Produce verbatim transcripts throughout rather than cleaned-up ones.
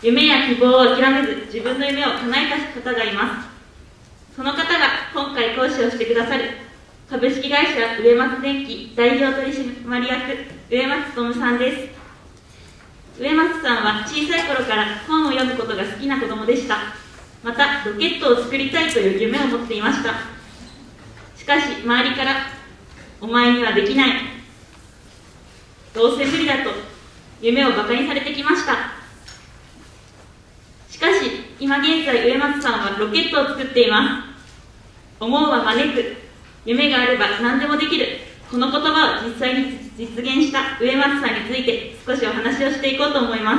夢や希望を諦めず自分の夢を叶えた方がいます。その方が今回講師をしてくださる株式会社植松電機代表取締役植松勉さんです。植松さんは小さい頃から本を読むことが好きな子供でした。またロケットを作りたいという夢を持っていました。しかし周りからお前にはできない、どうせ無理だと夢をバカにされてきました。しかし今現在植松さんはロケットを作っています。思うは招く、夢があれば何でもできる、この言葉を実際に実現した植松さんについて少しお話をしていこうと思います。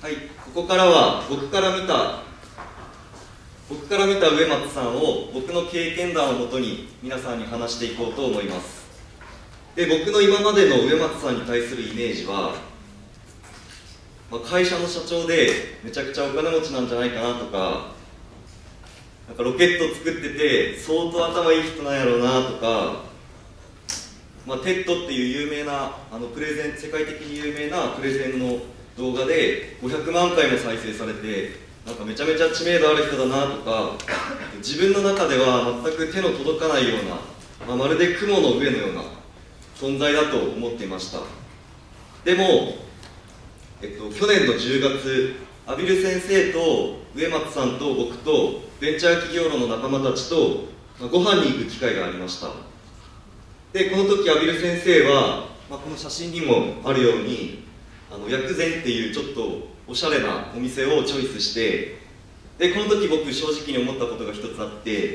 はい、ここからは僕から見た僕から見た植松さんを僕の経験談をもとに皆さんに話していこうと思います。で、僕の今までの植松さんに対するイメージは、まあ、会社の社長でめちゃくちゃお金持ちなんじゃないかなとか、なんかロケット作ってて相当頭いい人なんやろうなとか、まあ、テッドっていう有名なあのプレゼン世界的に有名なプレゼンの動画でごひゃくまんかいも再生されて、なんかめちゃめちゃ知名度ある人だなとか、自分の中では全く手の届かないような、まあ、まるで雲の上のような存在だと思っていました。でも、えっと、去年のじゅうがつ、畔蒜先生と植松さんと僕とベンチャー企業論の仲間たちと、まあ、ご飯に行く機会がありました。で、この時畔蒜先生は、まあ、この写真にもあるようにあの薬膳っていうちょっとおしゃれなお店をチョイスして、でこの時僕正直に思ったことが一つあって、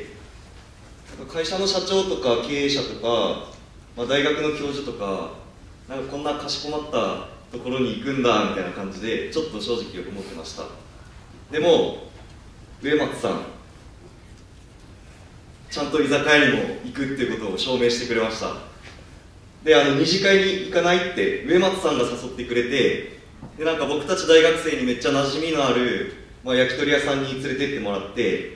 なんか会社の社長とか経営者とか、まあ、大学の教授とか、なんかこんなかしこまったところに行くんだみたいな感じでちょっと正直思ってました。でも植松さん、ちゃんと居酒屋にも行くっていうことを証明してくれました。で、あの二次会に行かないって植松さんが誘ってくれて、でなんか僕たち大学生にめっちゃ馴染みのある、まあ、焼き鳥屋さんに連れてってもらって、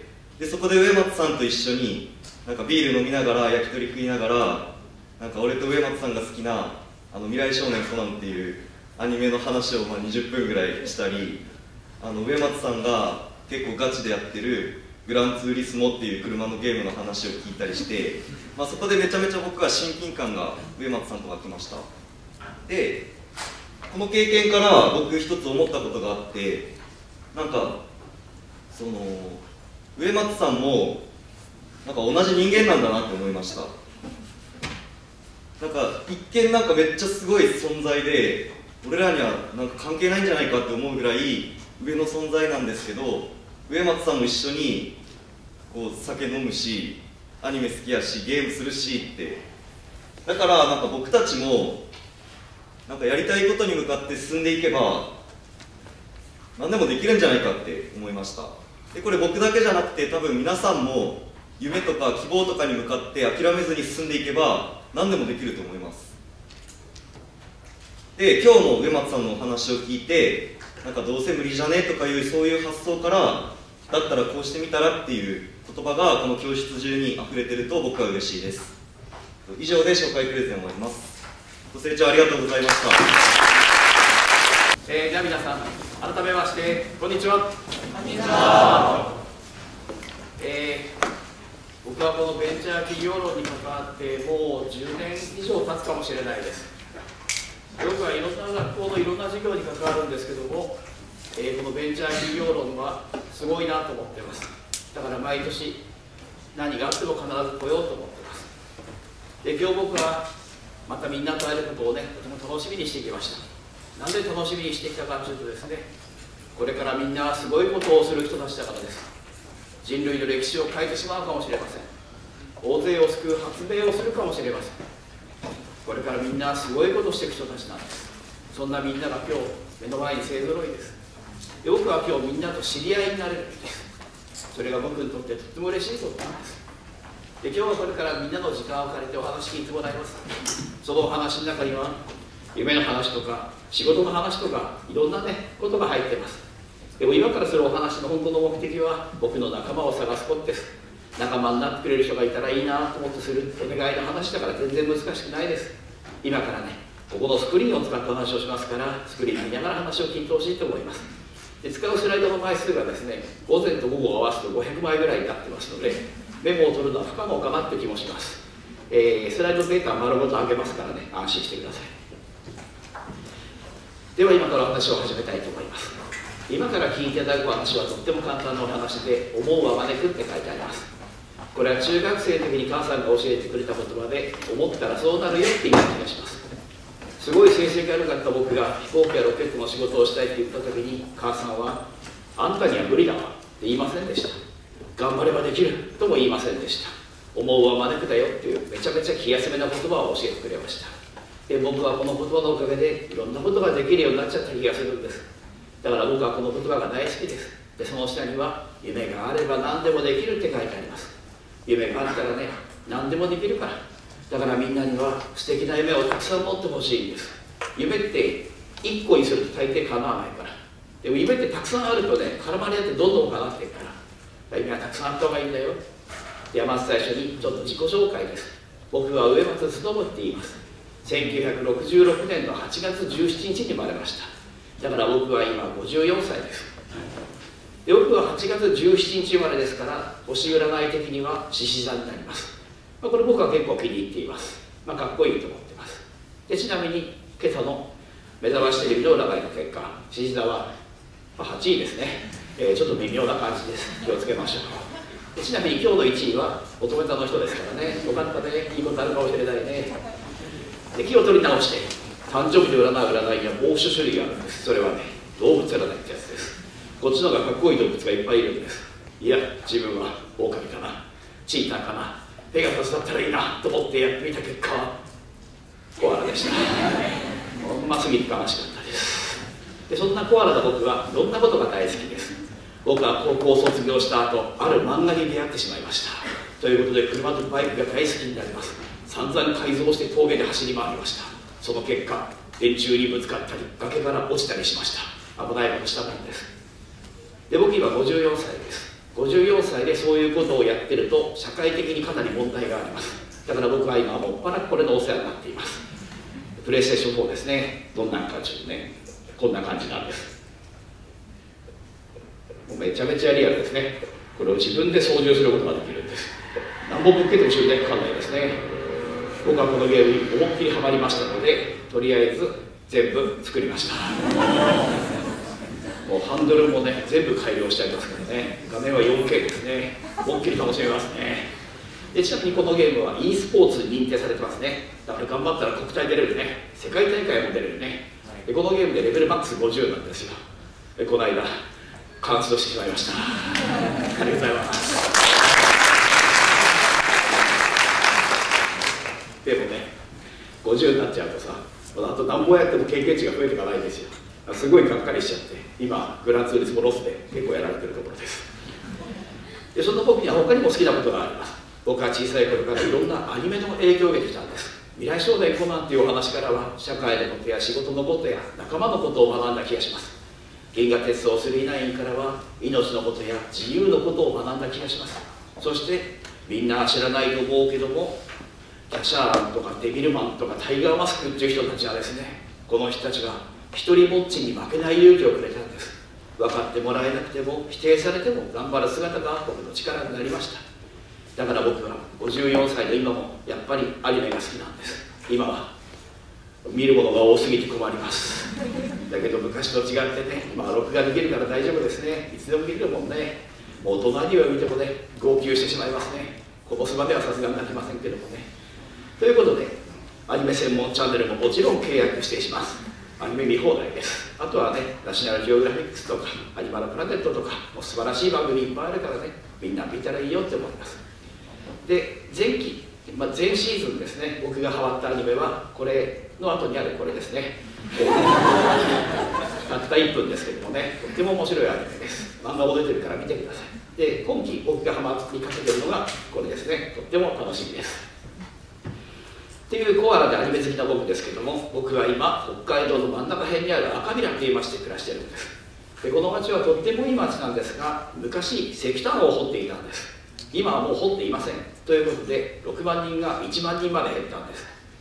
でそこで植松さんと一緒になんかビール飲みながら焼き鳥食いながら、なんか俺と植松さんが好きなあの未来少年コナンっていうアニメの話をまあにじゅっぷんぐらいしたり、あの植松さんが結構ガチでやってるグランツーリスモっていう車のゲームの話を聞いたりして、まあ、そこでめちゃめちゃ僕は親近感が植松さんと湧きました。でこの経験から僕一つ思ったことがあって、なんかその植松さんもなんか同じ人間なんだなって思いました。なんか一見なんかめっちゃすごい存在で、俺らにはなんか関係ないんじゃないかって思うぐらい上の存在なんですけど、植松さんも一緒にこう酒飲むし、アニメ好きやし、ゲームするしって、だからなんか僕たちもなんかやりたいことに向かって進んでいけば何でもできるんじゃないかって思いました。でこれ僕だけじゃなくて、多分皆さんも夢とか希望とかに向かって諦めずに進んでいけば何でもできると思います。で今日の植松さんのお話を聞いて、なんかどうせ無理じゃねとかいうそういう発想から、だったらこうしてみたらっていう言葉がこの教室中に溢れてると僕は嬉しいです。以上で紹介プレゼンを終わります。ご清聴ありがとうございました。 えー、じゃあ皆さん改めましてこんにちは。 こんにちは。 えー、僕はこのベンチャー企業論に関わってもうじゅうねん以上経つかもしれないです。僕はいろんな学校のいろんな授業に関わるんですけども、えー、このベンチャー企業論はすごいなと思ってます。だから毎年何があっても必ず来ようと思ってます。で今日僕はまたみんなと会えることをね、とても楽しみにしてきました。なんで楽しみにしてきたかというとですね、これからみんなすごいことをする人たちだからです。人類の歴史を変えてしまうかもしれません。大勢を救う発明をするかもしれません。これからみんなすごいことをしていく人たちなんです。そんなみんなが今日目の前に勢ぞろいです。で僕は今日みんなと知り合いになれるんです。それが僕にとってとっても嬉しいことなんです。で今日はこれからみんなの時間を借りてお話聞いてもらいます。そのお話の中には夢の話とか仕事の話とかいろんなねことが入っています。でも今からするお話の本当の目的は僕の仲間を探すことです。仲間になってくれる人がいたらいいなと思ってするお願いの話だから全然難しくないです。今からねここのスクリーンを使った話をしますから、スクリーン見ながら話を聞いてほしいと思います。で使うスライドの枚数がですね、午前と午後を合わすとごひゃくまいぐらいになってますので、メモを取るのは不可能かなって気もします。えー、スライドデータは丸ごと上げますからね、安心してください。では今から話を始めたいと思います。今から聞いていただく話はとっても簡単なお話で、思うは招くって書いてあります。これは中学生の時に母さんが教えてくれた言葉で、思ったらそうなるよって言った気がします。すごい成績が良かった僕が飛行機やロケットの仕事をしたいって言った時に、母さんはあんたには無理だわって言いませんでした。頑張ればできるとも言いませんでした。思うは招くだよっていうめちゃめちゃ気休めな言葉を教えてくれました。で僕はこの言葉のおかげでいろんなことができるようになっちゃった気がするんです。だから僕はこの言葉が大好きです。でその下には夢があれば何でもできるって書いてあります。夢があったらね、何でもできるから。だからみんなには素敵な夢をたくさん持ってほしいんです。夢っていっこにすると大抵叶わないから。でも夢ってたくさんあるとね、絡まり合ってどんどん叶っていくから。夢はたくさんあった方がいいんだよ。ではまず最初にちょっと自己紹介です。僕は上松勉って言います。せんきゅうひゃくろくじゅうろくねんのはちがつじゅうしちにちに生まれました。だから僕は今ごじゅうよんさいです。で僕ははちがつじゅうしちにち生まれですから、星占い的には獅子座になります。まあ、これ僕は結構気に入っています。まあ、かっこいいと思ってます。でちなみに今朝の目覚ましテレビの占いの結果、獅子座ははちいですね、えー、ちょっと微妙な感じです。気をつけましょう。でちなみに今日のいちいは乙女座の人ですからね、よかったね、いいことあるかもしれないね。で気を取り直して、誕生日で占う占いにはもう一種類があるんです。それはね、動物占いってやつです。こっちの方がかっこいい動物がいっぱいいるんです。いや、自分は狼かな、チーターかな、ペガサスだったらいいなと思ってやってみた結果はコアラでした。うますぎて悲しかったです。でそんなコアラの僕はいろんなことが大好きです。僕は高校を卒業した後、ある漫画に出会ってしまいました。ということで車とバイクが大好きになります。散々改造して峠で走り回りました。その結果、電柱にぶつかったり崖から落ちたりしました。危ないことしたもんです。で僕今ごじゅうよんさいです。ごじゅうよんさいでそういうことをやってると社会的にかなり問題があります。だから僕は今もっぱらこれのお世話になっています。プレイステーションフォーですね。どんな感じね、こんな感じなんです。もうめちゃめちゃリアルですね。これを自分で操縦することができるんです。何本ぶっけても充電かかんないですね。僕はこのゲームに思いっきりハマりましたので、とりあえず全部作りました。もうハンドルもね、全部改良してありますからね。画面は よんケー ですね。思いっきり楽しめますね。でちなみにこのゲームは e スポーツに認定されてますね。だから頑張ったら国体出れるね。世界大会も出れるね。でこのゲームでレベルマックスごじゅうなんですよ。でこの間完走してしまいました。ありがとうございます。でもね、ごじゅうになっちゃうとさ、あと何本やっても経験値が増えていかないんですよ。すごいがっかりしちゃって、今グランツーリスモロスで結構やられてるところです。でそんな僕には他にも好きなことがあります。僕は小さい頃からいろんなアニメの影響を受けてきたんです。未来少年コナンというお話からは、社会のことや仕事のことや仲間のことを学んだ気がします。銀河鉄道スリーナインからは命のことや自由のことを学んだ気がします。そしてみんな知らないと思うけども、キャシャーランとかデビルマンとかタイガーマスクっていう人たちはですね、この人たちが一人ぼっちに負けない勇気をくれたんです。分かってもらえなくても否定されても頑張る姿が僕の力になりました。だから僕はごじゅうよんさいの今もやっぱりアニメが好きなんです。今は見るものが多すぎて困ります。だけど昔と違ってね、今は録画できるから大丈夫ですね。いつでも見れるもんね。もう大人には見てもね、号泣してしまいますね。このスマではさすがに泣きませんけどもね。ということで、アニメ専門チャンネルももちろん契約指定します。アニメ見放題です。あとはね、ナショナルジオグラフィックスとか、アニマルプラネットとか、もう素晴らしい番組いっぱいあるからね、みんな見たらいいよって思います。で、前期、まあ、前シーズンですね、僕がハマったアニメは、これの後にあるこれですね。たったいっぷんですけどもね、とっても面白いアニメです。漫画も出てるから見てください。で、今期僕がハマりかけてるのがこれですね。とっても楽しみです。っていうコアラでアニメ好きな僕ですけども、僕は今北海道の真ん中辺にある赤平という町で暮らしているんです。でこの町はとってもいい町なんですが、昔石炭を掘っていたんです。今はもう掘っていません。ということでろくまんにんがいちまんにんまで減ったんです。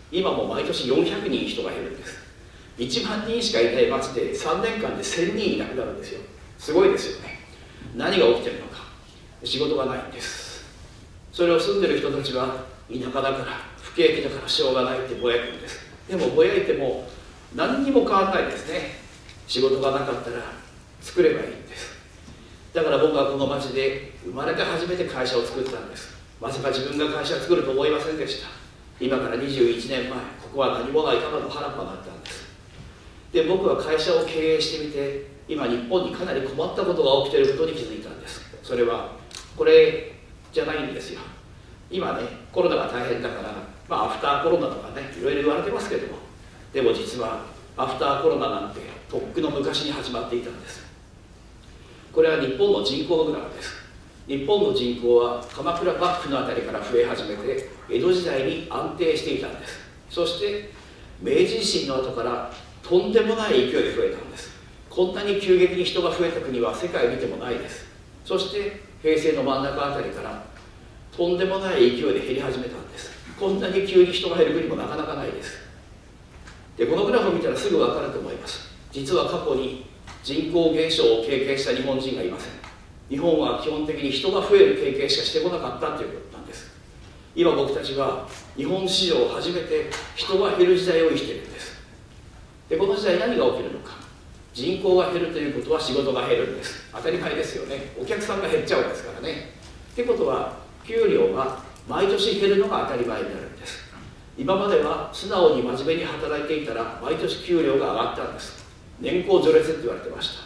今も毎年よんひゃくにん人が減るんです。いちまんにんしかいない町でさんねんかんでせんにんいなくなるんですよ。すごいですよね。何が起きてるのか。仕事がないんです。それを住んでる人たちは田舎だから不景気だからしょうがないってぼやくんです。でもぼやいても何にも変わらないですね。仕事がなかったら作ればいいんです。だから僕はこの町で生まれて初めて会社を作ったんです。まさか自分が会社を作ると思いませんでした。今からにじゅういちねんまえ、ここは何もないただの原っぱだったんです。で、僕は会社を経営してみて、今日本にかなり困ったことが起きていることに気づいたんです。それはこれじゃないんですよ。今ね、コロナが大変だから、まあ、アフターコロナとかね、いろいろ言われてますけども、でも実はアフターコロナなんてとっくの昔に始まっていたんです。これは日本の人口グラフです。日本の人口は鎌倉幕府のあたりから増え始めて、江戸時代に安定していたんです。そして明治維新の後からとんでもない勢いで増えたんです。こんなに急激に人が増えた国は世界見てもないです。そして平成の真ん中あたりからとんでもない勢いで減り始めたんです。こんなに急に人が減る国もなかなかないです。で、このグラフを見たらすぐ分かると思います。実は過去に人口減少を経験した日本人がいません。日本は基本的に人が増える経験しかしてこなかったということなんです。今僕たちは日本史上初めて人が減る時代を生きているんです。で、この時代何が起きるのか。人口が減るということは仕事が減るんです。当たり前ですよね。お客さんが減っちゃうんですからね。ってことは給料が毎年減るのが当たり前になるんです。今までは素直に真面目に働いていたら毎年給料が上がったんです。年功序列って言われてました。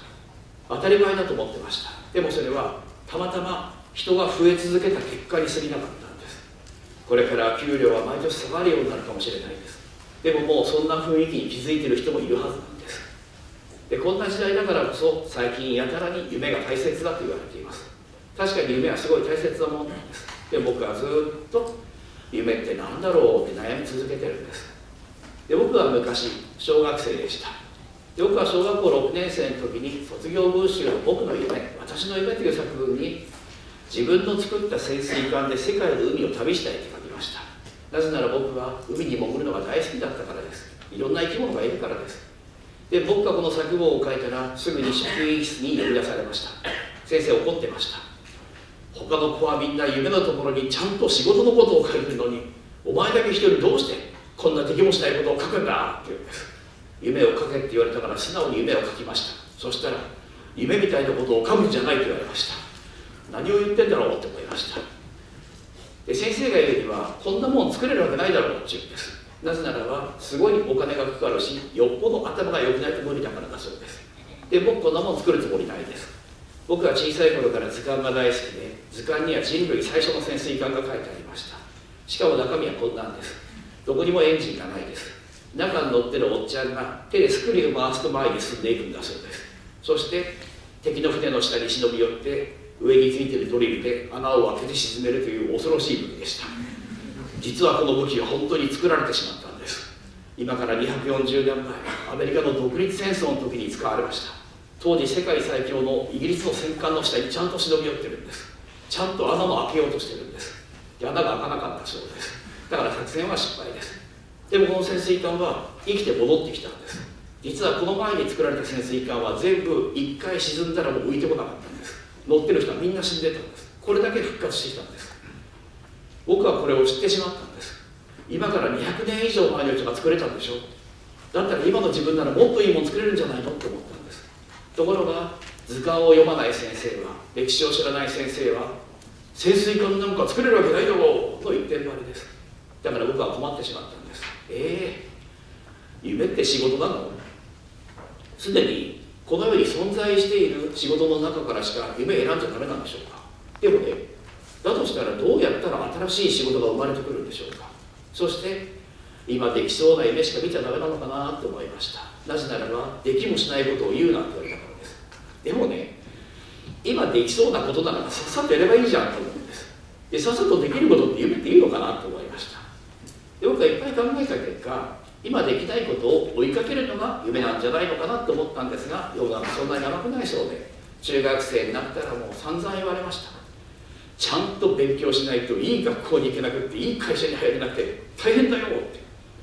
当たり前だと思ってました。でもそれはたまたま人が増え続けた結果に過ぎなかったんです。これから給料は毎年下がるようになるかもしれないです。でももうそんな雰囲気に気づいている人もいるはずなんです。で、こんな時代だからこそ最近やたらに夢が大切だと言われています。確かに夢はすごい大切なものなんです。でも僕はずっと夢って何だろうって悩み続けてるんです。で、僕は昔小学生でした。で、僕は小学校ろくねん生の時に卒業文集の僕の夢、私の夢という作文に自分の作った潜水艦で世界の海を旅したいって書きました。なぜなら僕は海に潜るのが大好きだったからです。いろんな生き物がいるからです。で、僕がこの作文を書いたらすぐに職員室に呼び出されました。先生怒ってました。他の子はみんな夢のところにちゃんと仕事のことを書いてるのに、お前だけ一人どうしてこんなできもしないことを書くんだって言うんです。夢を書けって言われたから素直に夢を書きました。そしたら夢みたいなことを書くんじゃないと言われました。何を言ってんだろうって思いました。で、先生が言うにはこんなもん作れるわけないだろうって言うんです。なぜならばすごいお金がかかるし、よっぽど頭が良くないと無理だからだそうです。で、僕こんなもん作るつもりないです。僕は小さい頃から図鑑が大好きで、図鑑には人類最初の潜水艦が書いてありました。しかも中身はこんなんです。どこにもエンジンがないです。中に乗ってるおっちゃんが手でスクリューを回すと前に進んでいくんだそうです。そして敵の船の下に忍び寄って上についてるドリルで穴を開けて沈めるという恐ろしい武器でした。実はこの武器は本当に作られてしまったんです。今からにひゃくよんじゅうねんまえ、アメリカの独立戦争の時に使われました。当時世界最強のイギリスの戦艦の下にちゃんと忍び寄ってるんです。ちゃんと穴も開けようとしてるんです。で、穴が開かなかったそうです。だから作戦は失敗です。でもこの潜水艦は生きて戻ってきたんです。実はこの前に作られた潜水艦は全部いっかい沈んだらもう浮いてこなかったんです。乗ってる人はみんな死んでたんです。これだけ復活してきたんです。僕はこれを知ってしまったんです。今からにひゃくねん以上前の人が作れたんでしょ。だったら今の自分ならもっといいもの作れるんじゃないのって思ったんです。ところが図鑑を読まない先生は、歴史を知らない先生は、潜水艦なんか作れるわけないだろうと一点張りです。だから僕は困ってしまったんです。えー、夢って仕事なの？すでにこの世に存在している仕事の中からしか夢選んじゃダメなんでしょうか。でもね、だとしたらどうやったら新しい仕事が生まれてくるんでしょうか。そして今できそうな夢しか見ちゃダメなのかなと思いました。なぜならばできもしないことを言うなって言われたからです。でもね、今できそうなことならさっさとやればいいじゃんと思うんです。で、さっさとできることって夢っていいのかなと思いました。で、僕はいっぱい考えた結果、今できないことを追いかけるのが夢なんじゃないのかなと思ったんですが、世の中そんなに甘くないそうで、中学生になったらもう散々言われました。ちゃんと勉強しないといい学校に行けなくっていい会社に入れなくて大変だよって。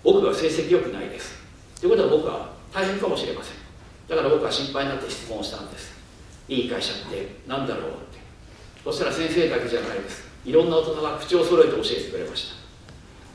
僕は成績良くないです。ということは僕は大変かもしれません。だから僕は心配になって質問をしたんです。いい会社って何だろうって。そしたら先生だけじゃないです。いろんな大人が口を揃えて教えてくれました。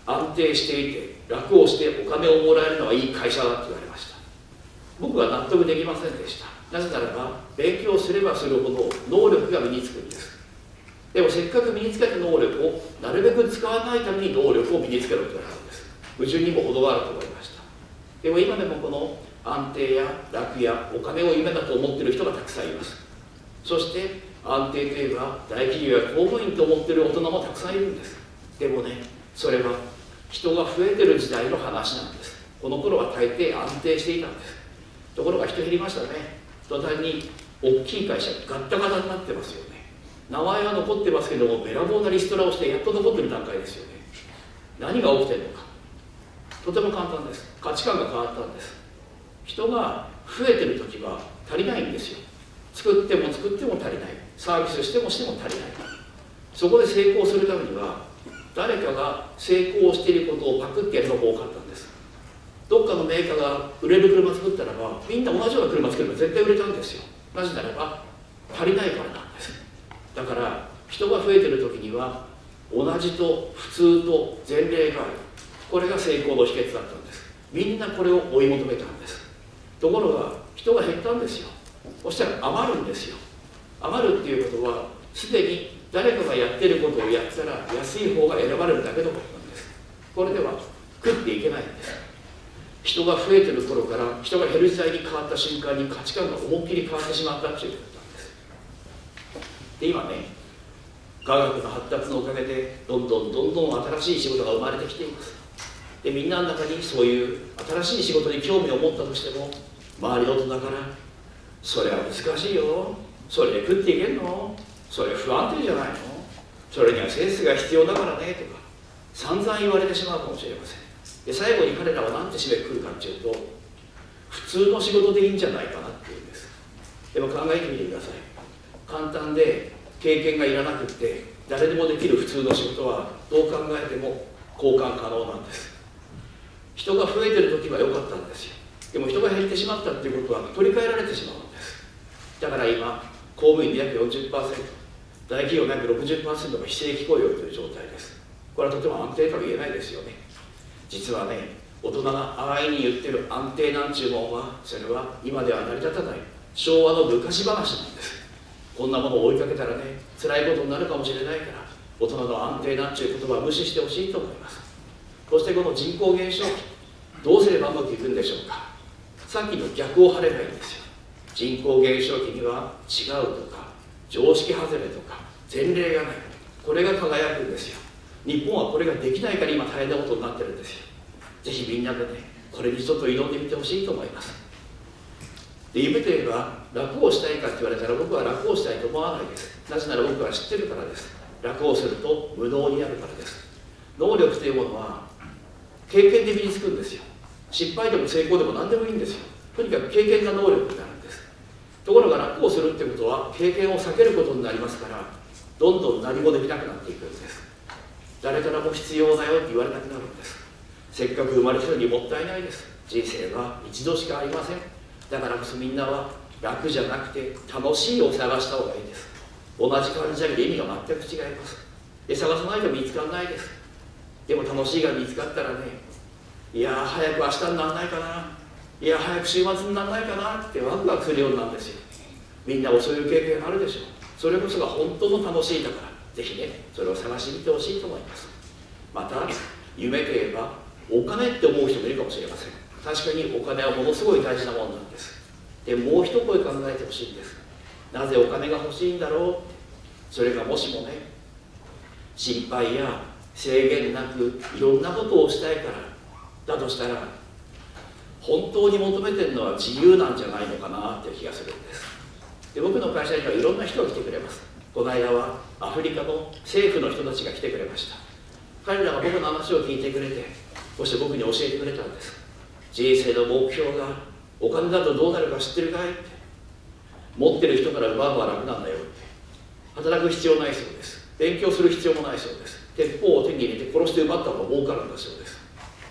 安定していて楽をしてお金をもらえるのはいい会社だって言われました。僕は納得できませんでした。なぜならば勉強すればするほど能力が身につくんです。でもせっかく身につけた能力をなるべく使わないために能力を身につけろと言われたんです。矛盾にも程があると思いました。でも今でもこの安定や楽やお金を夢だと思っている人がたくさんいます。そして安定といえば大企業や公務員と思っている大人もたくさんいるんです。でもね、それは人が増えてる時代の話なんです。この頃は大抵安定していたんです。ところが人減りましたね。途端に大きい会社ガッタガタになってますよね。名前は残ってますけども、べらぼうなリストラをしてやっと残ってる段階ですよね。何が起きてるのか。とても簡単です。価値観が変わったんです。人が増えてる時は足りないんですよ。作っても作っても足りない。サービスしてもしても足りない。そこで成功するためには誰かが成功していることをパクってやるのが多かったんです。どっかのメーカーが売れる車作ったらばみんな同じような車作れば絶対売れたんですよ。なぜならば足りないからなんです。だから人が増えてる時には同じと普通と前例がある。これが成功の秘訣だったんです。みんなこれを追い求めたんです。ところが人が減ったんですよ。そしたら余るんですよ。余るっていうことはすでに誰かがやってることをやったら安い方が選ばれるだけのことなんです。これでは食っていけないんです。人が増えてる頃から人が減る時代に変わった瞬間に価値観が思いっきり変わってしまったっていうことなんです。で今ね、科学の発達のおかげでどんどんどんどん新しい仕事が生まれてきています。でみんなの中にそういう新しい仕事に興味を持ったとしても周りの大人から「それは難しいよ、それで食っていけんの、それ不安定じゃないの、それにはセンスが必要だからね」とか散々言われてしまうかもしれません。で最後に彼らは何て締めくくるかっていうと普通の仕事でいいんじゃないかなっていうんです。でも考えてみてください。簡単で経験がいらなくって誰でもできる普通の仕事はどう考えても交換可能なんです。人が増えてる時は良かったんですよ。でも人が減ってしまったっていうことは取り替えられてしまうんです。だから今公務員で約 よんじゅっパーセント、 大企業の約 ろくじゅっパーセント が非正規雇用という状態です。これはとても安定とは言えないですよね。実はね、大人が安易に言ってる安定なんちゅうもんはそれは今では成り立たない昭和の昔話なんです。こんなものを追いかけたらね辛いことになるかもしれないから大人の安定なんちゅう言葉は無視してほしいと思います。そしてこの人口減少期どうすればうまくいくんでしょうか。さっきの逆を張ればいいんですよ。人口減少期には違うとか常識外れとか前例がない、これが輝くんですよ。日本はこれができないから今大変なことになってるんですよ。ぜひみんなでねこれにちょっと挑んでみてほしいと思います。で夢といえば楽をしたいかって言われたら僕は楽をしたいと思わないです。なぜなら僕は知ってるからです。楽をすると無能になるからです。能力というものは経験で身につくんですよ。失敗でも成功でも何でもいいんですよ。とにかく経験が能力になるんです。ところが楽をするってことは経験を避けることになりますからどんどん何もできなくなっていくんです。誰からも必要だよって言われなくなるんです。せっかく生まれたのにもったいないです。人生は一度しかありません。だからこそみんなは楽じゃなくて楽しいを探した方がいいです。同じ感じだけど意味が全く違います。で探さないと見つからないです。でも楽しいが見つかったらね、いやー早く明日にならないかな、いや早く週末にならないかなってワクワクするようになるんですよ。みんなもそういう経験あるでしょう。それこそが本当の楽しいだから、ぜひねそれを探してみてほしいと思います。また夢といえばお金って思う人もいるかもしれません。確かにお金はものすごい大事なものなんです。でもう一声考えてほしいんです。なぜお金が欲しいんだろう。それがもしもね心配や制限なくいろんなことをしたいからだとしたら本当に求めてるのは自由なんじゃないのかなっていう気がするんです。で僕の会社にはいろんな人が来てくれます。この間はアフリカの政府の人たちが来てくれました。彼らが僕の話を聞いてくれてそして僕に教えてくれたんです。人生の目標がお金だとどうなるか知ってるかいって、持ってる人から奪うのは楽なんだよって、働く必要ないそうです。勉強する必要もないそうです。鉄砲を手に入れて殺して奪った方が儲かるんだそうです。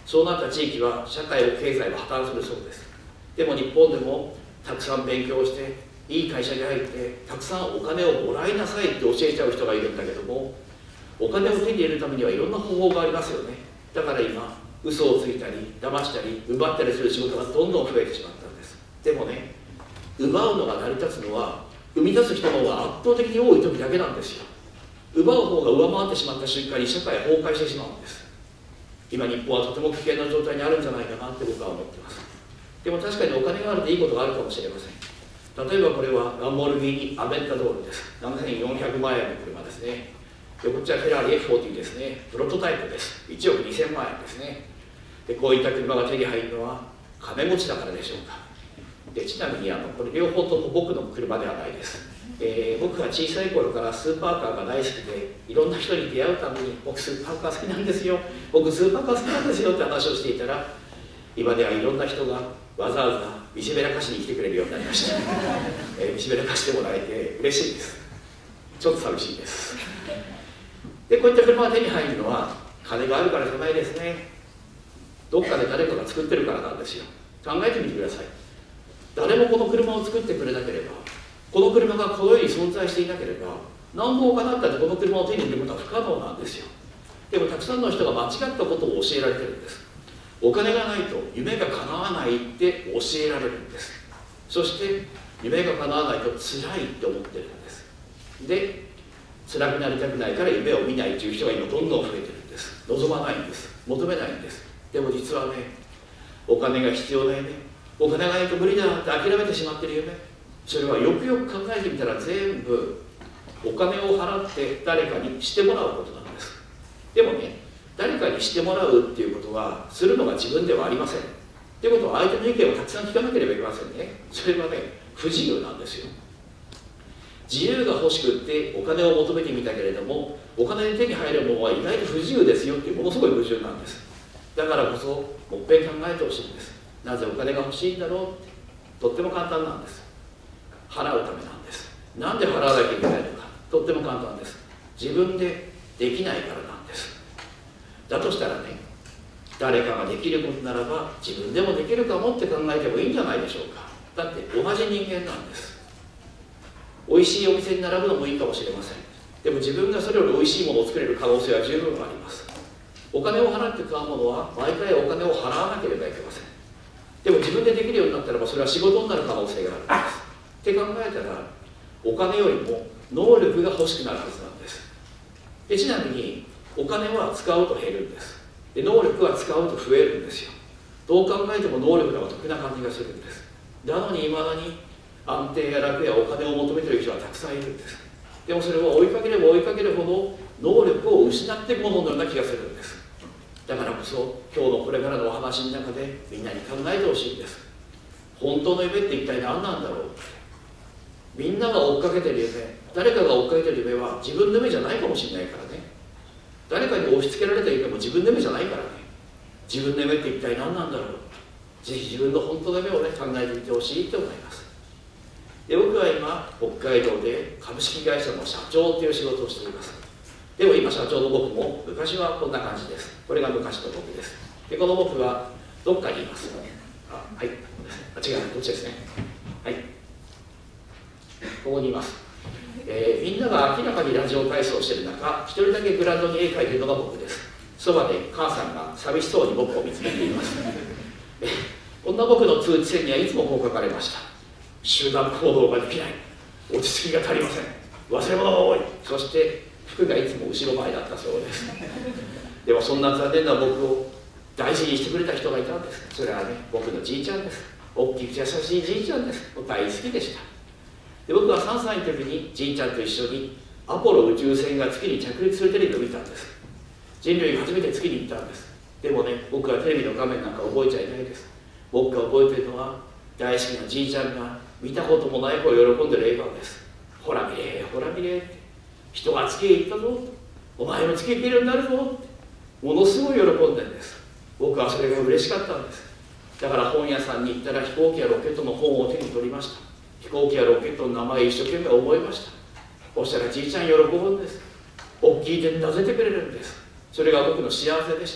そうなった地域は社会を経済は破綻するそうです。でも日本でもたくさん勉強していい会社に入ってたくさんお金をもらいなさいって教えちゃう人がいるんだけども、お金を手に入れるためにはいろんな方法がありますよね。だから今嘘をついたり騙したり奪ったりする仕事がどんどん増えてしまったんです。でもね、奪うのが成り立つのは生み出す人の方が圧倒的に多い時だけなんですよ。奪う方が上回ってしまった瞬間に社会は崩壊してしまうんです。今日本はとても危険な状態にあるんじゃないかなって僕は思っています。でも確かにお金があるといいことがあるかもしれません。例えばこれはランボルギーニ・アベンタドールです。ななせんよんひゃくまんえんの車ですね。でこっちはフェラーリ エフフォーティー ですね。プロトタイプです。いちおくにせんまんえんですね。でこういった車が手に入るのは金持ちだからでしょうか。でちなみにあのこれ両方とも僕の車ではないです。えー、僕が小さい頃からスーパーカーが大好きでいろんな人に出会うために僕スーパーカー好きなんですよ、僕スーパーカー好きなんですよって話をしていたら、今ではいろんな人がわざわざ見せびらかしに来てくれるようになりました、えー、見せびらかしてもらえて嬉しいです。ちょっと寂しいです。でこういった車が手に入るのは金があるからじゃないですね。どっかで誰かが作ってるからなんですよ。考えてみてください。誰もこの車を作ってくれなければ、この車がこの世に存在していなければ、何ぼお金あったってこの車を手に入れることは不可能なんですよ。でもたくさんの人が間違ったことを教えられてるんです。お金がないと夢が叶わないって教えられるんです。そして夢が叶わないと辛いって思ってるんです。で辛くなりたくないから夢を見ないという人が今どんどん増えてるんです。望まないんです。求めないんです。でも実はね、お金が必要な夢、お金がないと無理だって諦めてしまってる夢、それはよくよく考えてみたら全部お金を払って誰かにしてもらうことなんです。でもね、誰かにしてもらうっていうことはするのが自分ではありません。っていうことは相手の意見をたくさん聞かなければいけませんね。それはね、不自由なんですよ。自由が欲しくってお金を求めてみたけれども、お金で手に入るものは意外と不自由ですよっていうものすごい矛盾なんです。だからこそもっぺん考えてほしいんです。なぜお金が欲しいんだろうって。とっても簡単なんです。払うためなんです。なんで払わなきゃいけないのか。とっても簡単です。自分でできないからなんです。だとしたらね、誰かができることならば自分でもできるかもって考えてもいいんじゃないでしょうか。だって同じ人間なんです。美味しいお店に並ぶのもいいかもしれません。でも自分がそれより美味しいものを作れる可能性は十分あります。お金を払って買うものは毎回お金を払わなければいけません。でも自分でできるようになったらばそれは仕事になる可能性があるんです。って考えたらお金よりも能力が欲しくなるはずなんです。でちなみにお金は使うと減るんです。で能力は使うと増えるんですよ。どう考えても能力の方が得な感じがするんです。なのにいまだに安定や楽やお金を求めている人はたくさんいるんです。でもそれを追いかければ追いかけるほど能力を失っていくもののような気がするんです。だからこそ今日のこれからのお話の中でみんなに考えてほしいんです。本当の夢って一体何なんだろう。みんなが追っかけてる夢、誰かが追っかけてる夢は自分の夢じゃないかもしれないからね。誰かに押し付けられた夢も自分の夢じゃないからね。自分の夢って一体何なんだろう。ぜひ自分の本当の夢をね考えてみてほしいと思います。で僕は今北海道で株式会社の社長っていう仕事をしています。でも今社長の僕も昔はこんな感じです。これが昔の僕です。でこの僕はどっかにいます。あはいあ違うこっちですね。はいここにいます。えー、みんなが明らかにラジオ体操をしている中、一人だけグラウンドに絵描いているのが僕です。そばで母さんが寂しそうに僕を見つめています。こんな僕の通知線にはいつもこう書かれました。集団行動ができない、落ち着きが足りません、忘れ物が多い、そして服がいつも後ろ前だったそうです。でもそんな残念な僕を大事にしてくれた人がいたんです。それはね、僕のじいちゃんです。大きく優しいじいちゃんです。大好きでした。で僕はさんさいの時にじいちゃんと一緒にアポロ宇宙船が月に着陸するテレビを見たんです。人類が初めて月に行ったんです。でもね、僕はテレビの画面なんか覚えちゃいないです。僕が覚えているのは大好きなじいちゃんが見たこともないほど喜んでる笑顔です。ほら見れほら見れって、人が月へ行ったぞ、お前も月へ行けるようになるぞってものすごい喜んでるんです。僕はそれが嬉しかったんです。だから本屋さんに行ったら飛行機やロケットの本を手に取りました。飛行機やロケットの名前一生懸命覚えました。そしたらじいちゃん喜ぶんです。大きい手になぜてくれるんです。それが僕の幸せでした。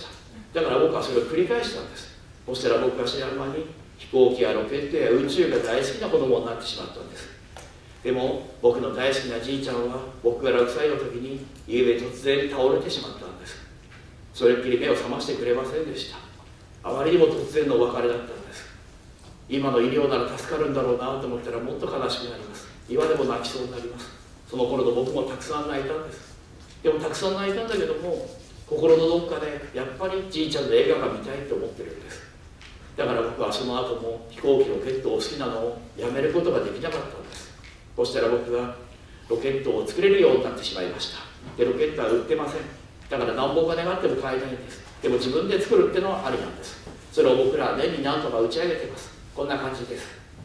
だから僕はそれを繰り返したんです。そしたら僕は知らん間に飛行機やロケットや宇宙が大好きな子供になってしまったんです。でも僕の大好きなじいちゃんは僕がろくさいの時に家で突然倒れてしまったんです。それっきり目を覚ましてくれませんでした。あまりにも突然のお別れだったんです。今の医療なら助かるんだろうなと思ったらもっと悲しくなります。今でも泣きそうになります。その頃の僕もたくさん泣いたんです。でもたくさん泣いたんだけども、心のどっかでやっぱりじいちゃんの笑顔が見たいと思ってるんです。だから僕はその後も飛行機ロケットを好きなのをやめることができなかったんです。そしたら僕はロケットを作れるようになってしまいました。でロケットは売ってません。だから何ぼお金があっても買えないんです。でも自分で作るっていうのはありなんです。それを僕らは年に何とか打ち上げています。こんな感じです。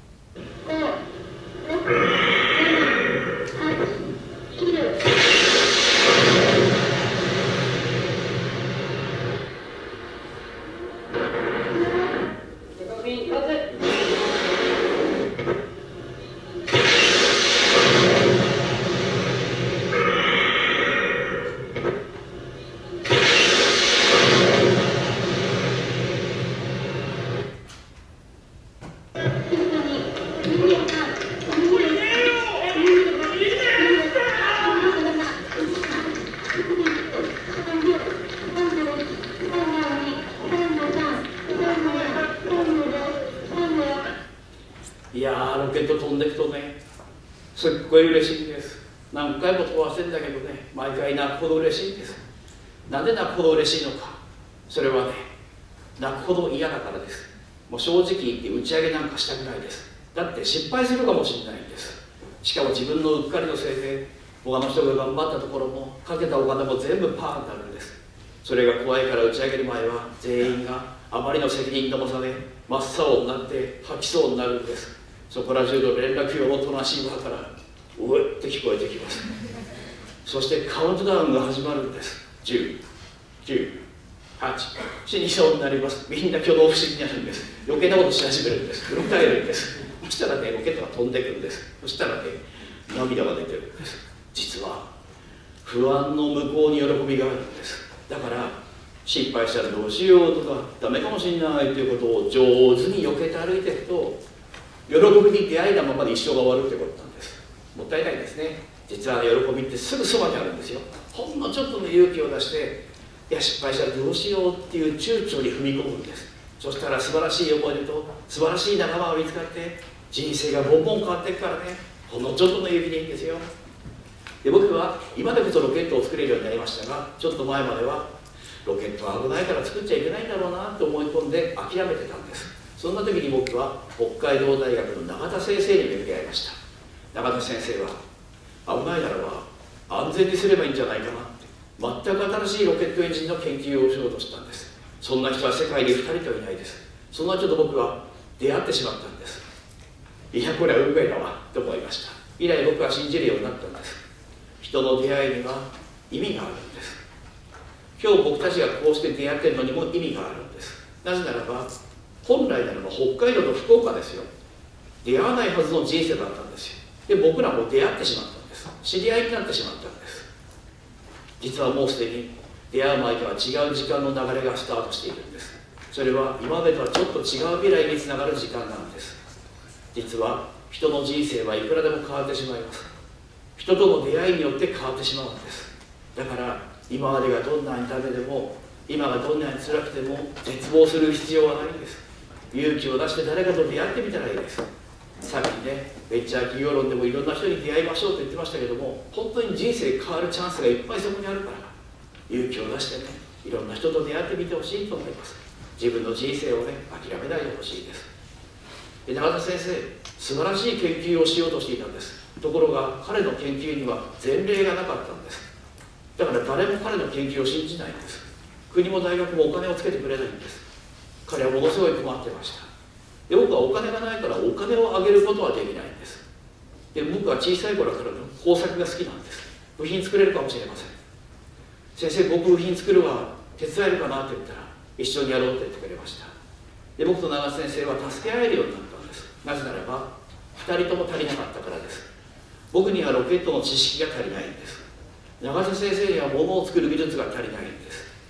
いやー、ロケット飛んでいくとね、すっごい嬉しいんです。何回も飛ばしてんだけどね、毎回泣くほど嬉しいんです。なんで泣くほど嬉しいのか。それはね、泣くほど嫌だからです。もう正直言って打ち上げなんかしたくないです。だって失敗するかもしれないんです。しかも自分のうっかりのせいで他の人が頑張ったところもかけたお金も全部パーンになるんです。それが怖いから打ち上げる前は全員があまりの責任の重さで真っ青になって吐きそうになるんです。そこら中の連絡用のおとなしい輪からうえって聞こえてきます。そしてカウントダウンが始まるんです。じゅう、きゅう、はち、死にそうになります。みんな挙動不審になるんです。余計なことし始めるんです。振り返るんです。そしたらね、ロケットが飛んでくるんです。そしたらね、涙が出てるんです。実は不安の向こうに喜びがあるんです。だから失敗したらどうしようとかダメかもしれないということを上手に避けて歩いていくと、喜びに出会いなままで一生が終わるということなんです。もったいないですね。実はね、喜びってすぐそばにあるんですよ。ほんのちょっとの勇気を出して、いや失敗したらどうしようっていう躊躇に踏み込むんです。そしたら素晴らしい思い出と素晴らしい仲間が見つかって人生がボンボン変わっていくからね、ほんのちょっとの勇気でいいんですよ。で僕は今でこそロケットを作れるようになりましたが、ちょっと前まではロケットは危ないから作っちゃいけないんだろうなと思い込んで諦めてたんです。そんな時に僕は北海道大学の永田先生に巡り合いました。永田先生は危ないならば安全にすればいいんじゃないかなって、全く新しいロケットエンジンの研究をしようとしたんです。そんな人は世界にふたりといないです。そんな人と僕は出会ってしまったんです。いやこれは運命だわと思いました。以来僕は信じるようになったんです。人の出会いには意味があるんです。今日僕たちがこうして出会っているのにも意味があるんです。なぜならば本来ならば北海道と福岡ですよ。出会わないはずの人生だったんですよ。で僕らも出会ってしまったんです。知り合いになってしまったんです。実はもうすでに出会う前とは違う時間の流れがスタートしているんです。それは今までとはちょっと違う未来につながる時間なんです。実は人の人生はいくらでも変わってしまいます。人との出会いによって変わってしまうんです。だから今までがどんなにダメでも今がどんなに辛くても絶望する必要はないんです。勇気を出して誰かと出会ってみたらいいです。さっきねベンチャー企業論でもいろんな人に出会いましょうと言ってましたけども、本当に人生変わるチャンスがいっぱいそこにあるから勇気を出してね、いろんな人と出会ってみてほしいと思います。自分の人生をね諦めないでほしいです。で永田先生素晴らしい研究をしようとしていたんです。ところが彼の研究には前例がなかったんです。だから誰も彼の研究を信じないんです。国も大学もお金をつけてくれないんです。彼はものすごい困ってました。で僕はお金がないからお金をあげることはできないんです。で僕は小さい頃からの工作が好きなんです。部品作れるかもしれません。先生僕部品作るわ手伝えるかなって言ったら一緒にやろうって言ってくれました。で僕と永田先生は助け合えるようになったんです。なぜならばふたりとも足りなかったからです。僕にはロケットの知識が足りないんです。永田先生には物を作る技術が足りないんです。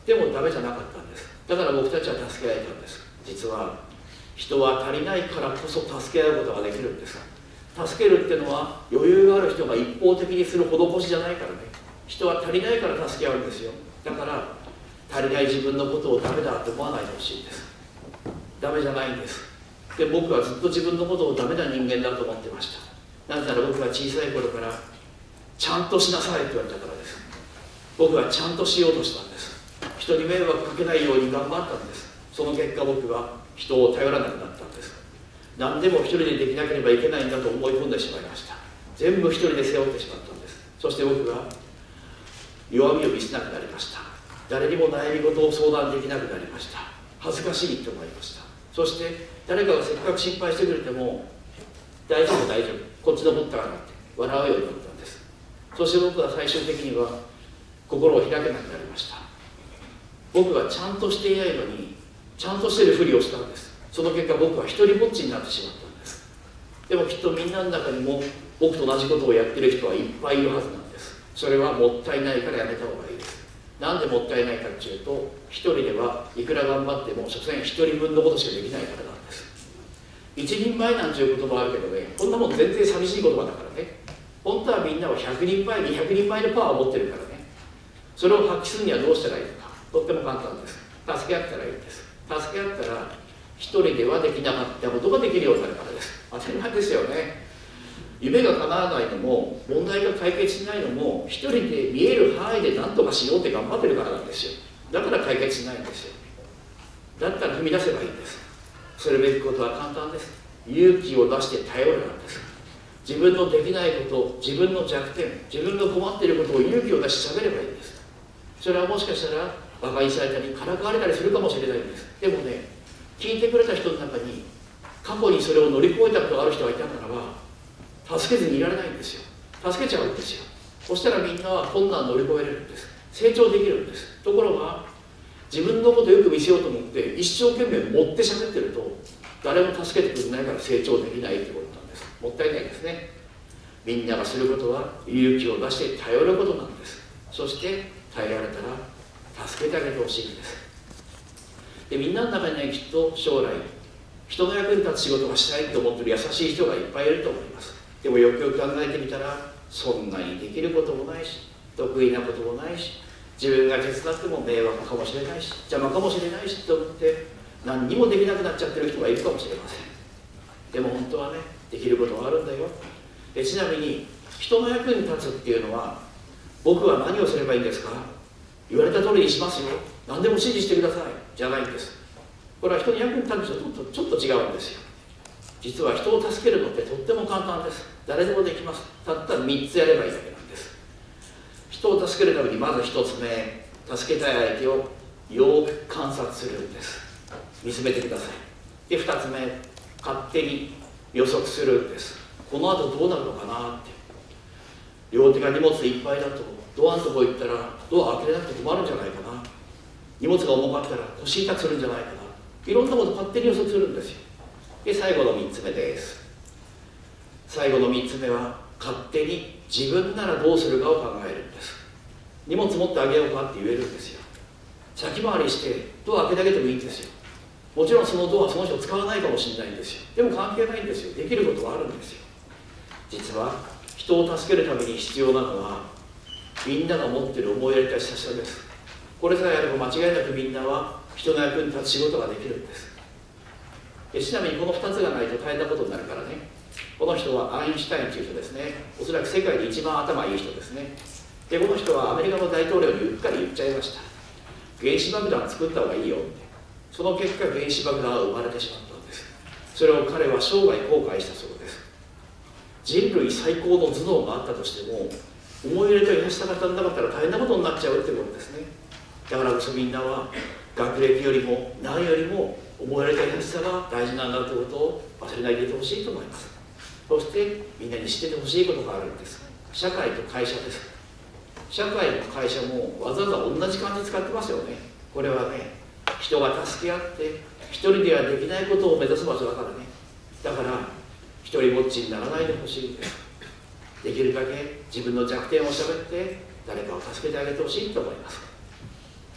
でもダメじゃなかったんです。だから僕たちは助け合えたんです。実は人は足りないからこそ助け合うことができるんです。助けるっていうのは余裕がある人が一方的にする施しじゃないからね。人は足りないから助け合うんですよ。だから足りない自分のことをダメだと思わないでほしいんです。ダメじゃないんです。で、僕はずっと自分のことをダメな人間だと思ってました。なぜなら僕は小さい頃からちゃんとしなさいって言われたからです。僕はちゃんとしようとしたんです。人に迷惑かけないように頑張ったんです。その結果僕は人を頼らなくなったんです。何でも一人でできなければいけないんだと思い込んでしまいました。全部一人で背負ってしまったんです。そして僕は弱みを見せなくなりました。誰にも悩み事を相談できなくなりました。恥ずかしいと思いました。そして誰かがせっかく心配してくれても大丈夫大丈夫こっちのもったからって笑うようになったんです。そして僕は最終的には心を開けなくなりました。僕はちゃんとしていないのにちゃんとしているふりをしたんです。その結果僕は一人ぼっちになってしまったんです。でもきっとみんなの中にも僕と同じことをやってる人はいっぱいいるはずなんです。それはもったいないからやめた方がいいです。なんでもったいないかっていうと、一人ではいくら頑張っても所詮一人分のことしかできないからなんです。一人前なんていう言葉あるけどね、こんなもん全然寂しい言葉だからね。本当はみんなはひゃくにんまえにひゃくにんまえのパワーを持ってるからね。それを発揮するにはどうしたらいいのか、とっても簡単です。助け合ったらいいんです。助け合ったら一人ではできなかったことができるようになるからです。当たり前ですよね。夢が叶わないのも問題が解決しないのも一人で見える範囲で何とかしようって頑張ってるからなんですよ。だから解決しないんですよ。だったら踏み出せばいいんです。するべきことは簡単です。勇気を出して頼るなんです。自分のできないこと、自分の弱点、自分が困っていることを勇気を出して喋ればいいんです。それはもしかしたら馬鹿にされたりからかわれたりするかもしれないんです。でもね、聞いてくれた人の中に過去にそれを乗り越えたことがある人がいたならば助けずにいられないんですよ。助けちゃうんですよ。そしたらみんなは困難を乗り越えれるんです。成長できるんです。ところが自分のことをよく見せようと思って一生懸命持って喋ってると誰も助けてくれないから成長できないということなんです。もったいないですね。みんながすることは勇気を出して頼ることなんです。そして頼られたら助けてあげてほしいんです。で、みんなの中にはきっと将来人の役に立つ仕事がしたいと思っている優しい人がいっぱいいると思います。でもよくよく考えてみたらそんなにできることもないし得意なこともないし自分が手伝っても迷惑かもしれないし邪魔かもしれないしと思って何にもできなくなっちゃってる人がいるかもしれません。でも本当はね、できることがあるんだよ。で、ちなみに人の役に立つっていうのは僕は何をすればいいんですか、言われた通りにしますよ、何でも指示してくださいじゃないんです。これは人の役に立つとちょっと違うんですよ。実は人を助けるのってとっても簡単です。誰でもできます。たったみっつやればいいだけなんです。人を助けるためにまずひとつめ、助けたい相手をよく観察するんです。見つめてください。で、ふたつめ、勝手に予測するんです。この後どうなるのかなって。両手が荷物いっぱいだとドアのとこ行ったらドア開けれなくて困るんじゃないかな、荷物が重かったら腰痛くするんじゃないかな、いろんなこと勝手に予測するんですよ。で、最後のみっつめです。最後のみっつめは勝手に自分ならどうするかを考えるんです。荷物持ってあげようかって言えるんですよ。先回りしてドア開けてあげてもいいんですよ。もちろんそのドアその人使わないかもしれないんですよ。でも関係ないんですよ。できることはあるんですよ。実は人を助けるために必要なのはみんなが持っている思いやりと優しさです。これさえあれば間違いなくみんなは人の役に立つ仕事ができるんです。で、ちなみにこのふたつがないと大変なことになるからね。この人はアインシュタインという人ですね。おそらく世界で一番頭いい人ですね。で、この人はアメリカの大統領にうっかり言っちゃいました。原子爆弾作った方がいいよって。その結果原子爆弾は生まれてしまったんです。それを彼は生涯後悔したそうです。人類最高の頭脳があったとしても思い入れと優しさが足んなかったら大変なことになっちゃうってことですね。だからこそみんなは学歴よりも何よりも思いやりと優しさが大事なんだということを忘れないでいてほしいと思います。そしてみんなに知っててほしいことがあるんです。社会と会社です。社会も会社もわざわざ同じ漢字使ってますよね。これはね、人が助け合って一人ではできないことを目指す場所だからね。だから一人ぼっちにならないでほしいんです。できるだけ自分の弱点をしゃべって誰かを助けてあげてほしいと思います。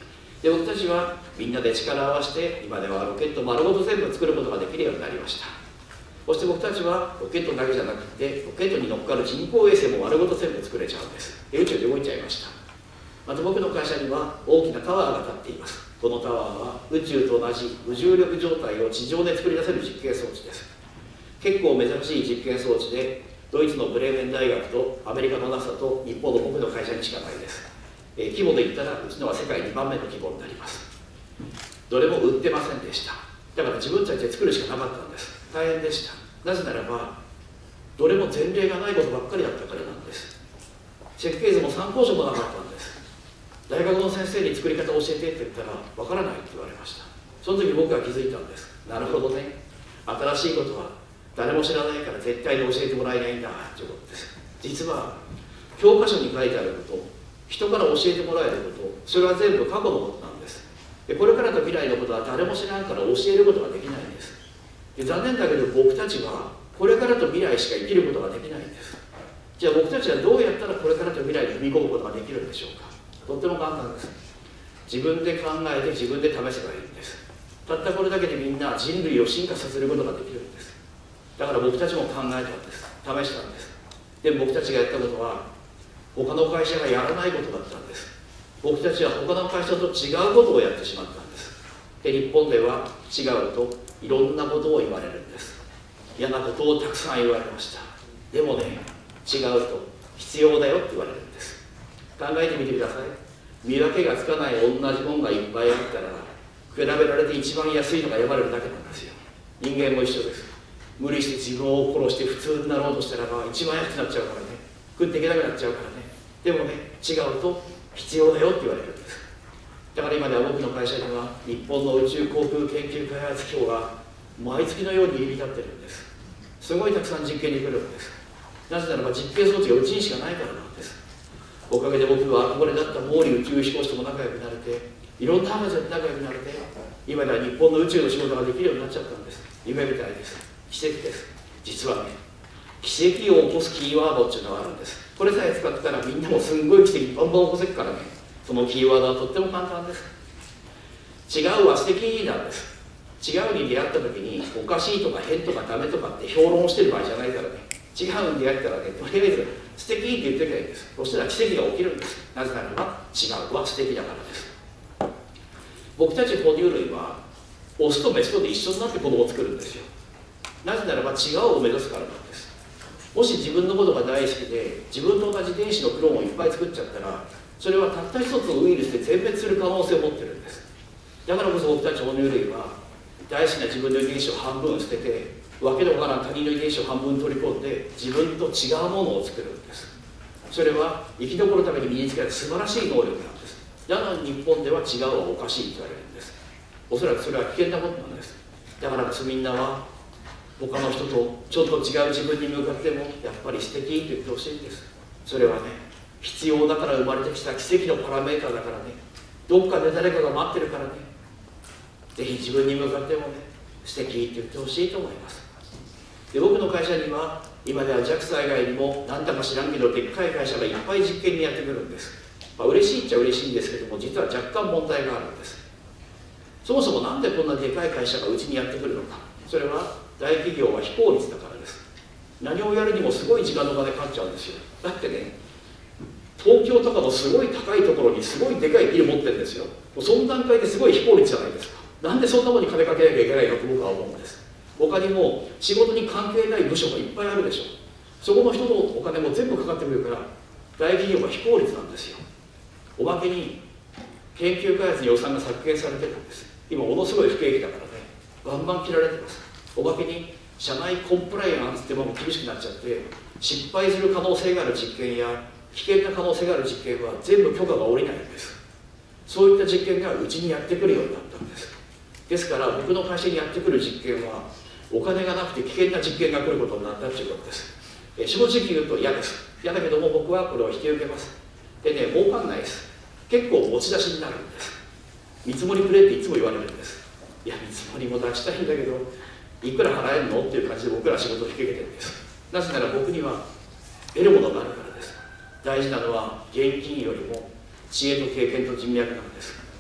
で僕たちはみんなで力を合わせて今ではロケット丸ごと全部作ることができるようになりました。そして僕たちはロケットだけじゃなくてロケットに乗っかる人工衛星も丸ごと全部作れちゃうんです。で宇宙で動いちゃいました。また僕の会社には大きなタワーが立っています。このタワーは宇宙と同じ無重力状態を地上で作り出せる実験装置です。結構珍しい実験装置でドイツのブレーメン大学とアメリカの ナサ と日本の僕の会社にしかないです。えー、規模で言ったらうちのは世界にばんめの規模になります。どれも売ってませんでした。だから自分たちで作るしかなかったんです。大変でした。なぜならばどれも前例がないことばっかりだったからなんです。設計図も参考書もなかったんです。大学の先生に作り方を教えてって言ったらわからないって言われました。その時僕は気づいたんです。なるほどね、新しいことは誰も知らないから絶対に教えてもらえないんだということです。実は教科書に書いてあること、人から教えてもらえること、それは全部過去のことなんです。でこれからと未来のことは誰も知らんから教えることができないんです。で残念だけど僕たちはこれからと未来しか生きることができないんです。じゃあ僕たちはどうやったらこれからと未来に踏み込むことができるんでしょうか。とっても簡単です。自分で考えて自分で試せばいいんです。たったこれだけでみんな人類を進化させることができるんです。だから僕たちも考えたんです。試したんです。でも僕たちがやったことは他の会社がやらないことだったんです。僕たちは他の会社と違うことをやってしまったんです。で日本では違うといろんなことを言われるんです。嫌なことをたくさん言われました。でもね、違うと必要だよって言われるんです。考えてみてください。見分けがつかない同じものがいっぱいあったら比べられて一番安いのが選ばれるだけなんですよ。人間も一緒です。無理して自分を殺して普通になろうとしたらば一番安くなっちゃうからね、食っていけなくなっちゃうからね。でもね、違うと必要だよって言われるんです。だから今では僕の会社には日本の宇宙航空研究開発機構が毎月のように入り浸ってるんです。すごいたくさん実験に来るんです。なぜならば実験装置がうちにしかないからなんです。おかげで僕は憧れだった毛利宇宙飛行士とも仲良くなれて、いろんな博士と仲良くなれて、今では日本の宇宙の仕事ができるようになっちゃったんです。夢みたいです。奇跡です。実はね、奇跡を起こすキーワードっていうのがあるんです。これさえ使ってたらみんなもすんごい奇跡バンバン起こせるからね。そのキーワードはとっても簡単です。違うは素敵なんです。違うに出会った時におかしいとか変とかダメとかって評論をしてる場合じゃないからね。違うに出会ったらね、とりあえず素敵って言ってきゃいいんです。そしたら奇跡が起きるんです。なぜならば違うは素敵だからです。僕たち哺乳類はオスとメスとで一緒になって子供を作るんですよ。なぜならば違うを目指すからなんです。もし自分のことが大好きで自分と同じ電子のクローンをいっぱい作っちゃったら、それはたった一つのウイルスで全滅する可能性を持ってるんです。だからこそ僕たち哺乳類は大好きな自分の遺伝子を半分捨てて、わけのわからん他人の遺伝子を半分取り込んで自分と違うものを作るんです。それは生き残るために身につけた素晴らしい能力なんです。だから日本では違うはおかしいと言われるんです。おそらくそれは危険なことなんです。だからこそみんなは他の人とちょっと違う自分に向かってもやっぱり素敵と言ってほしいんです。それはね、必要だから生まれてきた奇跡のパラメーターだからね、どっかで誰かが待ってるからね、ぜひ自分に向かってもね、素敵って言ってほしいと思います。で僕の会社には今では ジャクサ 以外にも何だか知らんけどでっかい会社がいっぱい実験にやってくるんです。まあ、嬉しいっちゃ嬉しいんですけども、実は若干問題があるんです。そもそもなんでこんなでかい会社がうちにやってくるのか。それは大企業は非効率だからです。何をやるにもすごい時間のお金かかっちゃうんですよ。だってね、東京とかのすごい高いところにすごいでかいビル持ってるんですよ。その段階ですごい非効率じゃないですか。なんでそんなものに金かけなきゃいけないのと僕は思うんです。他にも仕事に関係ない部署がいっぱいあるでしょ。そこの人のお金も全部かかってくるから大企業は非効率なんですよ。おまけに研究開発に予算が削減されてるんです。今ものすごい不景気だからね、バンバン切られてます。おまけに社内コンプライアンスってものも厳しくなっちゃって、失敗する可能性がある実験や危険な可能性がある実験は全部許可が下りないんです。そういった実験がうちにやってくるようになったんです。ですから僕の会社にやってくる実験はお金がなくて危険な実験が来ることになったということです。え正直言うと嫌です。嫌だけども僕はこれを引き受けます。でね、儲かんないです。結構持ち出しになるんです。見積もりくれっていつも言われるんです。いや、見積もりも出したいんだけどいくら払えるのっていう感じで僕ら仕事を引き受けてるんです。なぜなら僕には得るものがあるからです。大事なのは現金よりも知恵と経験と人脈なんです。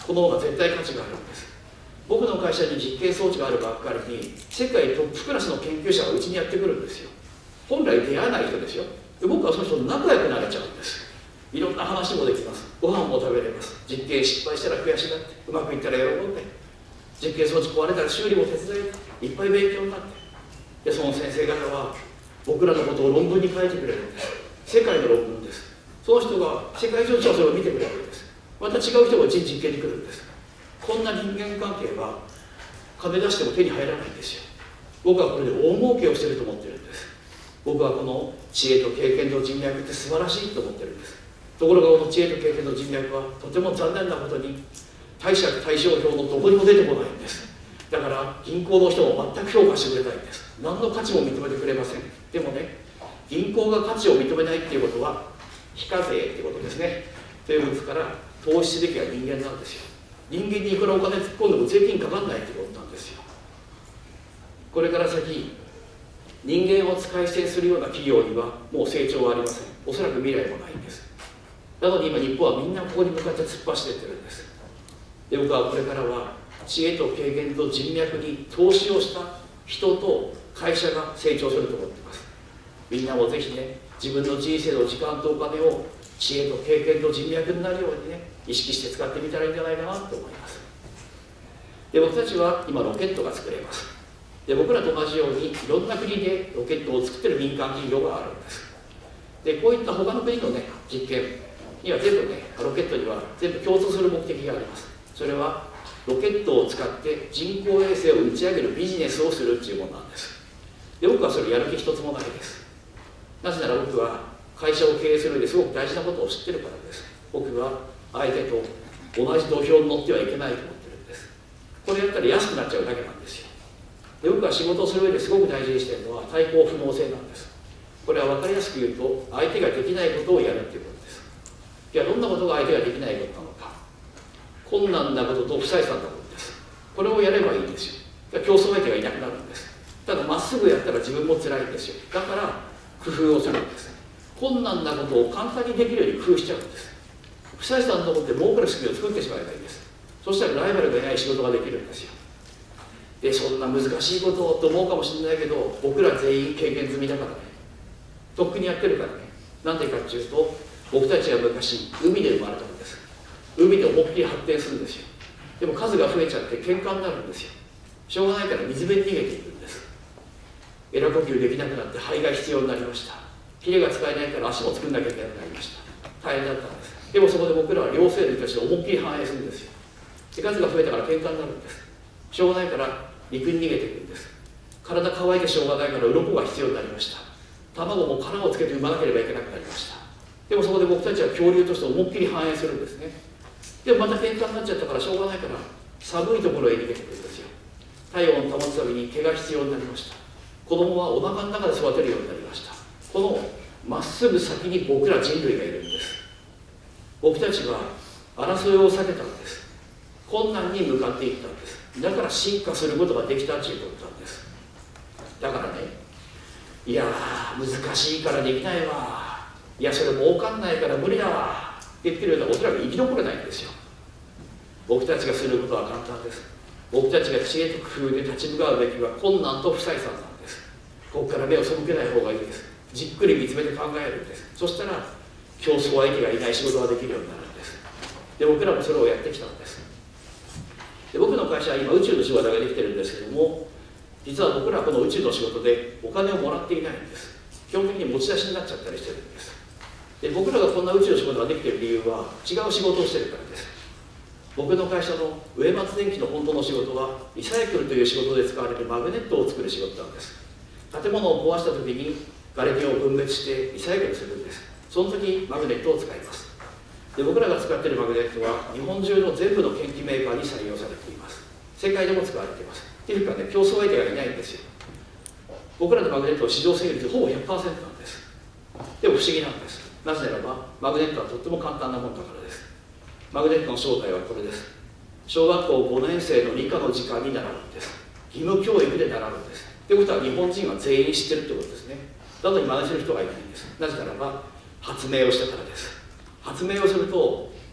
この方が絶対価値があるんです。僕の会社に実験装置があるばっかりに世界トップクラスの研究者がうちにやってくるんですよ。本来出会えない人ですよ。で僕はその人と仲良くなれちゃうんです。いろんな話もできます。ご飯も食べれます。実験失敗したら悔しがって、うまくいったら喜んで、実験装置壊れたら修理も手伝えて、いっぱい勉強になって、でその先生方は僕らのことを論文に書いてくれるんです。世界の論文です。その人が世界中の人がそれを見てくれるんです。また違う人がうちに実験に来るんです。こんな人間関係は金出しても手に入らないんですよ。僕はこれで大儲けをしてると思ってるんです。僕はこの知恵と経験と人脈って素晴らしいと思ってるんです。ところがこの知恵と経験と人脈はとても残念なことに貸借対照表のどこにも出てこないんです。だから銀行の人も全く評価してくれないんです。何の価値も認めてくれません。でもね、銀行が価値を認めないっていうことは非課税っていうことですね。ということから投資すべきは人間なんですよ。人間にいくらお金突っ込んでも税金かかんないってことなんですよ。これから先人間を使い捨てするような企業にはもう成長はありません。おそらく未来もないんです。なのに今日本はみんなここに向かって突っ走っていってるんです。で僕はこれからは知恵と経験と人脈に投資をした人と会社が成長すると思っています。みんなもぜひね、自分の人生の時間とお金を知恵と経験と人脈になるようにね、意識して使ってみたらいいんじゃないかなと思います。で僕たちは今ロケットが作れます。で僕らと同じようにいろんな国でロケットを作ってる民間企業があるんです。でこういった他の国のね実験には全部ね、ロケットには全部共通する目的があります。それはロケットを使って人工衛星を打ち上げるビジネスをするっていうものなんです。で僕はそれをやる気一つもないです。なぜなら僕は会社を経営する上ですごく大事なことを知ってるからです。僕は相手と同じ土俵に乗ってはいけないと思ってるんです。これやったら安くなっちゃうだけなんですよ。で僕は仕事をする上ですごく大事にしているのは対抗不能性なんです。これは分かりやすく言うと相手ができないことをやるっていうことです。いやどんなことが相手ができないことなのか、困難なことと不採算なことです。これをやればいいんですよ。競争相手がいなくなるんです。ただまっすぐやったら自分も辛いんですよ。だから工夫をするんです。困難なことを簡単にできるように工夫しちゃうんです。不採算のとこって儲かる仕組みを作ってしまえばいいんです。そしたらライバルがいない仕事ができるんですよ。でそんな難しいことをと思うかもしれないけど、僕ら全員経験済みだからね、とっくにやってるからね。なんでかっていうと僕たちは昔海で生まれたんです。海で思いっきり発展するんですよ。でも数が増えちゃって喧嘩になるんですよ。しょうがないから水辺に逃げていくんです。エラ呼吸できなくなって肺が必要になりました。ヒレが使えないから足も作んなきゃいけなくなりました。大変だったんです。でもそこで僕らは両生類として思いっきり反映するんですよ。で数が増えたから喧嘩になるんです。しょうがないから陸に逃げていくんです。体乾いてしょうがないから鱗が必要になりました。卵も殻をつけて産まなければいけなくなりました。でもそこで僕たちは恐竜として思いっきり反映するんですね。でもまた喧嘩になっちゃったからしょうがないから寒いところへ逃げてくるんですよ。体温を保つために毛が必要になりました。子供はお腹の中で育てるようになりました。このまっすぐ先に僕ら人類がいるんです。僕たちは争いを避けたんです。困難に向かっていったんです。だから進化することができたということなんです。だからね、いやー難しいからできないわ、いやそれ儲かんないから無理だわって言ってるような、おそらく生き残れないんですよ。僕たちがすることは簡単です。僕たちが知恵と工夫で立ち向かうべきは困難と不採算なんです。ここから目を背けない方がいいです。じっくり見つめて考えるんです。そしたら競争相手がいない仕事ができるようになるんです。で僕らもそれをやってきたんです。で僕の会社は今宇宙の仕事ができてるんですけども、実は僕らはこの宇宙の仕事でお金をもらっていないんです。基本的に持ち出しになっちゃったりしてるんです。で僕らがこんな宇宙の仕事ができている理由は違う仕事をしてるからです。僕の会社の上松電機の本当の仕事はリサイクルという仕事で使われるマグネットを作る仕事なんです。建物を壊した時に瓦礫を分別してリサイクルするんです。その時マグネットを使います。で僕らが使っているマグネットは日本中の全部の研究メーカーに採用されています。世界でも使われています。っていうかね、競争相手がいないんですよ。僕らのマグネットの市場占有率ほぼ ひゃくパーセント なんです。でも不思議なんです。なぜならばマグネットはとっても簡単なものだからです。マグネットの正体はこれです。小学校ごねん生の理科の時間に習うんです。義務教育で習うんです。ということは日本人は全員知ってるってことですね。なのに真似する人がいないんです。なぜならば発明をしたからです。発明をすると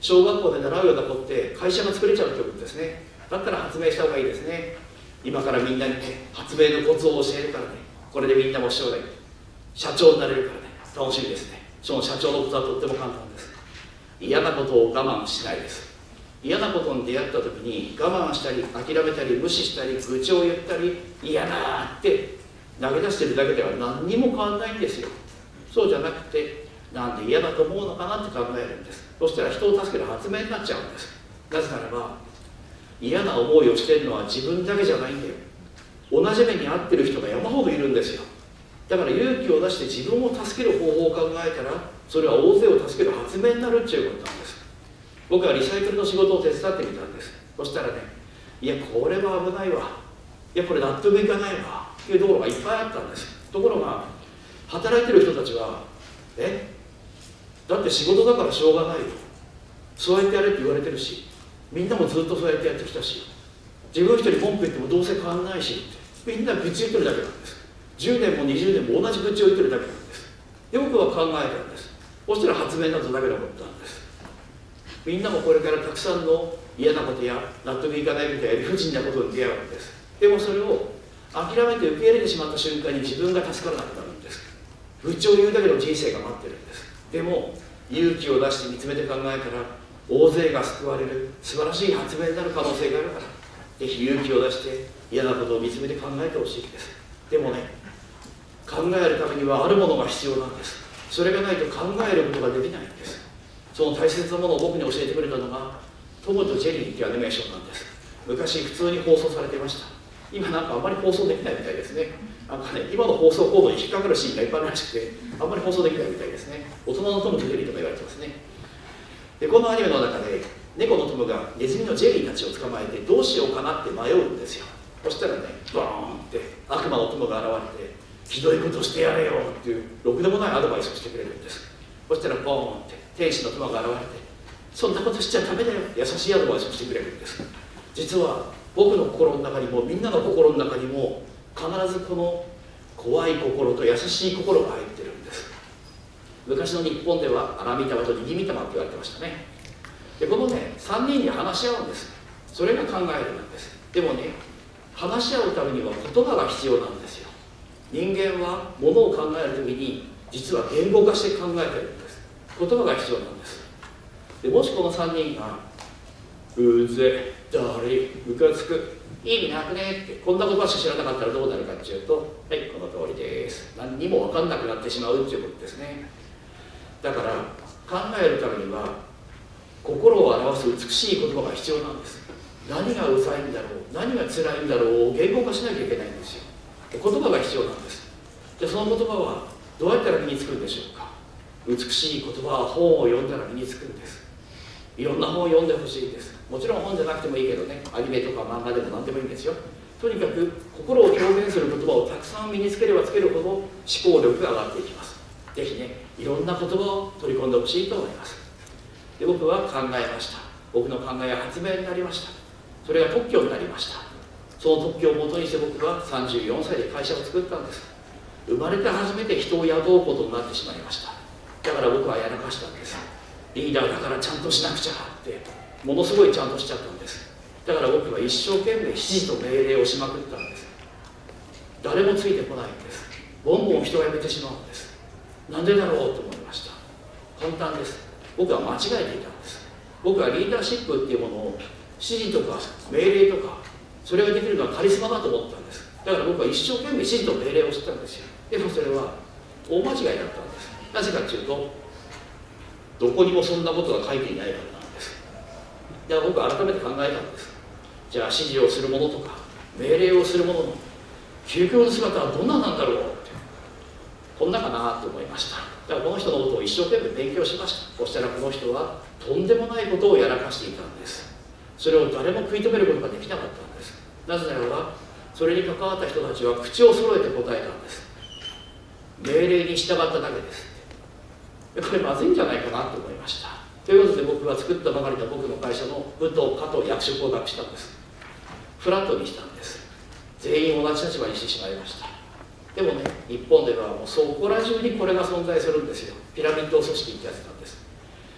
小学校で習うような子って会社が作れちゃうってことですね。だったら発明した方がいいですね。今からみんなにね、発明のコツを教えるからね、これでみんなも将来社長になれるからね、楽しみですね。その社長のことはとっても簡単です。嫌なことを我慢しないです。嫌なことに出会った時に我慢したり諦めたり無視したり愚痴を言ったり嫌だって投げ出してるだけでは何にも変わらないんですよ。そうじゃなくて、なんで嫌だと思うのかなって考えるんです。そしたら人を助ける発明になっちゃうんです。なぜならば、嫌な思いをしているのは自分だけじゃないんだよ。同じ目に遭ってる人が山ほどいるんですよ。だから勇気を出して自分を助ける方法を考えたら、それは大勢を助ける発明になるっていうことなんです。僕はリサイクルの仕事を手伝ってみたんです。そしたらね、いやこれは危ないわ、いやこれ納得いかないわっていうところがいっぱいあったんです。ところが働いてる人たちは、えだって仕事だからしょうがないよ、そうやってやれって言われてるし、みんなもずっとそうやってやってきたし、自分一人文句言ってもどうせ変わんないしって、みんな愚痴言ってるだけなんです。じゅうねんもにじゅうねんも同じ愚痴を言ってるだけなんです。で僕は考えたんです。そしたら発明などだけのことなんです。みんなもこれからたくさんの嫌なことや納得いかないことや理不尽なことに出会うんです。でもそれを諦めて受け入れてしまった瞬間に自分が助からなくなるんです。愚痴を言うだけの人生が待ってるんです。でも勇気を出して見つめて考えたら、大勢が救われる素晴らしい発明になる可能性があるから、ぜひ勇気を出して嫌なことを見つめて考えてほしいです。でもね、考えるためにはあるものが必要なんです。それがないと考えることができないんです。その大切なものを僕に教えてくれたのがトムとジェリーっていうアニメーションなんです。昔普通に放送されていました。今なんかあんまり放送できないみたいですね。なんかね、今の放送コードに引っかかるシーンがいっぱいあるらしくて、あんまり放送できないみたいですね。大人のトムとジェリーとか言われてますね。でこのアニメの中で猫のトムがネズミのジェリーたちを捕まえてどうしようかなって迷うんですよ。そしたらね、バーンって悪魔のトムが現れて、ひどいことしてやれよっていうろくでもないアドバイスをしてくれるんです。そしたらボーンって天使のトマが現れて、そんなことしちゃダメだよって優しいアドバイスをしてくれるんです。実は僕の心の中にもみんなの心の中にも必ずこの怖い心と優しい心が入ってるんです。昔の日本では荒御霊と握り玉って言われてましたね。でこのねさんにんに話し合うんです。それが考えるなんです。でもね、話し合うためには言葉が必要なんですよ。人間はものを考えるときに実は言語化して考えてるんです。言葉が必要なんです。でもしこのさんにんがうぜ、だり、ムカつく、意味なくねってこんな言葉しか知らなかったらどうなるかっていうと、はいこの通りです、何にも分かんなくなってしまうっていうことですね。だから考えるためには心を表す美しい言葉が必要なんです。何がうざいんだろう、何が辛いんだろうを言語化しなきゃいけないんですよ。言葉が必要なんです。でその言葉はどうやったら身につくんでしょうか。美しい言葉は本を読んだら身につくんです。いろんな本を読んでほしいです。もちろん本じゃなくてもいいけどね、アニメとか漫画でも何でもいいんですよ。とにかく心を表現する言葉をたくさん身につければつけるほど思考力が上がっていきます。ぜひね、いろんな言葉を取り込んでほしいと思います。で僕は考えました。僕の考えは発明になりました。それが特許になりました。その特許をもとにして僕はさんじゅうよんさいで会社を作ったんです。生まれて初めて人を雇うことになってしまいました。だから僕はやらかしたんです。リーダーだからちゃんとしなくちゃってものすごいちゃんとしちゃったんです。だから僕は一生懸命指示と命令をしまくったんです。誰もついてこないんです。ボンボン人が辞めてしまうんです。なんでだろうと思いました。簡単です。僕は間違えていたんです。僕はリーダーシップっていうものを指示とか命令とかそれができるのはカリスマだと思ったんです。だから僕は一生懸命指示と命令をしてたんですよ。でもそれは大間違いだったんです。なぜかというとどこにもそんなことが書いていないからなんです。だから僕は改めて考えたんです。じゃあ指示をするものとか命令をするものの究極の姿はどんななんだろうってこんなかなと思いました。だからこの人のことを一生懸命勉強しました。そしたらこの人はとんでもないことをやらかしていたんです。それを誰も食い止めることができなかったんです。なぜならばそれに関わった人たちは口を揃えて答えたんです。命令に従っただけです。これまずいんじゃないかなと思いました。ということで僕は作ったばかりの僕の会社の部と課と役職をなくしたんです。フラットにしたんです。全員同じ立場にしてしまいました。でもね、日本ではもうそこら中にこれが存在するんですよ。ピラミッド組織ってやつなんです。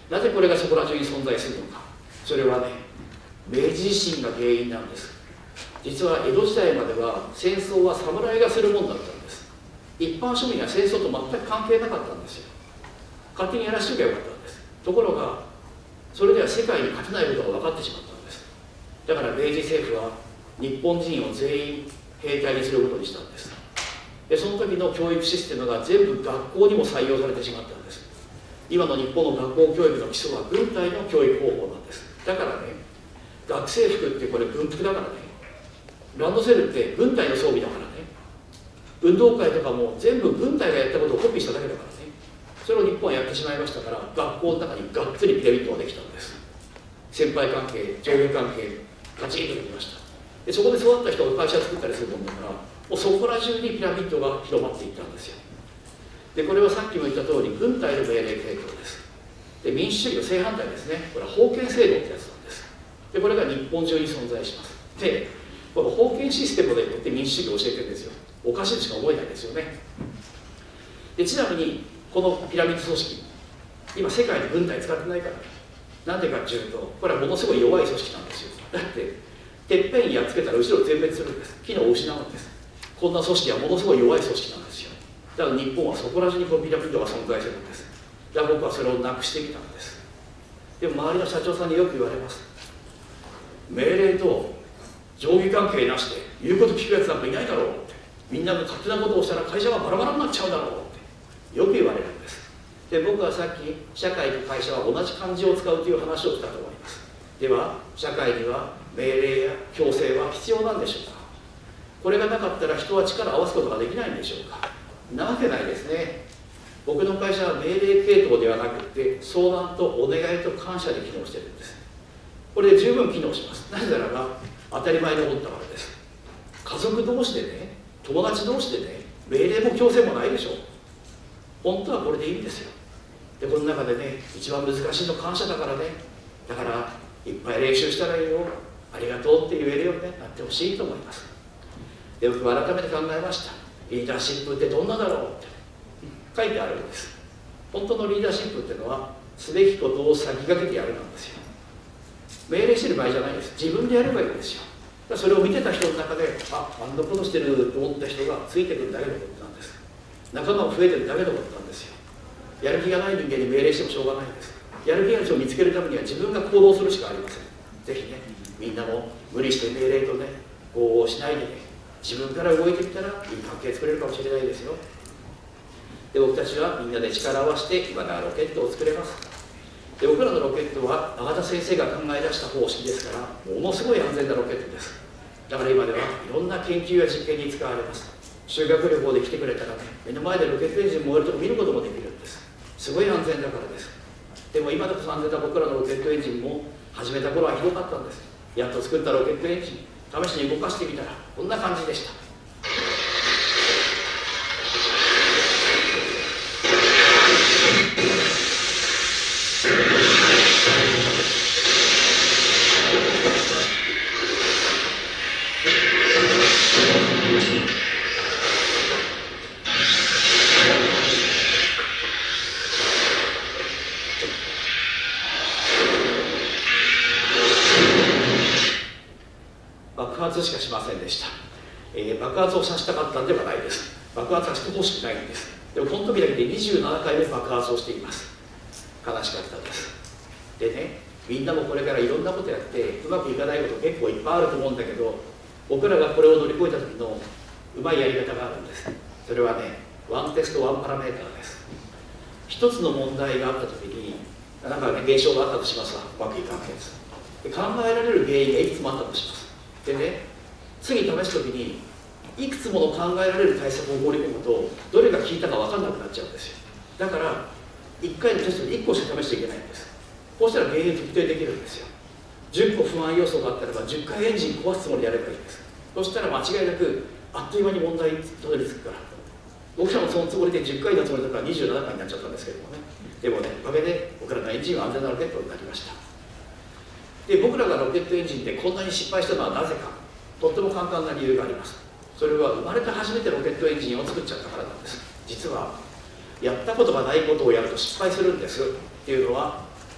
なぜこれがそこら中に存在するのか。それはね、明治維新が原因なんです。実は江戸時代までは戦争は侍がするもんだったんです。一般庶民は戦争と全く関係なかったんですよ。勝手にやらしとけばよかったんです。ところがそれでは世界に勝てないことが分かってしまったんです。だから明治政府は日本人を全員兵隊にすることにしたんです。でその時の教育システムが全部学校にも採用されてしまったんです。今の日本の学校教育の基礎は軍隊の教育方法なんです。だからね、学生服ってこれ軍服だからね、ランドセルって軍隊の装備だからね、運動会とかも全部軍隊がやったことをコピーしただけだからね、それを日本はやってしまいましたから、学校の中にがっつりピラミッドができたんです。先輩関係、上下関係、ガチンとできました。でそこで育った人が会社作ったりするもんだから、もうそこら中にピラミッドが広まっていったんですよ。でこれはさっきも言った通り、軍隊の命令系統です。で民主主義の正反対ですね、これは封建制度ってやつなんです。でこれが日本中に存在します。でこの封建システムでこうやって民主主義を教えてるんですよ。おかしいとしか思えないですよね。でちなみにこのピラミッド組織、今世界で軍隊使ってないから、ね、なんでかっていうと、これはものすごい弱い組織なんですよ。だっててっぺんにやっつけたら後ろ全滅するんです。機能を失うんです。こんな組織はものすごい弱い組織なんですよ。だから日本はそこら中にこのピラミッドが存在するんです。だから僕はそれをなくしてきたんです。でも周りの社長さんによく言われます。命令と上下関係なしで言うこと聞くやつなんかいないだろうって、みんなが勝手なことをしたら会社がバラバラになっちゃうだろうってよく言われるんです。で僕はさっき社会と会社は同じ漢字を使うという話をしたと思います。では社会には命令や強制は必要なんでしょうか。これがなかったら人は力を合わすことができないんでしょうか。なわけないですね。僕の会社は命令系統ではなくて相談とお願いと感謝で機能しているんです。これで十分機能します。なぜならば当たり前のことだからです。家族同士でね、友達同士でね、命令も強制もないでしょう。本当はこれでいいんですよ。でこの中でね、一番難しいの感謝だからね。だからいっぱい練習したらいいよ、ありがとうって言えるようになってほしいと思います。で僕は改めて考えました。リーダーシップってどんなだろうって書いてあるんです。本当のリーダーシップっていうのはすべきことを先駆けてやるなんですよ。命令してる場合じゃないです。自分でやればいいんですよ。だからそれを見てた人の中で、あ、あんなことしてると思った人がついてくるだけのことなんです。仲間が増えてるだけのことなんですよ。やる気がない人間に命令してもしょうがないんです。やる気がない人を見つけるためには自分が行動するしかありません。ぜひね、みんなも無理して命令とね、こうしないでね、自分から動いてみたらいい関係作れるかもしれないですよ。で僕たちはみんなで力を合わせて今からロケットを作れます。で僕らのロケットは永田先生が考え出した方式ですから、ものすごい安全なロケットです。だから今ではいろんな研究や実験に使われます。修学旅行で来てくれたらね、目の前でロケットエンジン燃えるとこ見ることもできるんです。すごい安全だからです。でも今だと安全な僕らのロケットエンジンも始めた頃はひどかったんです。やっと作ったロケットエンジン試しに動かしてみたらこんな感じでした。爆発しかしませんでした。えー、爆発をさせたかったんではないです。爆発はしてほしくないんです。でもこの時だけでにじゅうななかいめ爆発をしています。悲しかったです。でね、みんなもこれからいろんなことやってうまくいかないこと結構いっぱいあると思うんだけど、僕らがこれを乗り越えた時のうまいやり方があるんです。それはね、ワンテストワンパラメーターです。一つの問題があった時になんかね、現象があったとしますわ。うまくいかないです。で考えられる原因がいくつもあったとします。でね、次試す時にいくつもの考えられる対策を盛り込むとどれが効いたか分かんなくなっちゃうんですよ。だからいっかいのテストでいっこしか試しちゃいけないんです。こうしたら原因を特定できるんですよ。じゅっこ不安要素があったらばじゅっかいエンジン壊すつもりでやればいいんです。そしたら間違いなくあっという間に問題にたどり着くから。僕らもそのつもりでじゅっかいのつもりだからにじゅうななかいになっちゃったんですけどもね。でもね、おかげで僕らのエンジンは安全なロケットになりました。で僕らがロケットエンジンでこんなに失敗したのはなぜか、とっても簡単な理由があります。それは生まれて初めてロケットエンジンを作っちゃったからなんです。実はやったことがないことをやると失敗するんですっていうのは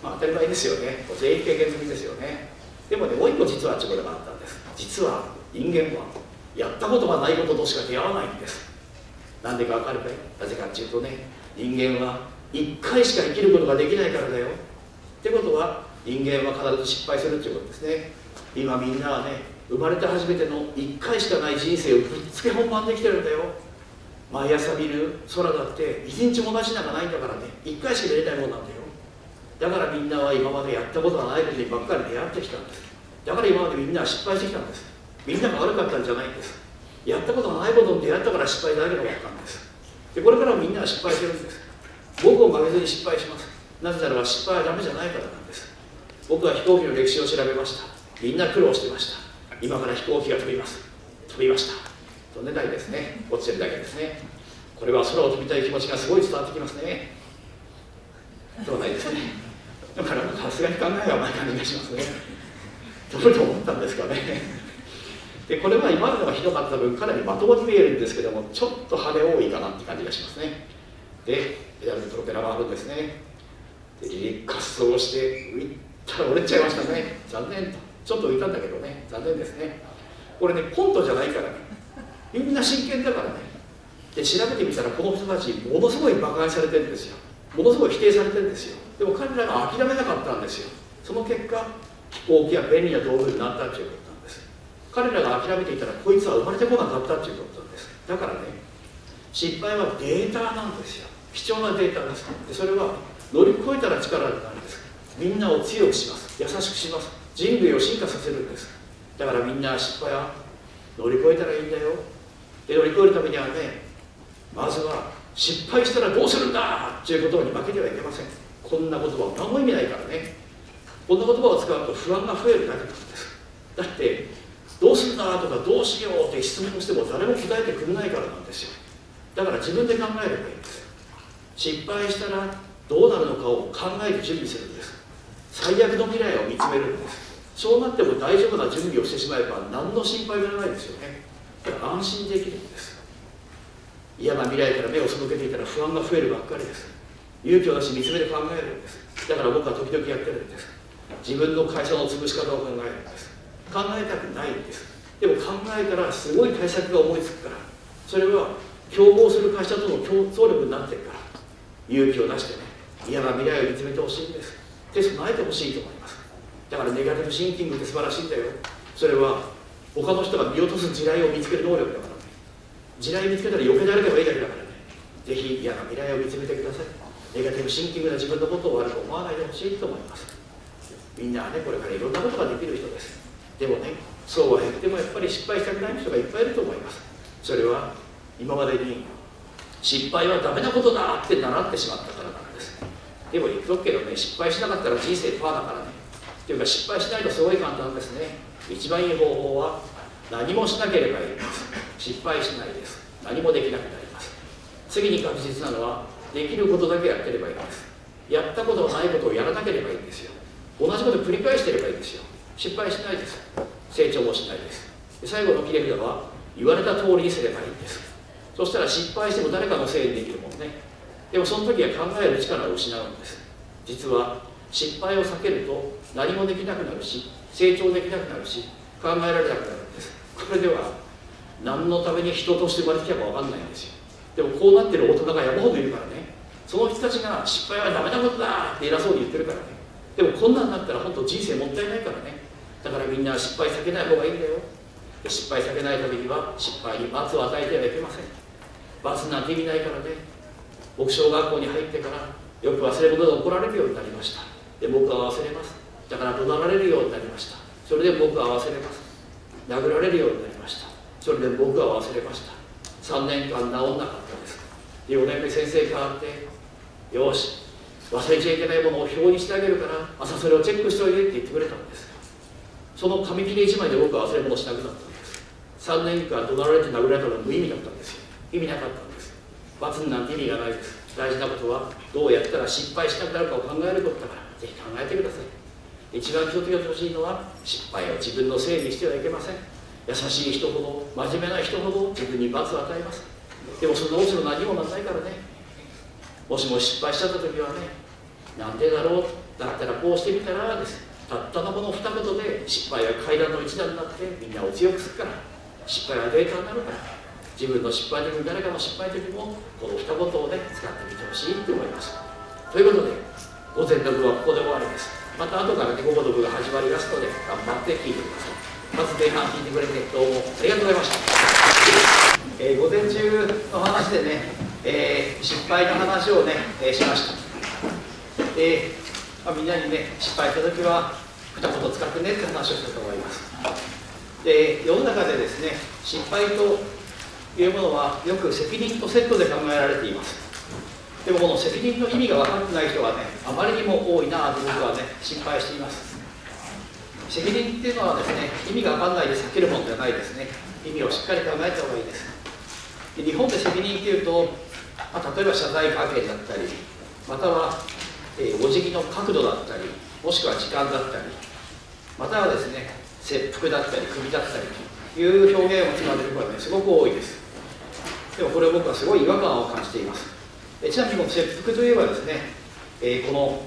まあ、当たり前ですよね。全員経験済みですよね。でもね、もう一個実は違うことがあったんです。実は人間はやったことがないこととしか出会わないんです。なんでかわかるかい？なぜかっていうとね、人間はいっかいしか生きることができないからだよ。ってことは人間は必ず失敗するっていうことですね。今みんなはね、生まれて初めてのいっかいしかない人生をぶっつけ本番できてるんだよ。毎朝見る空だって一日も同じなんかないんだからね、いっかいしか見れないもんなんだよ。だからみんなは今までやったことがないことにばっかり出会ってきたんです。だから今までみんなは失敗してきたんです。みんなが悪かったんじゃないんです。やったことがないことに出会ったから失敗だけが分かったんです。でこれからもみんなは失敗するんです。僕を曲げずに失敗します。なぜならば失敗はダメじゃないからなんです。僕は飛行機の歴史を調べました。みんな苦労してました。今から飛行機が飛びます。飛びました。飛んでないですね。落ちてるだけですね。これは空を飛びたい気持ちがすごい伝わってきますね。そうないですね。だからさすがに考えが甘い感じがしますね。どうと思ったんですかね。でこれは今まではひどかった分かなりまともに見えるんですけども、ちょっと羽多いかなって感じがしますね。でペダルでプロペラがあるんですね。で離陸滑走して浮いたら折れちゃいましたね。残念と。ちょっと浮いたんだけどね、残念ですね。これね、コントじゃないからね、みんな真剣だからね。で調べてみたらこの人たちものすごい馬鹿にされてるんですよ。ものすごい否定されてるんですよ。でも彼らが諦めなかったんですよ。その結果飛行機は便利な道具になったということなんです。彼らが諦めていたらこいつは生まれてこなかったということなんです。だからね、失敗はデータなんですよ。貴重なデータです。でそれは乗り越えたら力になるんです。みんなを強くします。優しくします。人類を進化させるんです。だからみんな失敗は乗り越えたらいいんだよ。で乗り越えるためにはね、まずは失敗したらどうするんだということに負けてはいけません。こんな言葉は何も意味ないからね。こんな言葉を使うと不安が増えるだけなんです。だってどうするんだとかどうしようって質問しても誰も答えてくれないからなんですよ。だから自分で考えればいいんです。失敗したらどうなるのかを考えて準備するんです。最悪の未来を見つめるんです。そうなっても大丈夫な準備をしてしまえば何の心配もないですよね。だから安心できるんです。嫌な未来から目を背けていたら不安が増えるばっかりです。勇気を出し見つめて考えるんです。だから僕は時々やってるんです。自分の会社の潰し方を考えるんです。考えたくないんです。でも考えたらすごい対策が思いつくから、それは競合する会社との競争力になってるから、勇気を出してね、嫌な未来を見つめてほしいんです。で備えてほしいと思います。だからネガティブシンキングって素晴らしいんだよ。それは他の人が見落とす地雷を見つける能力だからね。地雷見つけたら避けられればいいだけだからね。ぜひ嫌な未来を見つめてください。ネガティブシンキングな自分のことを悪く思わないでほしいと思います。みんなはね、これからいろんなことができる人です。でもね、そうは言ってもやっぱり失敗したくない人がいっぱいいると思います。それは今までに失敗はダメなことだって習ってしまったからなんです。でも言っとくけどね、失敗しなかったら人生パーだからね。っていうか失敗しないとすごい簡単ですね。一番いい方法は何もしなければいいんです。失敗しないです。何もできなくなります。次に確実なのはできることだけやってればいいんです。やったことがないことをやらなければいいんですよ。同じことを繰り返してればいいんですよ。失敗しないです。成長もしないです。で最後の切れ札は言われた通りにすればいいんです。そしたら失敗しても誰かのせいにできるもんね。でもその時は考える力を失うんです。実は失敗を避けると何もできなくなるし、成長できなくなるし、考えられなくなるんです。これでは何のために人として生まれてきたか分かんないんですよ。でもこうなってる大人が山ほどいるからね。その人たちが失敗はダメなことだって偉そうに言ってるからね。でもこんなんなったら本当人生もったいないからね。だからみんな失敗避けない方がいいんだよ。失敗避けないためには失敗に罰を与えてはいけません。罰なんて意味ないからね。僕小学校に入ってからよく忘れ物で怒られるようになりました。で僕は忘れます。だから怒鳴られるようになりました。それで僕は忘れます。殴られるようになりました。それで僕は忘れました。さんねんかん治んなかったです。でよねんめ先生変わってよし忘れちゃいけないものを表にしてあげるから朝それをチェックしておいでって言ってくれたんです。その紙切れいちまいで僕は忘れ物しなくなったんです。さんねんかん怒鳴られて殴られたのは無意味だったんですよ。意味なかったんです。罰になんて意味がないです。大事なことはどうやったら失敗しなくなるかを考えることだから、ぜひ考えてください。一番気をつけてほしいのは失敗を自分のせいにしてはいけません。優しい人ほど真面目な人ほど自分に罰を与えます。でもそんな落ちの何もならないからね。もしも失敗しちゃった時はね、なんでだろうだったらこうしてみたらですね、たったのこの二言で失敗は階段の一段になってみんなを強くするから、失敗はデータになるから、自分の失敗時に誰かの失敗時もこの二言をね使ってみてほしいと思います。ということで午前の部はここで終わりです。また後からね午後の部が始まりますので頑張って聞いてください。まず前半聞いてくれてどうもありがとうございました。えー、午前中の話でね、えー、失敗の話をね、えー、しました。えーまあ、みんなにね失敗した時は二言使ってねって話をしたと思います。で世の中でですね失敗というものはよく責任とセットで考えられています。でもこの責任の意味が分かってない人はねあまりにも多いなと僕はね心配しています。責任っていうのはですね意味が分かんないで避けるものじゃないですね。意味をしっかり考えた方がいいです。で日本で責任っていうと、まあ、例えば謝罪加減だったりまたは、えー、お辞儀の角度だったりもしくは時間だったりまたはですね切腹だったり首だったりという表現を使われることがねすごく多いです。でもこれを僕はすごい違和感を感じています。えちなみにこの切腹といえばですね、えー、この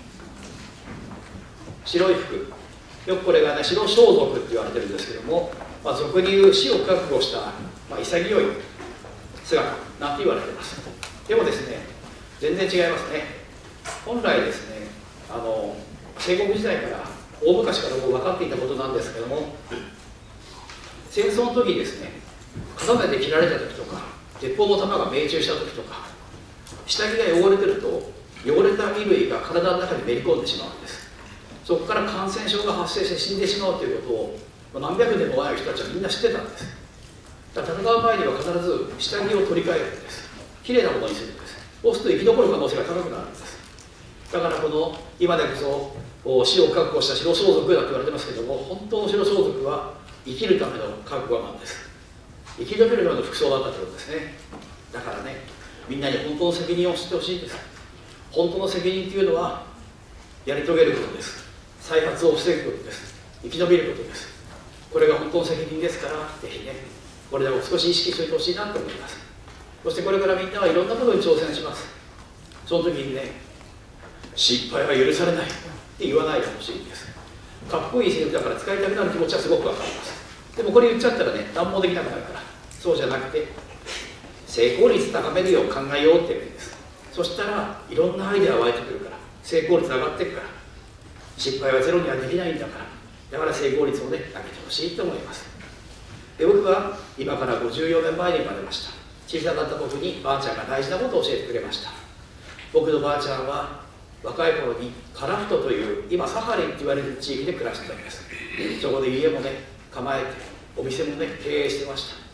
白い服よくこれがね白装束って言われてるんですけども、まあ、俗に言う死を覚悟した、まあ、潔い姿なんて言われています。でもですね全然違いますね。本来ですねあの戦国時代から大昔からもう分かっていたことなんですけども、戦争の時ですね刀で切られた時とか鉄砲の弾が命中した時とか下着が汚れてると汚れた衣類が体の中にめり込んでしまうんです。そこから感染症が発生して死んでしまうということを何百年も前の人たちはみんな知ってたんです。だから戦う前には必ず下着を取り替えるんです。きれいなものにするんです。そうすると生き残る可能性が高くなるんです。だからこの今でこそ死を覚悟した白装束だと言われてますけども、本当の白装束は生きるための覚悟なんです。生き延びるための服装だったということですね。だからねみんなに本当の責任を知ってほしいんです。本当の責任というのはやり遂げることです。再発を防ぐことです。生き延びることです。これが本当の責任ですから、ぜひねこれでも少し意識しておいてほしいなと思います。そしてこれからみんなはいろんなことに挑戦します。その時にね失敗は許されないって言わないでほしいんです。かっこいいセリフだから使いたくなる気持ちはすごくわかります。でもこれ言っちゃったらね何もできなくなるから、そうじゃなくて成功率高めるよう考えようって言うんです。そしたらいろんなアイデアが湧いてくるから成功率上がっていくから、失敗はゼロにはできないんだから、だから成功率をね上げてほしいと思います。で僕は今からごじゅうよねんまえに生まれました。小さかった僕にばあちゃんが大事なことを教えてくれました。僕のばあちゃんは若い頃に樺太という今サハリンって言われる地域で暮らしてたんです。そこで家もね構えてお店もね経営してました。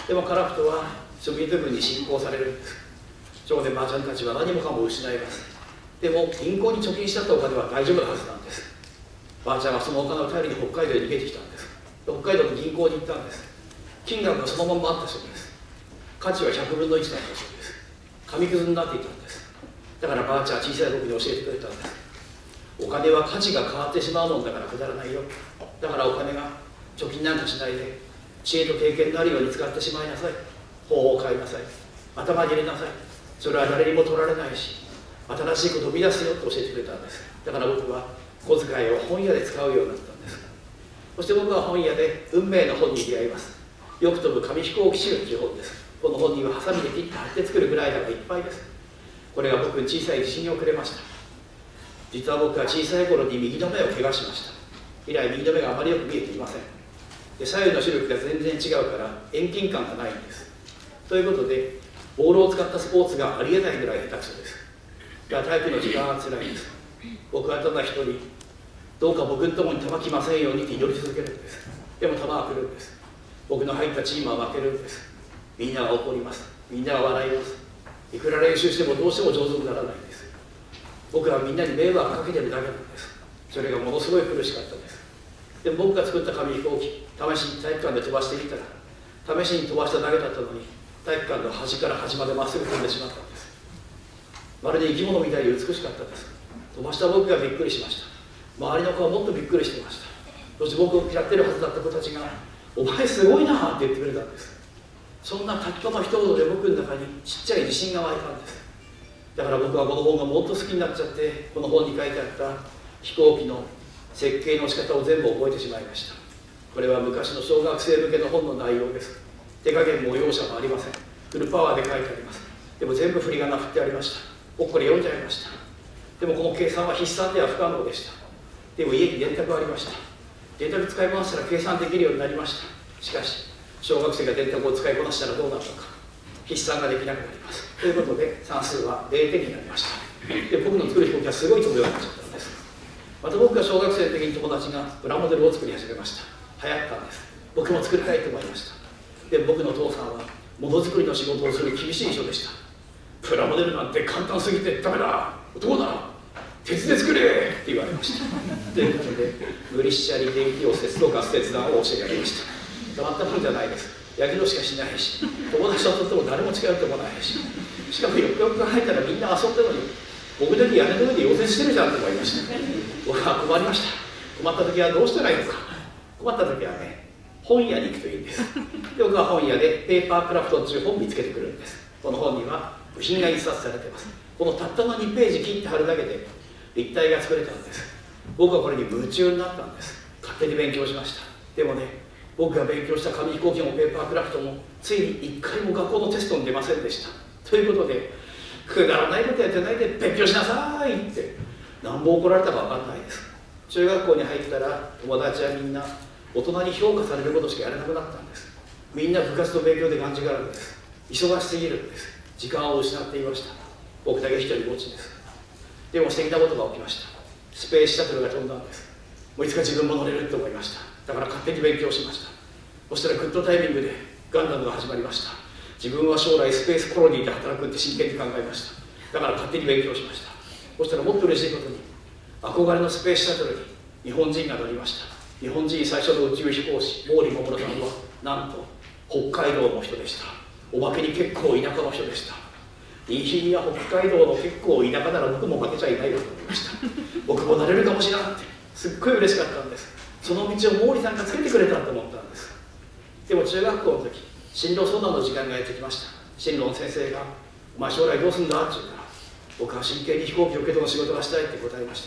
でも樺太はソビエト軍に侵攻されるんです。そこでばあちゃんたちは何もかも失います。でも銀行に貯金しちゃったお金は大丈夫なはずなんです。ばあちゃんはそのお金を頼りに北海道に逃げてきたんです。北海道の銀行に行ったんです。金額がそのままあったそうです。価値はひゃくぶんのいちだったそうです。紙くずになっていたんです。だからばあちゃんは小さい僕に教えてくれたんです。お金は価値が変わってしまうもんだからくだらないよ。だからお金が貯金なんかしないで知恵と経験のあるように使ってしまいなさい。方法を変えなさい。頭に入れなさい。それは誰にも取られないし新しいことを生み出すよと教えてくれたんです。だから僕は小遣いを本屋で使うようになったんです。そして僕は本屋で運命の本に出会います。よく飛ぶ紙飛行機集という本です。この本にはハサミで切って貼って作るグライダーがいっぱいです。これが僕に小さい自信をくれました。実は僕は小さい頃に右の目を怪我しました。以来右の目があまりよく見えていません。で左右の視力が全然違うから遠近感がないんです。ということでボールを使ったスポーツがありえないぐらい下手くそです。だから体育の時間はつらいんです。僕はただ一人どうか僕のところに球来ませんようにって祈り続けるんです。でも球は来るんです。僕の入ったチームは負けるんです。みんなが怒ります。みんなが笑います。いくら練習してもどうしても上手にならないんです。僕はみんなに迷惑かけてるだけなんです。それがものすごい苦しかったんです。でも僕が作った紙飛行機試しに体育館で飛ばしてみたら試しに飛ばしただけだったのに体育館の端から端までまっすぐ飛んでしまったんです。まるで生き物みたいに美しかったです。飛ばした僕がびっくりしました。周りの子はもっとびっくりしていました。そして僕を嫌ってるはずだった子たちが「お前すごいな」って言ってくれたんです。そんな書き込ま一言で僕の中にちっちゃい自信が湧いたんです。 だから僕はこの本がもっと好きになっちゃって、この本に書いてあった飛行機の設計の仕方を全部覚えてしまいました。これは昔の小学生向けの本の内容です。手加減も容赦もありません。フルパワーで書いてあります。でも全部振り仮名振ってありました。僕これ読んじゃいました。でもこの計算は筆算では不可能でした。でも家に電卓ありました。電卓使いこなしたら計算できるようになりました。しかし小学生が電卓を使いこなしたらどうなるのか。筆算ができなくなります。ということで算数はれいてんになりました。で僕の作る飛行機はすごい飛ぶようになっちゃったんです。また僕が小学生の時に友達がプラモデルを作り始めました。流行ったんです。僕も作りたいと思いました。で僕の父さんはものづくりの仕事をする厳しい人でした。プラモデルなんて簡単すぎてダメだ、男なら鉄で作れって言われました。ということで無理しちゃり電気を接とガス切断を教えられました。たまったもんじゃないです。やけどしかしないし、友達ととっても誰も近寄ってこないし、しかもよくよく考えたらみんな遊んでるのに僕だけ屋根の上で溶接してるじゃんと思いました。僕は困りました。困った時はどうしたらいいのか。困った時はね、本屋に行くといいんです。で僕は本屋でペーパークラフトという本を見つけてくるんです。この本には部品が印刷されています。このたったのにページ切って貼るだけで立体が作れたんです。僕はこれに夢中になったんです。勝手に勉強しました。でもね、僕が勉強した紙飛行機もペーパークラフトもついにいっかいも学校のテストに出ませんでした。ということでくだらないことやってないで勉強しなさいって何本怒られたか分かんないです。中学校に入ったら友達はみんな大人に評価されることしかやらなくなったんです。みんな部活と勉強でがんじがらめです。忙しすぎるんです。時間を失っていました。僕だけ一人ぼっちです。でも素敵なことが起きました。スペースシャトルが飛んだんです。もういつか自分も乗れると思いました。だから勝手に勉強しました。そしたらグッドタイミングでガンダムが始まりました。自分は将来スペースコロニーで働くって真剣に考えました。だから勝手に勉強しました。そしたらもっと嬉しいことに憧れのスペースシャトルに日本人が乗りました。日本人最初の宇宙飛行士毛利桃さんはなんと北海道の人でした。おまけに結構田舎の人でした。いや北海道の結構田舎なら僕も負けちゃいないよと思いました。僕もなれるかもしれないってすっごい嬉しかったんです。その道を毛利さんがつけてくれたと思ったんです。でも中学校の時進路相談の時間がやってきました。進路の先生が「お前将来どうすんだ?」って言うから僕は真剣に飛行機を受け取る仕事がしたいって答えました。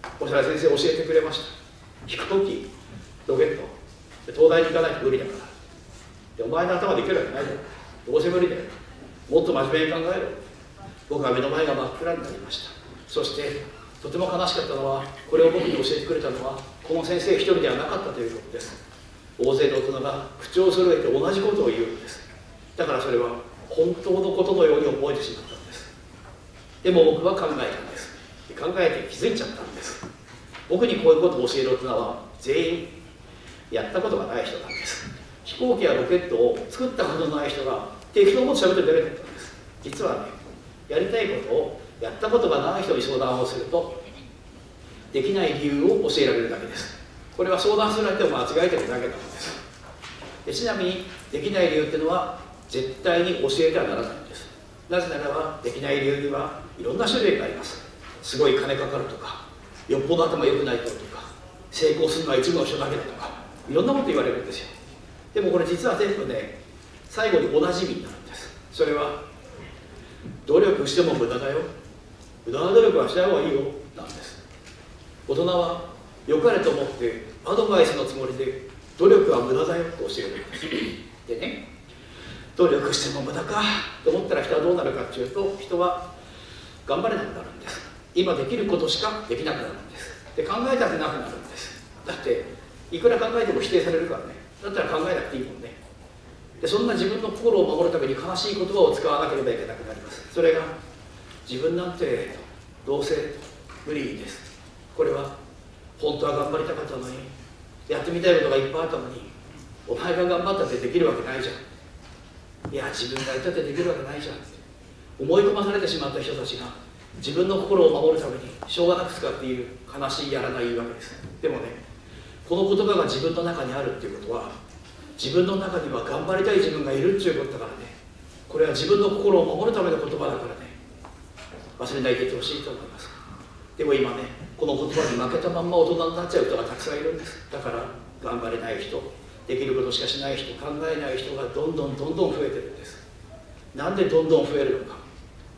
そしたら先生教えてくれました。飛行機ロケット東大に行かないと無理だからでお前の頭で行けるわけないだろ、どうせ無理だよ、もっと真面目に考えろ。僕は目の前が真っ暗になりました。そしてとても悲しかったのはこれを僕に教えてくれたのはこの先生一人ではなかったということです。大勢の大人が口を揃えて同じことを言うんです。だからそれは本当のことのように思えてしまったんです。でも僕は考えたんです。考えて気づいちゃったんです。僕にこういうことを教える大人は全員やったことがない人なんです。飛行機やロケットを作ったことのない人が適当なことを喋ってるだけだったんです。実はね、やりたいことをやったことがない人に相談をするとできない理由を教えられるだけです。これは相談する相手を間違えてるだけなんです。でちなみにできない理由っていうのは絶対に教えてはならないんです。なぜならばできない理由にはいろんな種類があります。すごい金かかるとか、よっぽど頭良くないととか、成功するのは一部の人だけだとか、いろんなこと言われるんですよ。でもこれ実は全部ね、最後に同じ意味になるんです。それは努力しても無駄だよ、無駄な努力はしない方がいいよなんです。大人は良かれと思ってアドバイスのつもりで努力は無駄だよと教えるんです。でね、努力しても無駄かと思ったら人はどうなるかっていうと、人は頑張れなくなるんです。今できることしかできなくなるんです。で考えたくなくなるんです。だっていくら考えても否定されるからね。だったら考えなくていいもんね。でそんな自分の心を守るために悲しい言葉を使わなければいけなくなります。それが自分なんてどうせ無理です。これは本当は頑張りたかったのに、やってみたいことがいっぱいあったのに、お前が頑張ったってできるわけないじゃん、いや自分がやったってできるわけないじゃんって思い込まされてしまった人たちが自分の心を守るためにしょうがなく使っている悲しいやらない言い訳です。でもね、この言葉が自分の中にあるっていうことは、自分の中には頑張りたい自分がいるっていうことだからね。これは自分の心を守るための言葉だからね、忘れないでいてほしいと思います。でも今ね、この言葉に負けたまんま大人になっちゃう人がたくさんいるんです。だから頑張れない人、できることしかしない人、考えない人がどんどんどんどん増えてるんです。なんでどんどん増えるのか。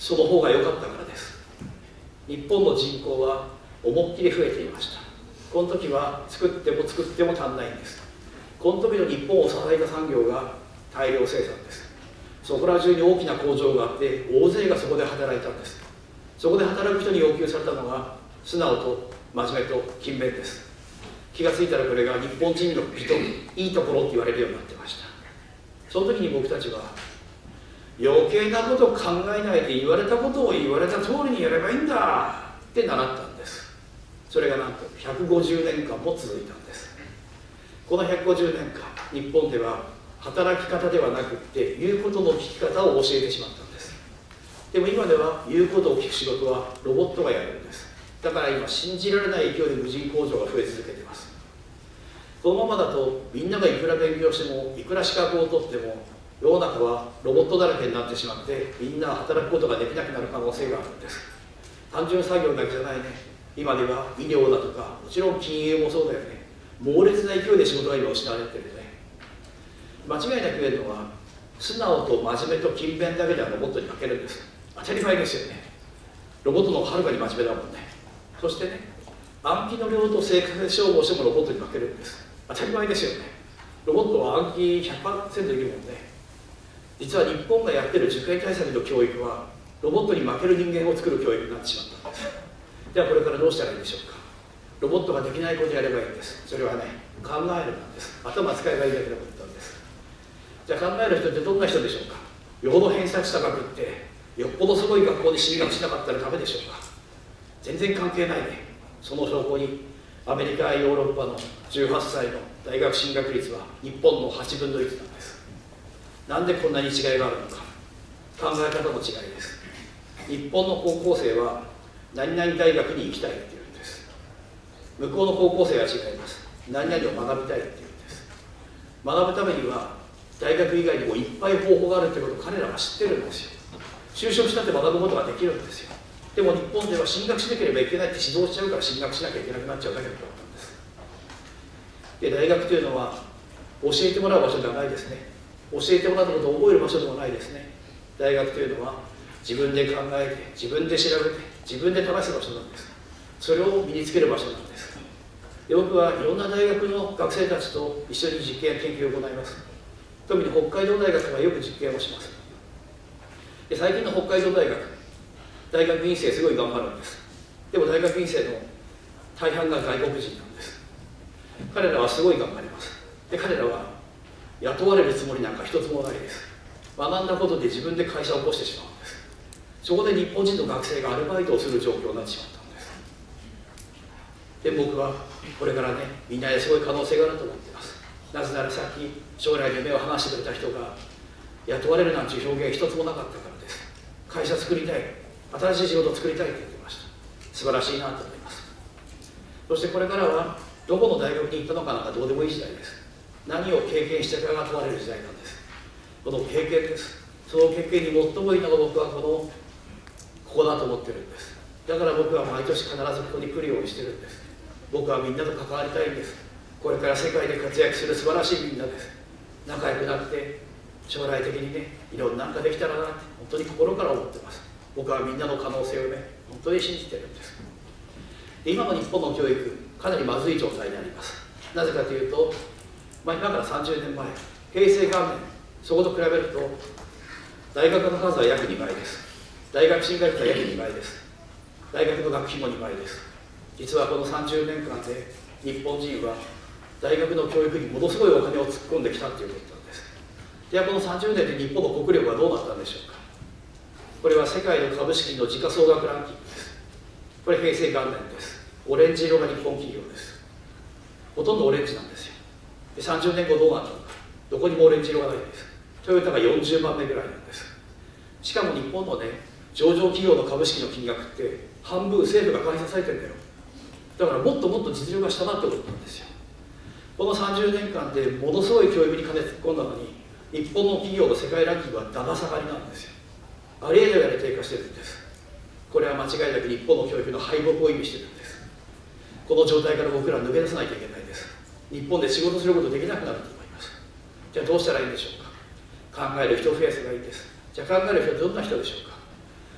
その方が良かったからです。日本の人口は思いっきり増えていました。この時は作っても作っても足んないんです。この時の日本を支えた産業が大量生産です。そこら中に大きな工場があって大勢がそこで働いたんです。そこで働く人に要求されたのが素直と真面目と勤勉です。気がついたらこれが日本人の人いいところって言われるようになってました。その時に僕たちは余計なことを考えないで言われたことを言われた通りにやればいいんだって習ったんです。それがなんとひゃくごじゅうねんかんも続いたんです。このひゃくごじゅうねんかん日本では働き方ではなくって言うことの聞き方を教えてしまったんです。でも今では言うことを聞く仕事はロボットがやるんです。だから今信じられない勢いで無人工場が増え続けています。このままだとみんながいくら勉強してもいくら資格を取っても世の中はロボットだらけになってしまってみんな働くことができなくなる可能性があるんです。単純作業だけじゃないね。今では医療だとかもちろん金融もそうだよね。猛烈な勢いで仕事が今失われてるよね。間違いなく言えるのは素直と真面目と勤勉だけではロボットに負けるんです。当たり前ですよね。ロボットの方がはるかに真面目だもんね。そしてね、暗記の量と正確で勝負をしてもロボットに負けるんです。当たり前ですよね。ロボットは暗記 ひゃくパーセント できるもんね。実は日本がやってる受験対策の教育はロボットに負ける人間を作る教育になってしまったんです。ではこれからどうしたらいいでしょうか。ロボットができないことをやればいいんです。それはね、考えるなんです。頭使えばいいだけのことなんです。じゃあ考える人ってどんな人でしょうか。よほど偏差値高くってよっぽどすごい学校に進学しなかったらダメでしょうか。全然関係ないね。その証拠にアメリカやヨーロッパのじゅうはっさいの大学進学率は日本のはちぶんのいちなんです。なんでこんなに違いがあるのか。考え方の違いです。日本の高校生は何々大学に行きたいって言うんです。向こうの高校生は違います。何々を学びたいって言うんです。学ぶためには大学以外にもいっぱい方法があるってことを彼らは知ってるんですよ。就職したって学ぶことができるんですよ。でも日本では進学しなければいけないって指導しちゃうから進学しなきゃいけなくなっちゃうだけのことなんです。で、大学というのは教えてもらう場所ではないですね。教えてもらったことを覚える場所でもないですね。大学というのは自分で考えて自分で調べて自分で試す場所なんです。それを身につける場所なんです。で、僕はいろんな大学の学生たちと一緒に実験や研究を行います。特に北海道大学はよく実験をします。で、最近の北海道大学大学院生すごい頑張るんです。でも大学院生の大半が外国人なんです。彼らはすごい頑張ります。で、彼らは雇われるつもりなんか一つもないです。学んだことで自分で会社を起こしてしまうんです。そこで日本人の学生がアルバイトをする状況になってしまったんです。で、僕はこれからね、みんなですごい可能性があると思っています。なぜならさっき将来の夢を話してくれた人が雇われるなんていう表現一つもなかったからです。会社作りたい、新しい仕事を作りたいと言ってました。素晴らしいなと思います。そしてこれからはどこの大学に行ったのかなんかどうでもいい時代です。何を経験したかが問われる時代なんです。この経験です。その経験に最もいいのが僕はこのここだと思ってるんです。だから僕は毎年必ずここに来るようにしてるんです。僕はみんなと関わりたいんです。これから世界で活躍する素晴らしいみんなです。仲良くなって将来的にね、いろんななんかできたらなって本当に心から思ってます。僕はみんなの可能性をね、本当に信じてるんです。で、今の日本の教育かなりまずい状態にあります。なぜかというと、まあ、今からさんじゅうねんまえへいせい元年、そこと比べると大学の数は約にばいです。大学進学率は約にばいです。大学の学費もにばいです。実はこのさんじゅうねんかんで日本人は大学の教育にものすごいお金を突っ込んできたということなんです。ではこのさんじゅうねんで日本の国力はどうなったんでしょうか。これは世界の株式の時価総額ランキングです。これへいせい元年です。オレンジ色が日本企業です。ほとんどオレンジなんですよ。で、さんじゅうねんごどうなったのか。どこにもオレンジ色がないんです。トヨタがよんじゅうばんめぐらいなんです。しかも日本のね、上場企業の株式の金額って半分政府が買い支えてるんだよ。だからもっともっと実力が下だってことなんですよ。このさんじゅうねんかんでものすごい教育に金突っ込んだのに、日本の企業の世界ランキングはだだ下がりなんですよ。ありえないぐらい低下してるんです。これは間違いなく日本の教育の敗北を意味してるんです。この状態から僕ら抜け出さないといけないです。日本で仕事することできなくなると思います。じゃあどうしたらいいんでしょうか。考える人を増やせばいいんです。じゃあ考える人はどんな人でしょうか。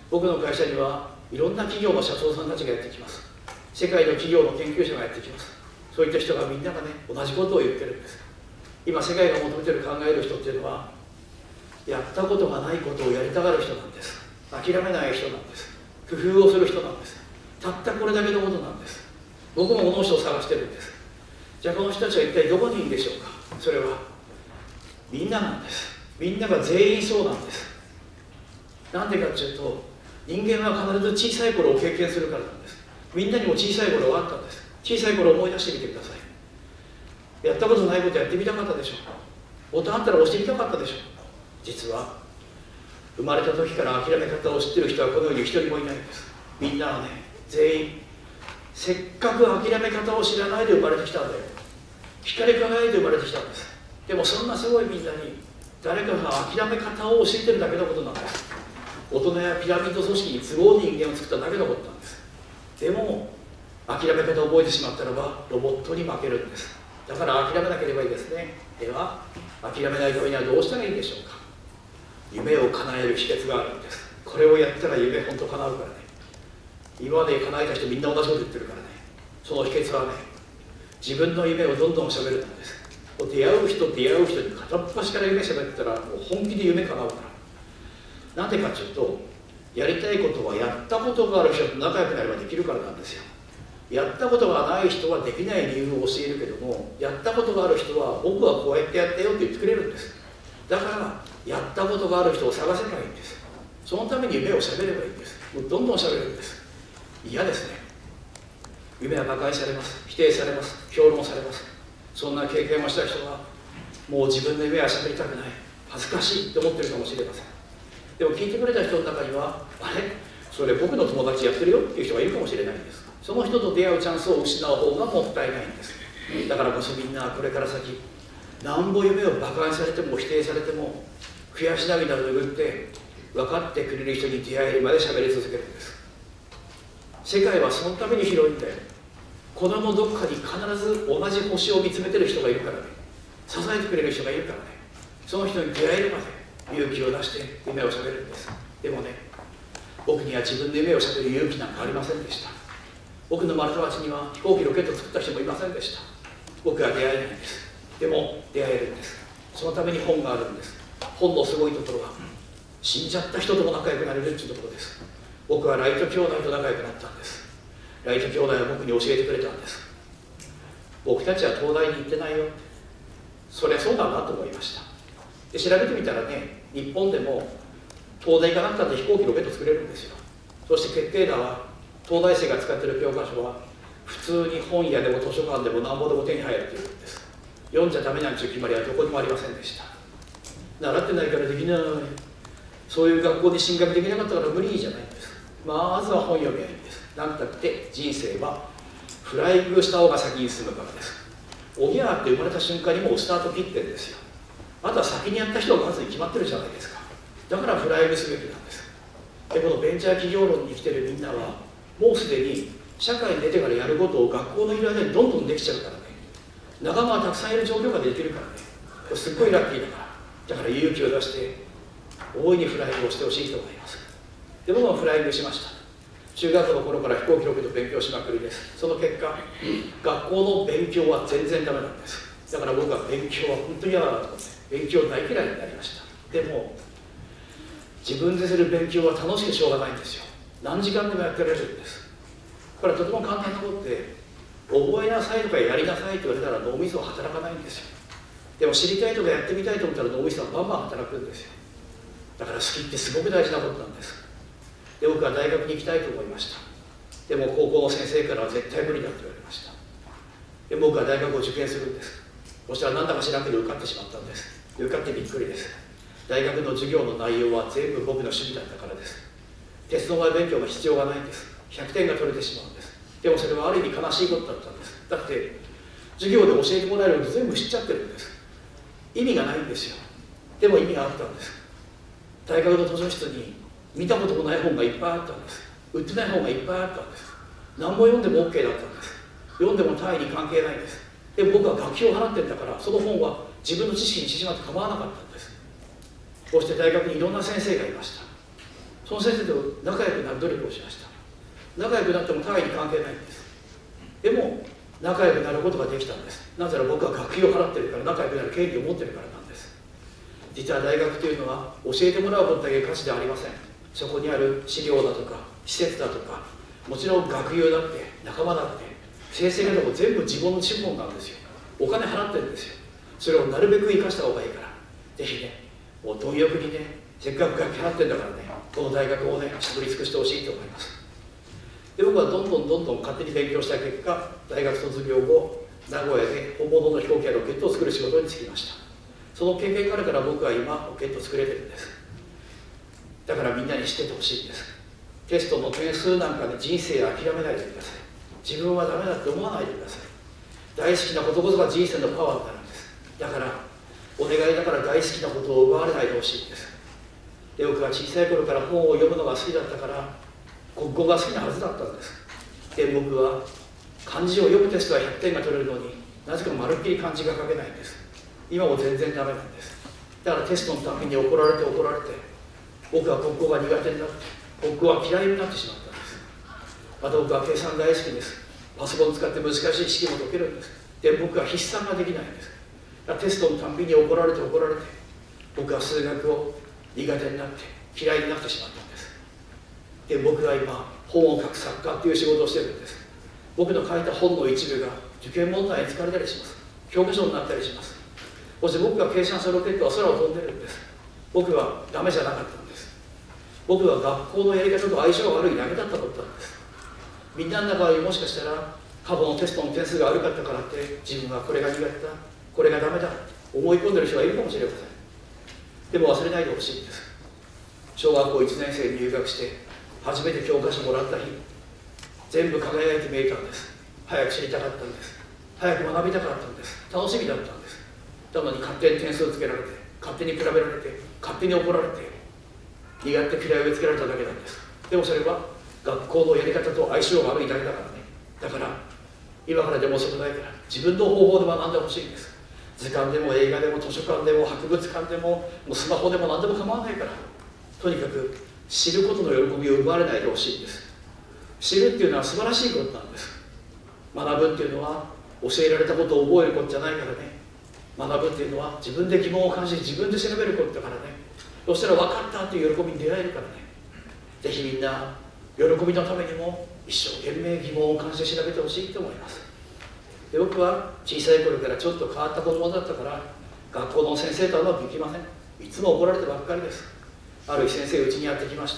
僕の会社にはいろんな企業の社長さんたちがやってきます。世界の企業の研究者がやってきます。そういった人がみんながね、同じことを言ってるんです。今世界が求めてる考える人っていうのは、やったことがないことをやりたがる人なんです。諦めない人なんです。工夫をする人なんです。たったこれだけのことなんです。僕もこの人を探してるんです。じゃあこの人たちは一体どこにいるんでしょうか。それはみんななんです。みんなが全員そうなんです。なんでかっていうと、人間は必ず小さい頃を経験するからなんです。みんなにも小さい頃があったんです。小さい頃を思い出してみてください。やったことないことやってみたかったでしょう。ボタンあったら押してみたかったでしょう。実は生まれた時から諦め方を知っている人はこの世に一人もいないんです。みんなはね、全員せっかく諦め方を知らないで生まれてきたんだよ。光り輝いて生まれてきたんです。でもそんなすごいみんなに誰かが諦め方を教えてるだけのことなんです。大人やピラミッド組織に都合人間を作っただけのことなんです。でも諦め方を覚えてしまったらばロボットに負けるんです。だから諦めなければいいですね。では諦めないためにはどうしたらいいんでしょうか。夢を叶える秘訣があるんです。これをやったら夢本当叶うからね。今まで叶えた人みんな同じこと言ってるからね。その秘訣はね、自分の夢をどんどん喋るんです。出会う人出会う人に片っ端から夢喋ってたらもう本気で夢叶うから。なんでかっていうと、やりたいことはやったことがある人と仲良くなればできるからなんですよ。やったことがない人はできない理由を教えるけども、やったことがある人は僕はこうやってやったよって言ってくれるんです。だからやったことがある人を探せばいいんです。そのために夢をしゃべればいいんです。もうどんどんしゃべるんです。嫌ですね。夢は馬鹿にされます。否定されます。評論されます。そんな経験をした人はもう自分の夢はしゃべりたくない、恥ずかしいって思ってるかもしれません。でも聞いてくれた人の中には、あれそれ僕の友達やってるよっていう人がいるかもしれないんです。その人と出会うチャンスを失う方がもったいないんです。だからこそみんなこれから先、なんぼ夢を馬鹿にされても否定されても悔し涙を拭って分かってくれる人に出会えるまで喋り続けるんです。世界はそのために広いんだよ。この世のどこかに必ず同じ星を見つめてる人がいるからね。支えてくれる人がいるからね。その人に出会えるまで勇気を出して夢をしゃべるんです。でもね、僕には自分で夢をしゃべる勇気なんかありませんでした。僕の生まれた町には飛行機ロケットを作った人もいませんでした。僕は出会えないんです。でも出会えるんです。そのために本があるんです。本のすごいところは死んじゃった人とも仲良くなれるっていうところです。僕はライト兄弟と仲良くなったんです。ライト兄弟は僕に教えてくれたんです。僕たちは東大に行ってないよ。そりゃそうだなと思いました。で調べてみたらね、日本でも東大行かなくたって飛行機ロケット作れるんですよ。そして決定打は東大生が使っている教科書は普通に本屋でも図書館でもなんぼでも手に入るっていうんです。読んじゃダメなんていう決まりはどこにもありませんでした。習ってないからできない、そういう学校に進学できなかったから無理じゃないんです。まずは本読みはいいんです。なんたって人生はフライングした方が先に進むからです。おぎゃーって生まれた瞬間にもうスタート切ってるんですよ。あとは先にやった人がまずに決まってるじゃないですか。だからフライングすべきなんです。でこのベンチャー企業論に生きてるみんなはもうすでに社会に出てからやることを学校のいる間にどんどんできちゃうからね。仲間はたくさんいる状況ができるからね。これすっごいラッキーだから。だから勇気を出して大いにフライングをしてほしいと思います。で僕もフライングしました。中学の頃から飛行機ロケット勉強しまくりです。その結果、学校の勉強は全然ダメなんです。だから僕は勉強は本当に嫌だなと思って勉強大嫌いになりました。でも自分でする勉強は楽しくしょうがないんですよ。何時間でもやってられるんです。これはとても簡単なことで、覚えなさいとかやりなさいと言われたら脳みそは働かないんですよ。でも知りたいとかやってみたいと思ったら脳みそはバンバン働くんですよ。だから好きってすごく大事なことなんです。で僕は大学に行きたいと思いました。でも高校の先生からは絶対無理だと言われました。で僕は大学を受験するんです。そしたら何だか知らんけど受かってしまったんです。受かってびっくりです。大学の授業の内容は全部僕の趣味だったからです。テスト前勉強の必要がないんです。ひゃくてんが取れてしまうんです。でもそれはある意味悲しいことだったんです。だって授業で教えてもらえること全部知っちゃってるんです。意味がないんですよ。でも意味があったんです。大学の図書室に見たこともない本がいっぱいあったんです。売ってない本がいっぱいあったんです。何も読んでも OK だったんです。読んでも単位に関係ないんです。でも僕は学費を払ってんだからその本は自分の知識にしてしまって構わなかったんです。こうして大学にいろんな先生がいました。 その先生と仲良くなる努力をしました。仲良くなっても他愛に関係ないんです。でも仲良くなることができたんです。なぜなら僕は学費を払ってるから、仲良くなる権利を持ってるからなんです。実は大学というのは教えてもらうことだけ価値ではありません。そこにある資料だとか施設だとか、もちろん学友だって仲間だって先生方も全部自分の資本なんですよ。お金払ってるんですよ。それをなるべく生かした方がいいから、ぜひね、もう貪欲にね、せっかく学費払ってるんだからね、この大学をね、しゃぶり尽くしてほしいと思います。で、僕はどんどんどんどん勝手に勉強した結果、大学卒業後、名古屋で本物の飛行機やロケットを作る仕事に就きました。その経験があるから僕は今、ロケットを作れてるんです。だからみんなに知っててほしいんです。テストの点数なんかで人生諦めないでください。自分はダメだって思わないでください。大好きなことこそが人生のパワーになるんです。だからお願いだから大好きなことを奪われないでほしいんです。で、僕は小さい頃から本を読むのが好きだったから国語が好きなはずだったんです。で、僕は漢字を読むテストはひゃくてんが取れるのになぜかまるっきり漢字が書けないんです。今も全然ダメなんです。だからテストのたびに怒られて怒られて、僕は国語が苦手になって国語は嫌いになってしまったんです。また僕は計算大好きです。パソコン使って難しい式も解けるんです。で、僕は筆算ができないんです。だからテストのたびに怒られて怒られて、僕は数学を苦手になって嫌いになってしまったんです。で、僕は今本を書く作家っていう仕事をしてるんです。僕の書いた本の一部が受験問題に使われたりします。教科書になったりします。そして僕が計算したロケットは空を飛んでるんです。僕はダメじゃなかったんです。僕は学校のやり方と相性が悪いダメだったと思ったんです。みんなの中にもしかしたら過去のテストの点数が悪かったからって自分はこれが苦手だ、これがダメだ思い込んでる人がいるかもしれません。でも忘れないでほしいんです。小学校いちねん生に入学して初めて教科書もらった日、全部輝いて見えたんです。早く知りたかったんです。早く学びたかったんです。楽しみだったんです。なのに勝手に点数をつけられて、勝手に比べられて、勝手に怒られて、苦手嫌いを植え付けられただけなんです。でもそれは学校のやり方と相性が悪いだけだからね。だから今からでも遅くないから自分の方法で学んでほしいんです。図鑑でも映画でも図書館でも博物館でももうスマホでも何でも構わないから、とにかく知ることの喜びを奪われないでほしいんです。知るっていうのは素晴らしいことなんです。学ぶっていうのは教えられたことを覚えることじゃないからね。学ぶっていうのは自分で疑問を感じ自分で調べることだからね。そしたら分かったという喜びに出会えるからね。ぜひみんな喜びのためにも一生懸命疑問を感じて調べてほしいと思います。で、僕は小さい頃からちょっと変わった子供だったから学校の先生とはうまくいきません。いつも怒られてばっかりです。ある日先生うちにやってきました。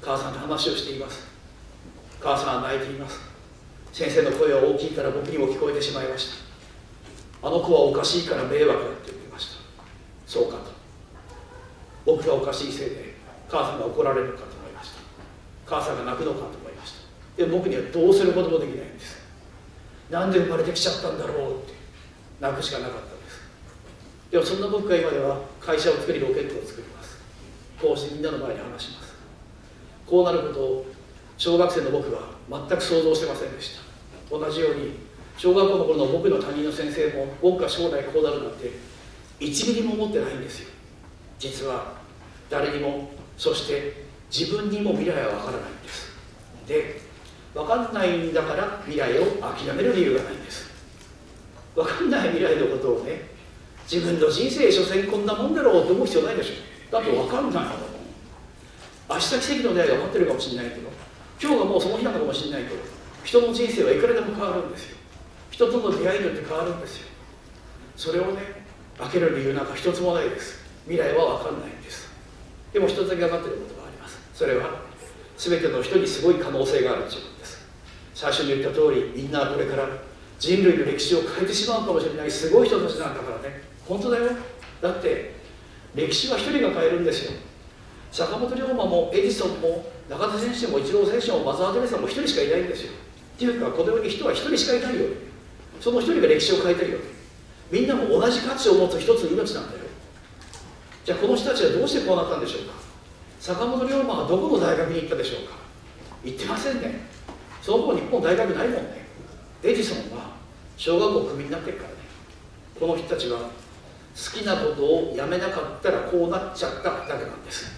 母さんと話をしています。母さんは泣いています。先生の声は大きいから僕にも聞こえてしまいました。あの子はおかしいから迷惑だって言っていました。そうかと。僕がおかしいせいで母さんが怒られるのかと思いました。母さんが泣くのかと思いました。で、僕にはどうすることもできないんです。なんで生まれてきちゃったんだろうって泣くしかなかったんです。でもそんな僕が今では会社を作りロケットを作ります。こうしてみんなの前で話します。こうなることを小学生の僕は全く想像してませんでした。同じように小学校の頃の僕の担任の先生も僕が将来こうなるなんていちミリも思ってないんですよ。実は誰にも、そして自分にも未来は分からないんです。で、分かんないんだから未来を諦める理由がないんです。分かんない未来のことをね、自分の人生所詮こんなもんだろうと思う必要ないでしょ。だって分かんないんだもん。明日奇跡の出会いが待ってるかもしれないけど、今日がもうその日なのかもしれないけど、人の人生はいくらでも変わるんですよ。人との出会いによって変わるんですよ。それをね、開ける理由なんか一つもないです。未来は分かんないんです。でも一つだけ分かっていることがあります。それは全ての人にすごい可能性がある自分です。最初に言った通り、みんなこれから人類の歴史を変えてしまうかもしれないすごい人たちなんだからね。本当だよ。だって歴史は一人が変えるんですよ。坂本龍馬もエジソンも中田選手もイチロー選手もマザー・テレサも一人しかいないんですよ。っていうか、この世に人は一人しかいないよね。その一人が歴史を変えてるよね。みんなも同じ価値を持つ一つの命なんだよ。じゃあこの人たちはどうしてこうなったんでしょうか。坂本龍馬はどこの大学に行ったでしょうか。行ってませんね。その頃日本大学ないもんね。エジソンは小学校クビになってるからね。この人たちは好きなことをやめなかったらこうなっちゃっただけなんです。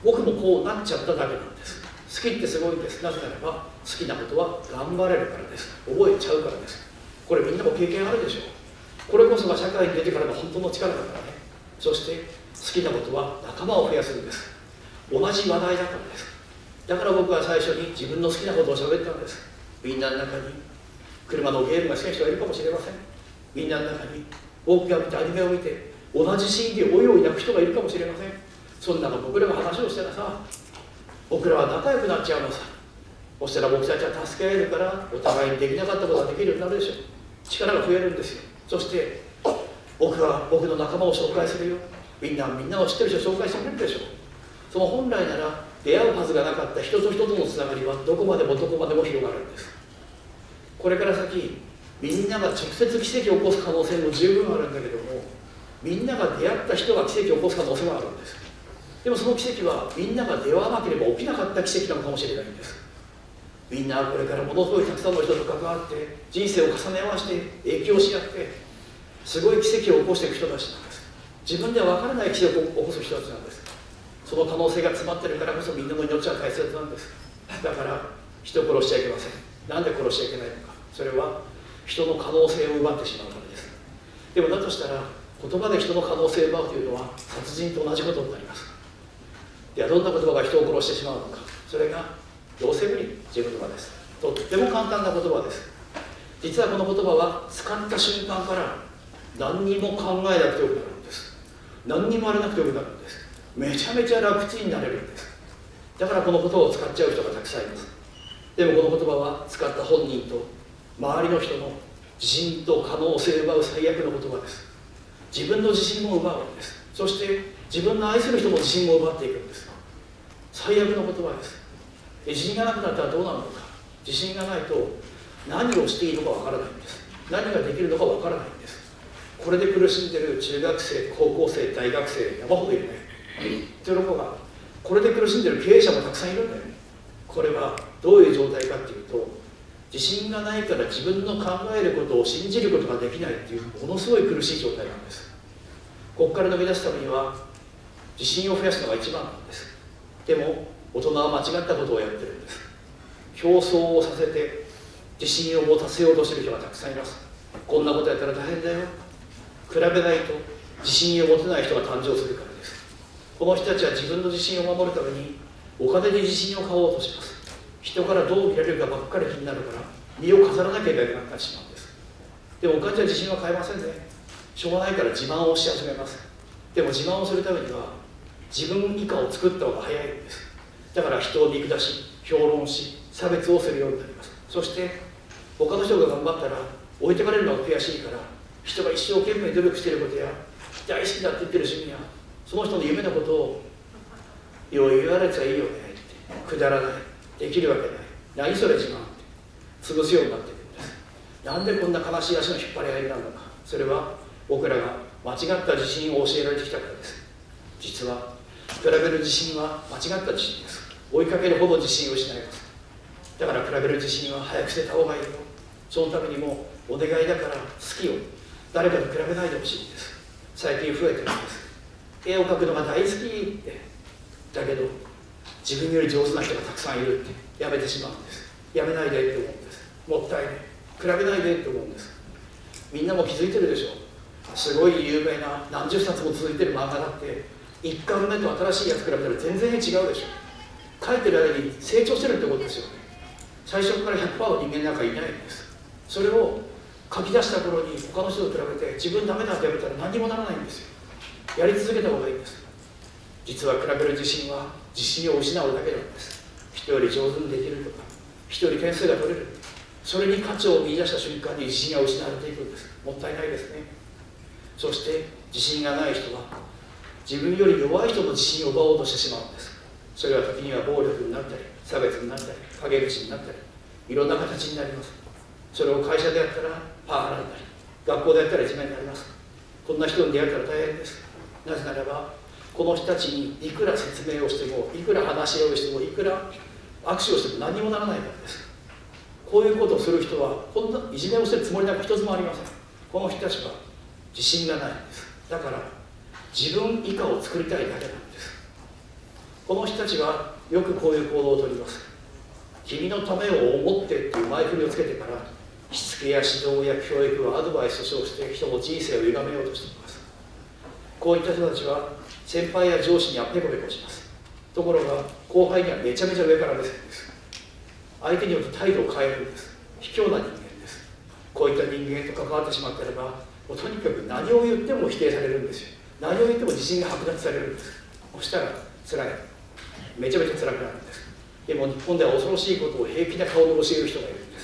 僕もこうなっちゃっただけなんです。好きってすごいんです。なぜならば好きなことは頑張れるからです。覚えちゃうからです。これみんなも経験あるでしょう。これこそが社会に出てからの本当の力だからね。そして好きなことは仲間を増やすんです。同じ話題だからです。だから僕は最初に自分の好きなことを喋ったんです。みんなの中に車のゲームが好きな人がいるかもしれません。みんなの中に僕が見たアニメを見て同じシーンでおいおい泣く人がいるかもしれません。そんなの僕らが話をしたらさ、僕らは仲良くなっちゃうのさ。そしたら僕たちは助け合えるからお互いにできなかったことができるようになるでしょう。力が増えるんですよ。そして僕は僕の仲間を紹介するよ。みんなみんなを知ってる人を紹介してくれるでしょう。その本来なら出会うはずがなかった人と人とのつながりはどこまでもどこまでも広がるんです。これから先みんなが直接奇跡を起こす可能性も十分あるんだけども、みんなが出会った人が奇跡を起こす可能性もあるんです。でもその奇跡はみんなが出会わなければ起きなかった奇跡なのかもしれないんです。みんなこれからものすごいたくさんの人と関わって人生を重ね合わせて影響し合ってすごい奇跡を起こしていく人たちなんです。自分では分からない奇跡を起こす人たちなんです。その可能性が詰まってるからこそみんなの命は大切なんです。だから人を殺しちゃいけません。なんで殺しちゃいけないのか。それは人の可能性を奪ってしまうからです。でもだとしたら言葉で人の可能性を奪うというのは殺人と同じことになります。ではどんな言葉が人を殺してしまうのか。それがどうせ無理という言葉です。とっても簡単な言葉です。実はこの言葉は使った瞬間から何にも考えなくてよくなるんです。何にもあれなくてよくなるんです。めちゃめちゃ楽ちんになれるんです。だからこの言葉を使っちゃう人がたくさんいます。でもこの言葉は使った本人と周りの人の自信と可能性を奪う最悪の言葉です。自分の自信も奪うんです。そして自分の愛する人の自信も奪っていくんです。最悪の言葉です。で自信がなくなったらどうなるのか。自信がないと何をしていいのかわからないんです。何ができるのかわからないんです。これで苦しんでる中学生、高校生、大学生山ほどいるね。というのがこれで苦しんでる経営者もたくさんいるんだよね。これはどういう状態かっていうと、自信がないから自分の考えることを信じることができないっていうものすごい苦しい状態なんです。ここから伸び出すためには自信を増やすのが一番なんです。でも大人は間違ったことをやってるんです。競争をさせて自信を持たせようとしている人がたくさんいます。こんなことやったら大変だよ。比べないと自信を持てない人が誕生するからです。この人たちは自分の自信を守るためにお金で自信を買おうとします。人からどう見られるかばっかり気になるから身を飾らなければいけなくなってしまうんです。でもお金じゃ自信は買えませんね。しょうがないから自慢をし始めます。でも自慢をするためには自分以下を作った方が早いんです。だから人を見下し、評論し、差別をするようになります。そして他の人が頑張ったら置いてかれるのが悔しいから、人が一生懸命努力していることや大好きだって言ってる趣味やその人の夢のことをよう言われちゃいいよねってくだらない、できるわけない、何それ自慢って潰すようになっていくんです。なんでこんな悲しい足の引っ張り合いになるのか。それは僕らが間違った自信を教えられてきたからです。実は比べる自信は間違った自信です。追いかけるほど自信を失います。だから比べる自信は早く捨てた方がいいよ。そのためにもお願いだから好きを誰かと比べないでほしいんです。最近増えてるんです。絵を描くのが大好きってだけど自分より上手な人がたくさんいるってやめてしまうんです。やめないでって思うんです。もったいない、比べないでって思うんです。みんなも気づいてるでしょう。すごい有名な何十冊も続いてる漫画だっていっかんめと新しいやつ比べたら全然違うでしょう。書いてる間に成長してるってことですよね。最初から ひゃくパーセント の人間なんかいないんです。それを書き出した頃に他の人と比べて自分ダメだってやめたら何にもならないんですよ。やり続けた方がいいんです。実は比べる自信は自信を失うだけなんです。人より上手にできるとか人より点数が取れる、それに価値を見出した瞬間に自信が失われていくんです。もったいないですね。そして自信がない人は自分より弱い人の自信を奪おうとしてしまうんです。それは時には暴力になったり差別になったり陰口になったりいろんな形になります。それを会社でやったらパワハラになり、学校でやったらいじめになります。こんな人に出会ったら大変です。なぜならばこの人たちにいくら説明をしてもいくら話し合いをしてもいくら握手をしても何にもならないからです。こういうことをする人はこんないじめをしてるつもりなんか一つもありません。この人たちは自信がないんです。だから自分以下を作りたいだけなんです。 この人たちはよくこういう行動をとります。君のためを思ってっていう前振りをつけてから、しつけや指導や教育はアドバイスと称して人の人生を歪めようとしています。こういった人たちは先輩や上司にはペコペコします。ところが後輩にはめちゃめちゃ上から目線です。相手によって態度を変えるんです。卑怯な人間です。こういった人間と関わってしまったらば、もうとにかく何を言っても否定されるんですよ。何を言っても自信が剥奪されるんです。そしたら辛い、めちゃめちゃ辛くなるんです。でも日本では恐ろしいことを平気な顔で教える人がいるんです。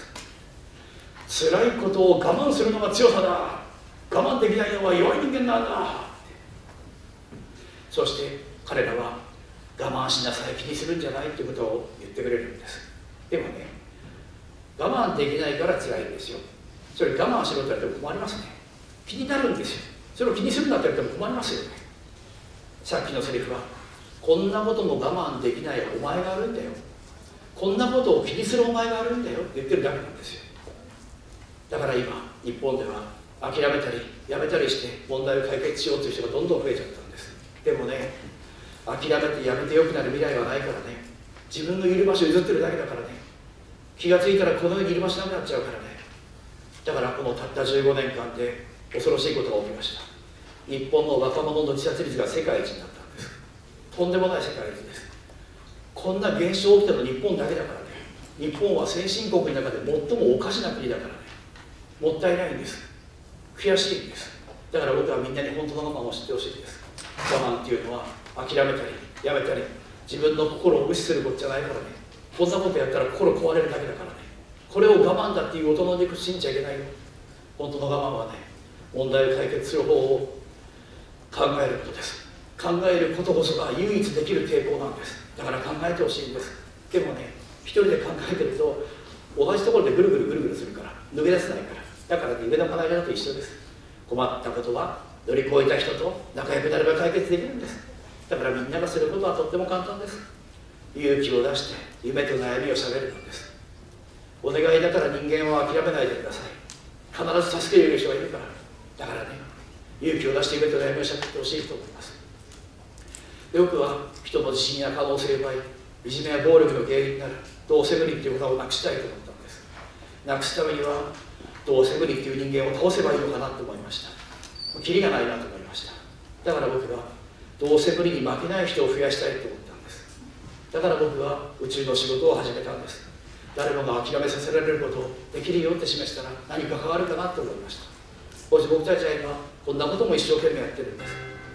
辛いことを我慢するのが強さだ、我慢できないのは弱い人間なんだ。そして彼らは我慢しなさい、気にするんじゃないということを言ってくれるんです。でもね、我慢できないから辛いんですよ。それ我慢しろと言われても困りますね。気になるんですよ。それを気にするんだって言われても困りますよね。さっきのセリフは、こんなことも我慢できないお前があるんだよ、こんなことを気にするお前があるんだよって言ってるだけなんですよ。だから今日本では諦めたりやめたりして問題を解決しようという人がどんどん増えちゃったんです。でもね、諦めてやめてよくなる未来はないからね。自分のいる場所を譲ってるだけだからね。気がついたらこの世にいる場所なくなっちゃうからね。だからこのたったじゅうごねんかんで恐ろしいことが起きました。日本の若者の自殺率が世界一になったんです。とんでもない世界一です。こんな現象起きたの日本だけだからね。日本は先進国の中で最もおかしな国だからね。もったいないんです。悔しいんです。だから僕はみんなに本当の我慢を知ってほしいです。我慢っていうのは諦めたりやめたり自分の心を無視することじゃないからね。こんなことやったら心壊れるだけだからね。これを我慢だっていう大人の理屈信じちゃいけないよ。本当の我慢はね、問題を解決する方法を考えることです。考えることこそが唯一できる抵抗なんです。だから考えてほしいんです。でもね、一人で考えてると同じところでぐるぐるぐるぐるするから抜け出せないから。だからね、上の課題だと一緒です。困ったことは乗り越えた人と仲良くなれば解決できるんです。だからみんながすることはとっても簡単です。勇気を出して夢と悩みをしゃべるのです。お願いだから人間は諦めないでください。必ず助ける人がいるから。だからね、勇気を出して夢と悩みをしゃべってほしいと思います。で僕は人の自信や可能性を奪い、いじめや暴力の原因になるどうせ無理っていうことをなくしたいと思ったんです。なくすためにはどうせ無理っていう人間を倒せばいいのかなと思いました。キリがないなと思いました。だから僕はどうせ無理に負けない人を増やしたいと思ったんです。だから僕は宇宙の仕事を始めたんです。誰もが諦めさせられることをできるよって示したら何か変わるかなと思いました。そして僕たちは今こんなことも一生懸命やってるんです。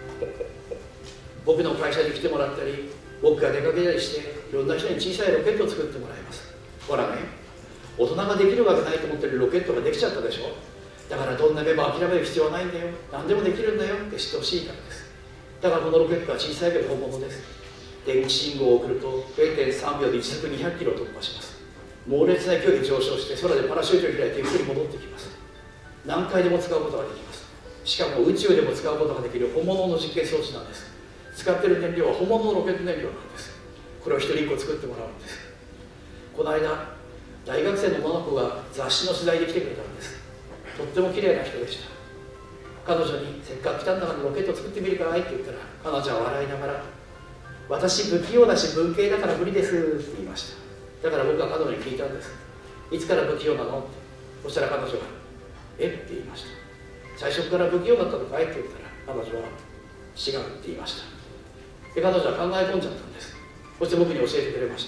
僕の会社に来てもらったり、僕が出かけたりしていろんな人に小さいロケットを作ってもらいます。ほらね、大人ができるわけないと思ってるロケットができちゃったでしょ。だからどんな目も諦める必要はないんだよ、何でもできるんだよって知ってほしいからです。だからこのロケットは小さいけど本物です。電気信号を送ると れいてんさんびょうで時速にひゃくキロを突破します。猛烈な距離上昇して空でパラシュートを開いてゆっくり戻ってきます。何回でも使うことができます。しかも宇宙でも使うことができる本物の実験装置なんです。使っている燃料は本物のロケット燃料なんです。これを一人一個作ってもらうんです。この間大学生の女の子が雑誌の取材で来てくれたんです。とっても綺麗な人でした。彼女にせっかく来たんだからロケット作ってみるかいって言ったら、彼女は笑いながら「私不器用だし文系だから無理です」って言いました。だから僕は彼女に聞いたんです。いつから不器用なのって。そしたら彼女が「えっ?」て言いました。最初から不器用だったのかいって言ったら、彼女は「違う」って言いました。で彼女は考え込んじゃったんです。そして僕に教えてくれました。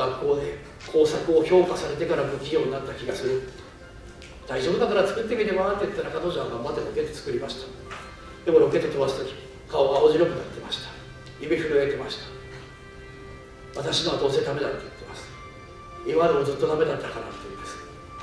学校で工作を評価されてから不器用になった気がする。大丈夫だから作ってみればって言ったら、彼女は頑張ってロケット作りました。でもロケット飛ばす時顔が青白くなってました。指震えてました。私のはどうせダメだって言ってます。今までもずっとダメだったからって言うんです。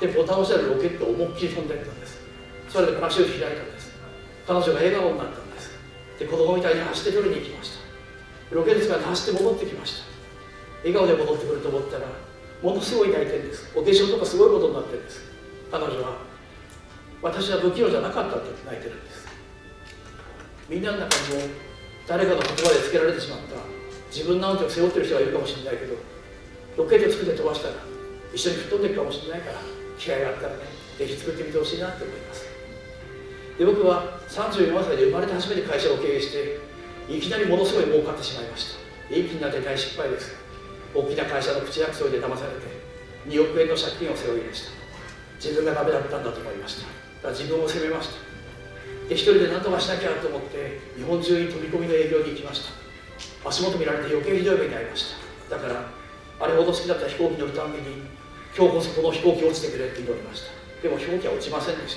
でボタンを押したらロケットを思いっきり飛んでいったんです。それでパラシュート開いたんです。彼女が笑顔になったんです。で子供みたいに走って取りに行きました。ロケット使って走って戻ってきました。笑顔で戻ってくると思ったらものすごい泣いてるんです。お化粧とかすごいことになってるんです。彼女は私は不器用じゃなかったって泣いてるんです。みんなの中にも誰かの言葉でつけられてしまった自分なんてを背負ってる人がいるかもしれないけど、ロケット作って飛ばしたら一緒に吹っ飛んでいくかもしれないから、機会があったらね、ぜひ作ってみてほしいなって思います。で僕はさんじゅうよんさいで生まれて初めて会社を経営して、いきなりものすごい儲かってしまいました。 一気になって大失敗です。大きな会社の口約束で騙されてにおくえんの借金を背負いました。自分がダメだったんだと思いました。だから自分を責めました。で一人で何とかしなきゃと思って日本中に飛び込みの営業に行きました。足元見られて余計ひどい目に遭いました。だからあれほど好きだった飛行機乗るために今日こそこの飛行機落ちてくれって祈りました。でも飛行機は落ちませんでした。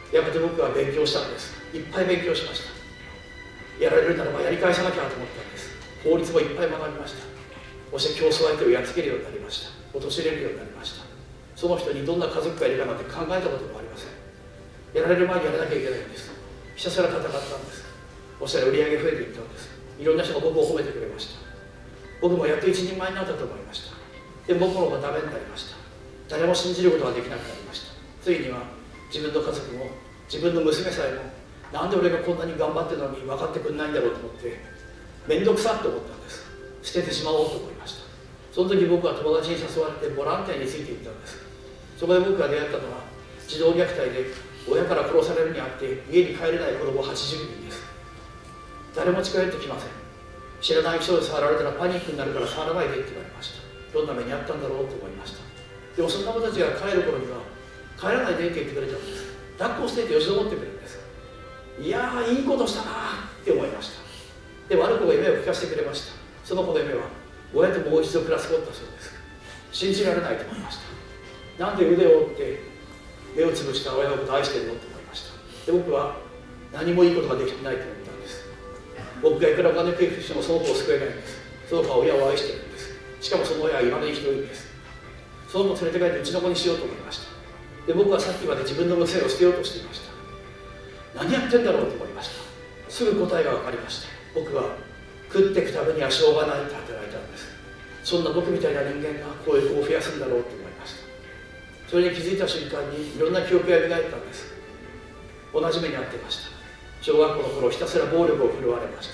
やがて僕は勉強したんです。いっぱい勉強しました。やられるならばやり返さなきゃと思ったんです。法律もいっぱい学びました。そして競争相手をやっつけるようになりました。陥れるようになりました。その人にどんな家族がいるかなんて考えたこともありません。やられる前にやらなきゃいけないんです。ひたすら戦ったんです。そしたら売り上げ増えていったんです。いろんな人が僕を褒めてくれました。僕もやっと一人前になったと思いました。でも僕の方がダメになりました。誰も信じることができなくなりました。ついには自分の家族も自分の娘さえもなんで俺がこんなに頑張ってるのに分かってくれないんだろうと思って面倒くさって思ったんです。捨ててしまおうと思いました。その時僕は友達に誘われてボランティアについていったんです。そこで僕が出会ったのは児童虐待で親から殺されるにあって家に帰れない子供はちじゅうにんです。誰も近寄ってきません。知らない人で触られたらパニックになるから触らないでって言われました。どんな目にあったんだろうと思いました。でもそんな子たちが帰る頃には帰らないでって言ってくれたんです。抱っこしてってよじ登ってくれるんです。いやーいいことしたなって思いました。でもある子が夢を聞かせてくれました。その子の夢は親ともう一度暮らすことだそうです。信じられないと思いました。なんで腕を折って目をつぶした親のことを愛してるのと思いました。で僕は何もいいことができてないと思ったんです。僕がいくらお金を寄付してもその子を救えないんです。その子は親を愛しているんです。しかもその親は今までにひどいんです。その子を連れて帰ってうちの子にしようと思いました。で僕はさっきまで自分の娘を捨てようとしていました。何やってんだろうと思いました。すぐ答えが分かりました。僕は食っていくためにはしょうがないと働いたんです。そんな僕みたいな人間がこういう子を増やすんだろうと思いました。それに気づいた瞬間にいろんな記憶が蘇ったんです。同じ目に遭っていました。小学校の頃ひたすら暴力を振るわれました。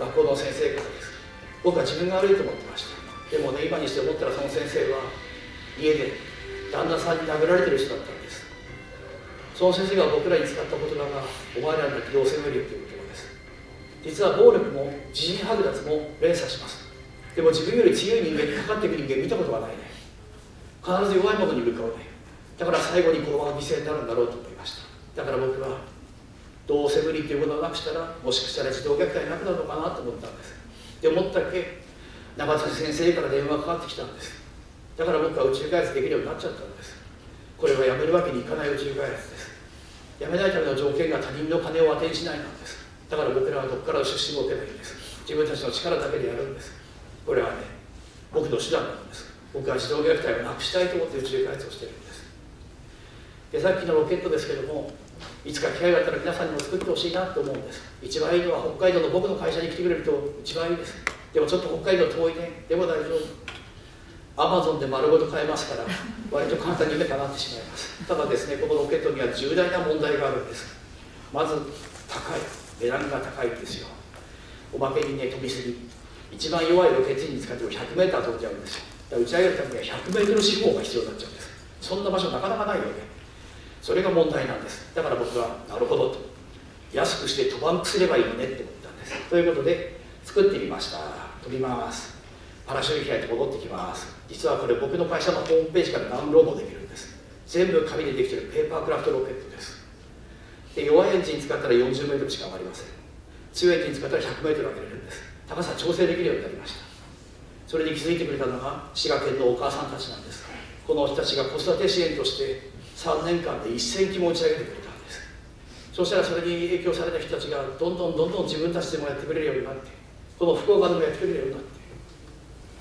学校の先生方です。僕は自分が悪いと思ってました。でもね今にして思ったらその先生は家で旦那さんに殴られてる人だったんです。その先生が僕らに使った言葉がお前らの気を責めるという言葉です。実は暴力も自陣剥奪も連鎖します。でも自分より強い人間にかかっていく人間見たことがないね。必ず弱い者に向かうね。だから最後に子供が犠牲になるんだろうと思いました。だから僕はどうせ無理ということをなくしたらもしかしたら児童虐待なくなるのかなと思ったんです。で思ったっけ永田先生から電話がかかってきたんです。だから僕は宇宙開発できるようになっちゃったんです。これはやめるわけにいかない宇宙開発です。やめないための条件が他人の金を当てにしないなんです。だから僕らはどこからの出資も受けないんです。自分たちの力だけでやるんです。これはね僕の手段なんです。僕は児童虐待をなくしたいと思って宇宙開発をしているんです。でさっきのロケットですけどもいつか機会があったら皆さんにも作ってほしいなと思うんです。一番いいのは北海道の僕の会社に来てくれると一番いいです。でもちょっと北海道遠いね。でも大丈夫。アマゾンで丸ごと買えますから割と簡単に夢かなってしまいます。ただですねこのロケットには重大な問題があるんです。まず高い値段が高いんですよ。おまけにね飛びすぎ一番弱いロケットに使っても ひゃくメーター 飛んじゃうんですよ。だから打ち上げるためには ひゃくメートル四方が必要になっちゃうんです。そんな場所なかなかないよね。それが問題なんです。だから僕はなるほどと安くして飛ばんくすればいいのねって思ったんです。ということで作ってみました。飛びます。パラシュート開いて戻ってきます。実はこれ僕の会社のホームページからダウンロードできるんです。全部紙でできているペーパークラフトロケットです。で弱いエンジン使ったらよんじゅうメートルしか上がりません。強いエンジン使ったらひゃくメートル上げれるんです。高さ調整できるようになりました。それに気づいてくれたのが滋賀県のお母さんたちなんです。この人たちが子育て支援としてさんねんかんでせんきも打ち上げてくれたんです。そしたらそれに影響された人たちがどんどんどんどん自分たちでもやってくれるようになって、この福岡でもやってくれるようになって、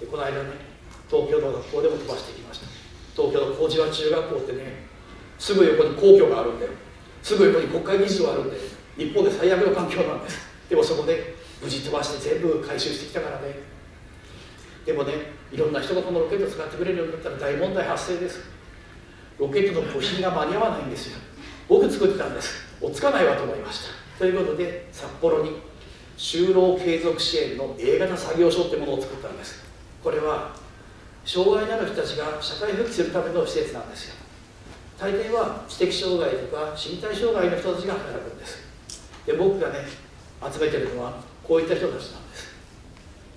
でこの間ね東京の学校でも飛ばしてきました。東京の麹和中学校ってねすぐ横に皇居があるんだよ。すぐ横に国会議事堂があるんで日本で最悪の環境なんです。でもそこで無事飛ばして全部回収してきたからね。でもねいろんな人がこのロケットを使ってくれるようになったら大問題発生です。ロケットの部品が間に合わないんですよ。僕作ってたんです。追っつかないわと思いました。ということで札幌に就労継続支援の A 型作業所ってものを作ったんです。これは障害のある人たちが社会復帰するための施設なんですよ。大抵は知的障害とか身体障害の人たちが働くんです。で僕がね集めてるのはこういった人たちなんです。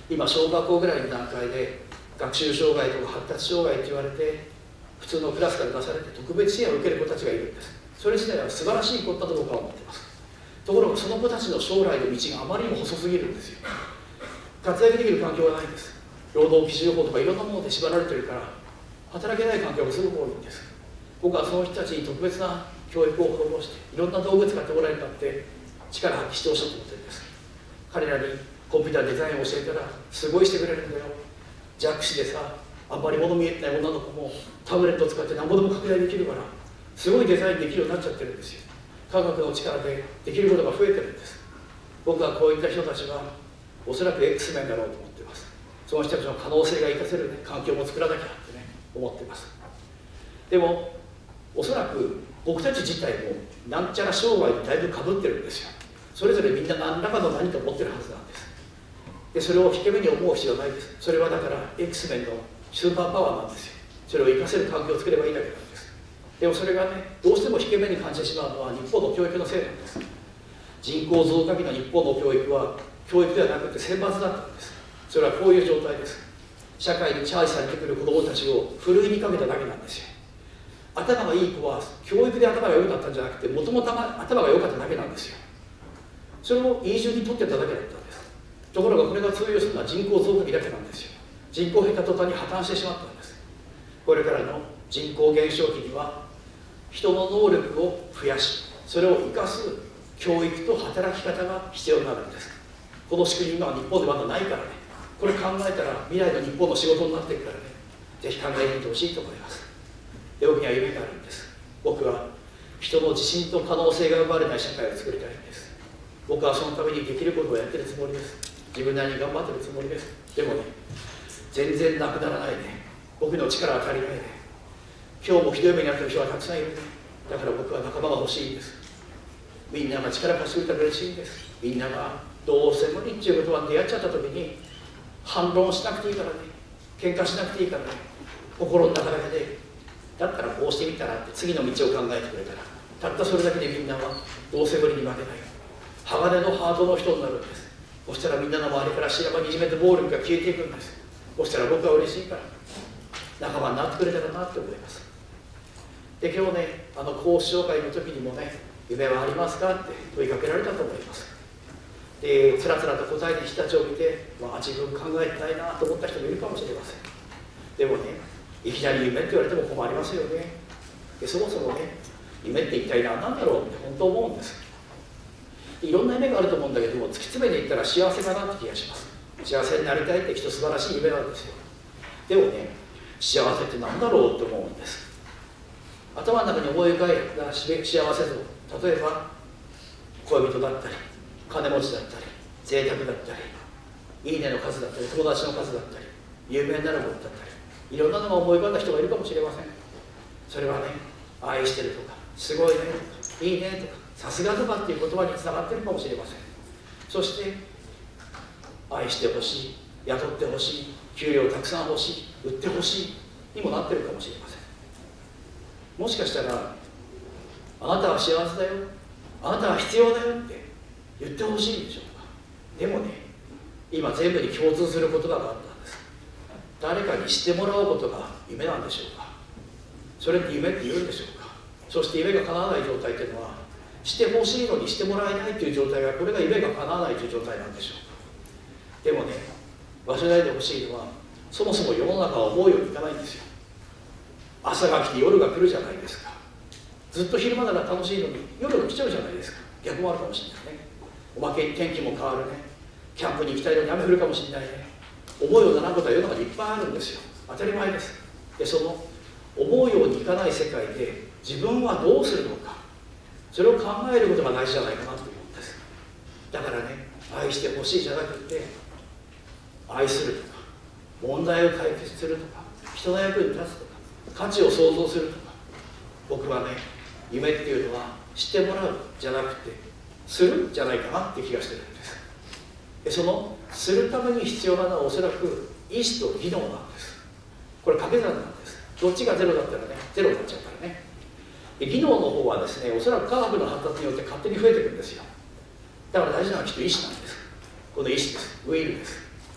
今小学校ぐらいの段階で学習障害とか発達障害って言われて普通のクラスから出されて特別支援を受ける子たちがいるんです。それ自体は素晴らしいことだと僕は思っています。ところがその子たちの将来の道があまりにも細すぎるんですよ。活躍できる環境がないんです。労働基準法とかいろんなもので縛られてるから働けない環境がすごく多いんです。僕はその人たちに特別な教育を施していろんな道具使ってもらえるかって力発揮してほしいと思ってるんです。彼らにコンピューターデザインを教えたらすごいしてくれるんだよ。弱視でさあんまり物見えない女の子もタブレットを使って何ぼでも拡大できるからすごいデザインできるようになっちゃってるんですよ。科学の力でできることが増えてるんです。僕はこういった人たちはおそらく X メンだろうと思っています。その人たちの可能性が生かせる、ね、環境も作らなきゃってね思っています。でもおそらく僕たち自体もなんちゃら障害にだいぶかぶってるんですよ。それぞれみんな何らかの何か持ってるはずなんです。でそれを引け目に思う必要はないです。それはだから X メンのスーパーパワーなんですよ。それを生かせる環境を作ればいいだけなんです。でもそれがねどうしても引け目に感じてしまうのは日本の教育のせいなんです。人口増加期の日本の教育は教育ではなくて選抜だったんです。それはこういう状態です。社会にチャージされてくる子どもたちをふるいにかけただけなんですよ。頭がいい子は教育で頭が良かったんじゃなくてもともと頭が良かっただけなんですよ。それをいい順に取ってただけだったんです。ところがこれが通用するのは人口増加期だけなんですよ。人口減った途端に破綻してしまったんです。これからの人口減少期には人の能力を増やしそれを生かす教育と働き方が必要になるんです。この仕組みが日本でまだないからねこれ考えたら未来の日本の仕事になっていくからねぜひ考えてみてほしいと思います。で僕には夢があるんです。僕は人の自信と可能性が奪われない社会を作りたいんです。僕はそのためにできることをやってるつもりです。自分なりに頑張ってるつもりです。でもね全然なくならないね。僕の力は足りないね。今日もひどい目に遭ってる人がたくさんいるね。だから僕は仲間が欲しいんです。みんなが力貸してくれたら嬉しいんです。みんながどうせ無理っていうことは出会っちゃった時に反論しなくていいからね喧嘩しなくていいからね心の中だけでだったらこうしてみたらって次の道を考えてくれたらたったそれだけでみんなはどうせ無理に負けない鋼のハートの人になるんです。そしたらみんなの周りから白場にいじめと暴力が消えていくんです。そしたら僕は嬉しいから仲間になってくれたらなって思います。で今日ねあの講師紹介の時にもね夢はありますかって問いかけられたと思います。でつらつらと答えて人たちを見て、まあ、自分考えてないなと思った人もいるかもしれません。でもねいきなり夢って言われても困りますよね。でそもそもね夢って一体何なんだろうって本当思うんです。いろんな夢があると思うんだけども突き詰めていったら幸せかなって気がします。幸せになりたいってきっと素晴らしい夢なんですよ。でもね幸せって何だろうって思うんです。頭の中に思い浮かべた幸せ像、例えば恋人だったり金持ちだったり贅沢だったりいいねの数だったり友達の数だったり有名になるものだったりいろんなのが思い浮かんだ人がいるかもしれません。それはね愛してるとかすごいねとかいいねとかさすがとかっていう言葉につながってるかもしれません。そして愛してほしい雇ってほしい給料たくさん欲しい売ってほしいにもなってるかもしれません。もしかしたらあなたは幸せだよあなたは必要だよって言ってほしいんでしょうか。でもね今全部に共通する言葉があったんです。誰かに知ってもらうことが夢なんでしょうか。それって夢って言うんでしょうか。そして夢が叶わない状態っていうのはしてほしいのにしてもらえないという状態がこれが夢が叶わないという状態なんでしょうか。でもね忘れないでほしいのはそもそも世の中は思うようにいかないんですよ。朝が来て夜が来るじゃないですか。ずっと昼間なら楽しいのに夜が来ちゃうじゃないですか。逆もあるかもしれないね。おまけに天気も変わるね。キャンプに行きたいのに雨降るかもしれないね。思うようなことは世の中にいっぱいあるんですよ。当たり前です。でその思うようにいかない世界で自分はどうするのかそれを考えることが大事じゃないかなと思うんです。だからね愛してほしいじゃなくて愛するとか問題を解決するとか人の役に立つとか価値を創造するとか僕はね夢っていうのは知ってもらうじゃなくてするじゃないかなって気がしてるんです。でそのするために必要なのはおそらく意思と技能なんです。これ掛け算なんです。どっちがゼロだったらねゼロになっちゃうからね。で技能の方はですねおそらく科学の発達によって勝手に増えていくんですよ。だから大事なのはきっと意思なんです。この意思です。ウィルです。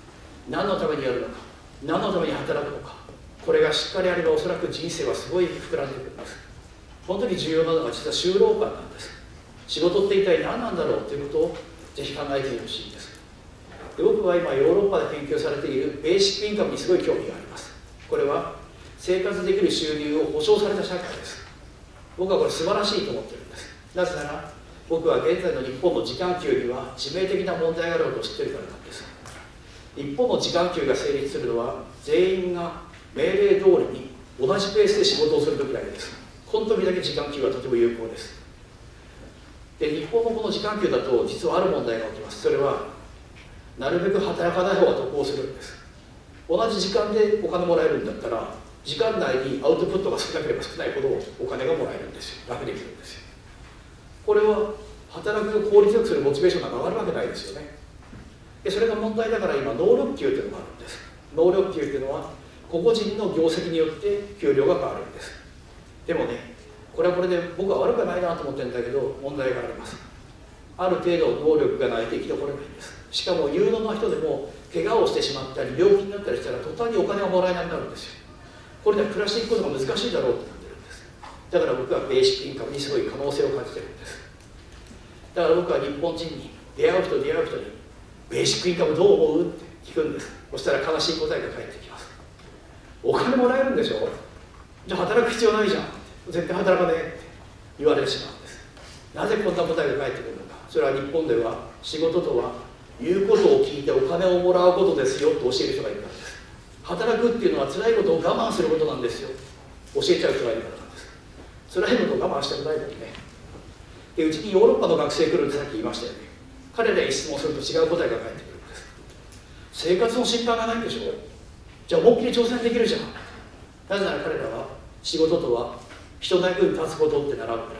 何のためにやるのか、何のために働くのか、これがしっかりあればおそらく人生はすごい膨らんでくるんです。この時重要なのが実は就労感なんです。仕事って一体何なんだろうということをぜひ考えてみてほしいんです。で僕は今ヨーロッパで研究されているベーシックインカムにすごい興味があります。これは生活できる収入を保障された社会です。僕はこれ素晴らしいと思っているんです。なぜなら僕は現在の日本の時間給には致命的な問題があることを知っているからなんです。日本の時間給が成立するのは全員が命令通りに同じペースで仕事をするときだけです。この時だけ時間給はとても有効です。で日本のこの時間給だと実はある問題が起きます。それはなるべく働かない方が得をするんです。同じ時間でお金もらえるんだったら時間内にアウトプットが少なければ少ないほどお金がもらえるんですよ。楽できるんですよ。これは働くを効率よくするモチベーションが上がるわけないですよね。でそれが問題だから今能力給というのがあるんです。能力給というのは個々人の業績によって給料が変わるんです。でもねこれはこれで僕は悪くないなと思ってるんだけど問題があります。ある程度能力がないと生き残れないんです。しかも有能な人でも怪我をしてしまったり病気になったりしたら途端にお金がもらえなくなるんですよ。これでは暮らしていくことが難しいだろうと思ってるんです。だから僕はベーシックインカムにすごい可能性を感じてるんです。だから僕は日本人に出会う人出会う人にベーシックインカムどう思うって聞くんです。そしたら悲しい答えが返ってきます。お金もらえるんでしょ、じゃあ働く必要ないじゃん、絶対働かねえって言われてしまうんです。なぜこんな答えが返ってくるのか。それは日本では仕事とは言うことを聞いてお金をもらうことですよと教える人がいるからです。働くっていうのは辛いことを我慢することなんですよ、教えちゃう人がいるからなんです。辛いことを我慢したくないのにね。でうちにヨーロッパの学生来るってさっき言いましたよね。彼らに質問すると違う答えが返ってくるんです。生活の心配がないんでしょ、じゃあ思いっきり挑戦できるじゃん。なぜなら彼らは仕事とは人の役に立つことって習うからなんです。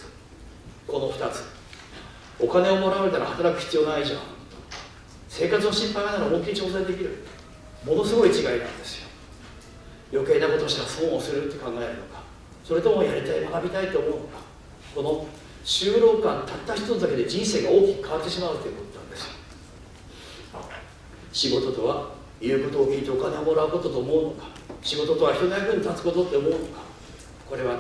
このふたつ、お金をもらうなら働く必要ないじゃん、生活の心配がないなら思いっきり挑戦できる、ものすごい違いなんですよ。余計なことをしたら損をするって考えるのか、それともやりたい学びたいと思うのか。この就労感たった一つだけで人生が大きく変わってしまうということなんですよ。仕事とは言うことを聞いてお金をもらうことと思うのか、仕事とは人の役に立つことって思うのか。これはね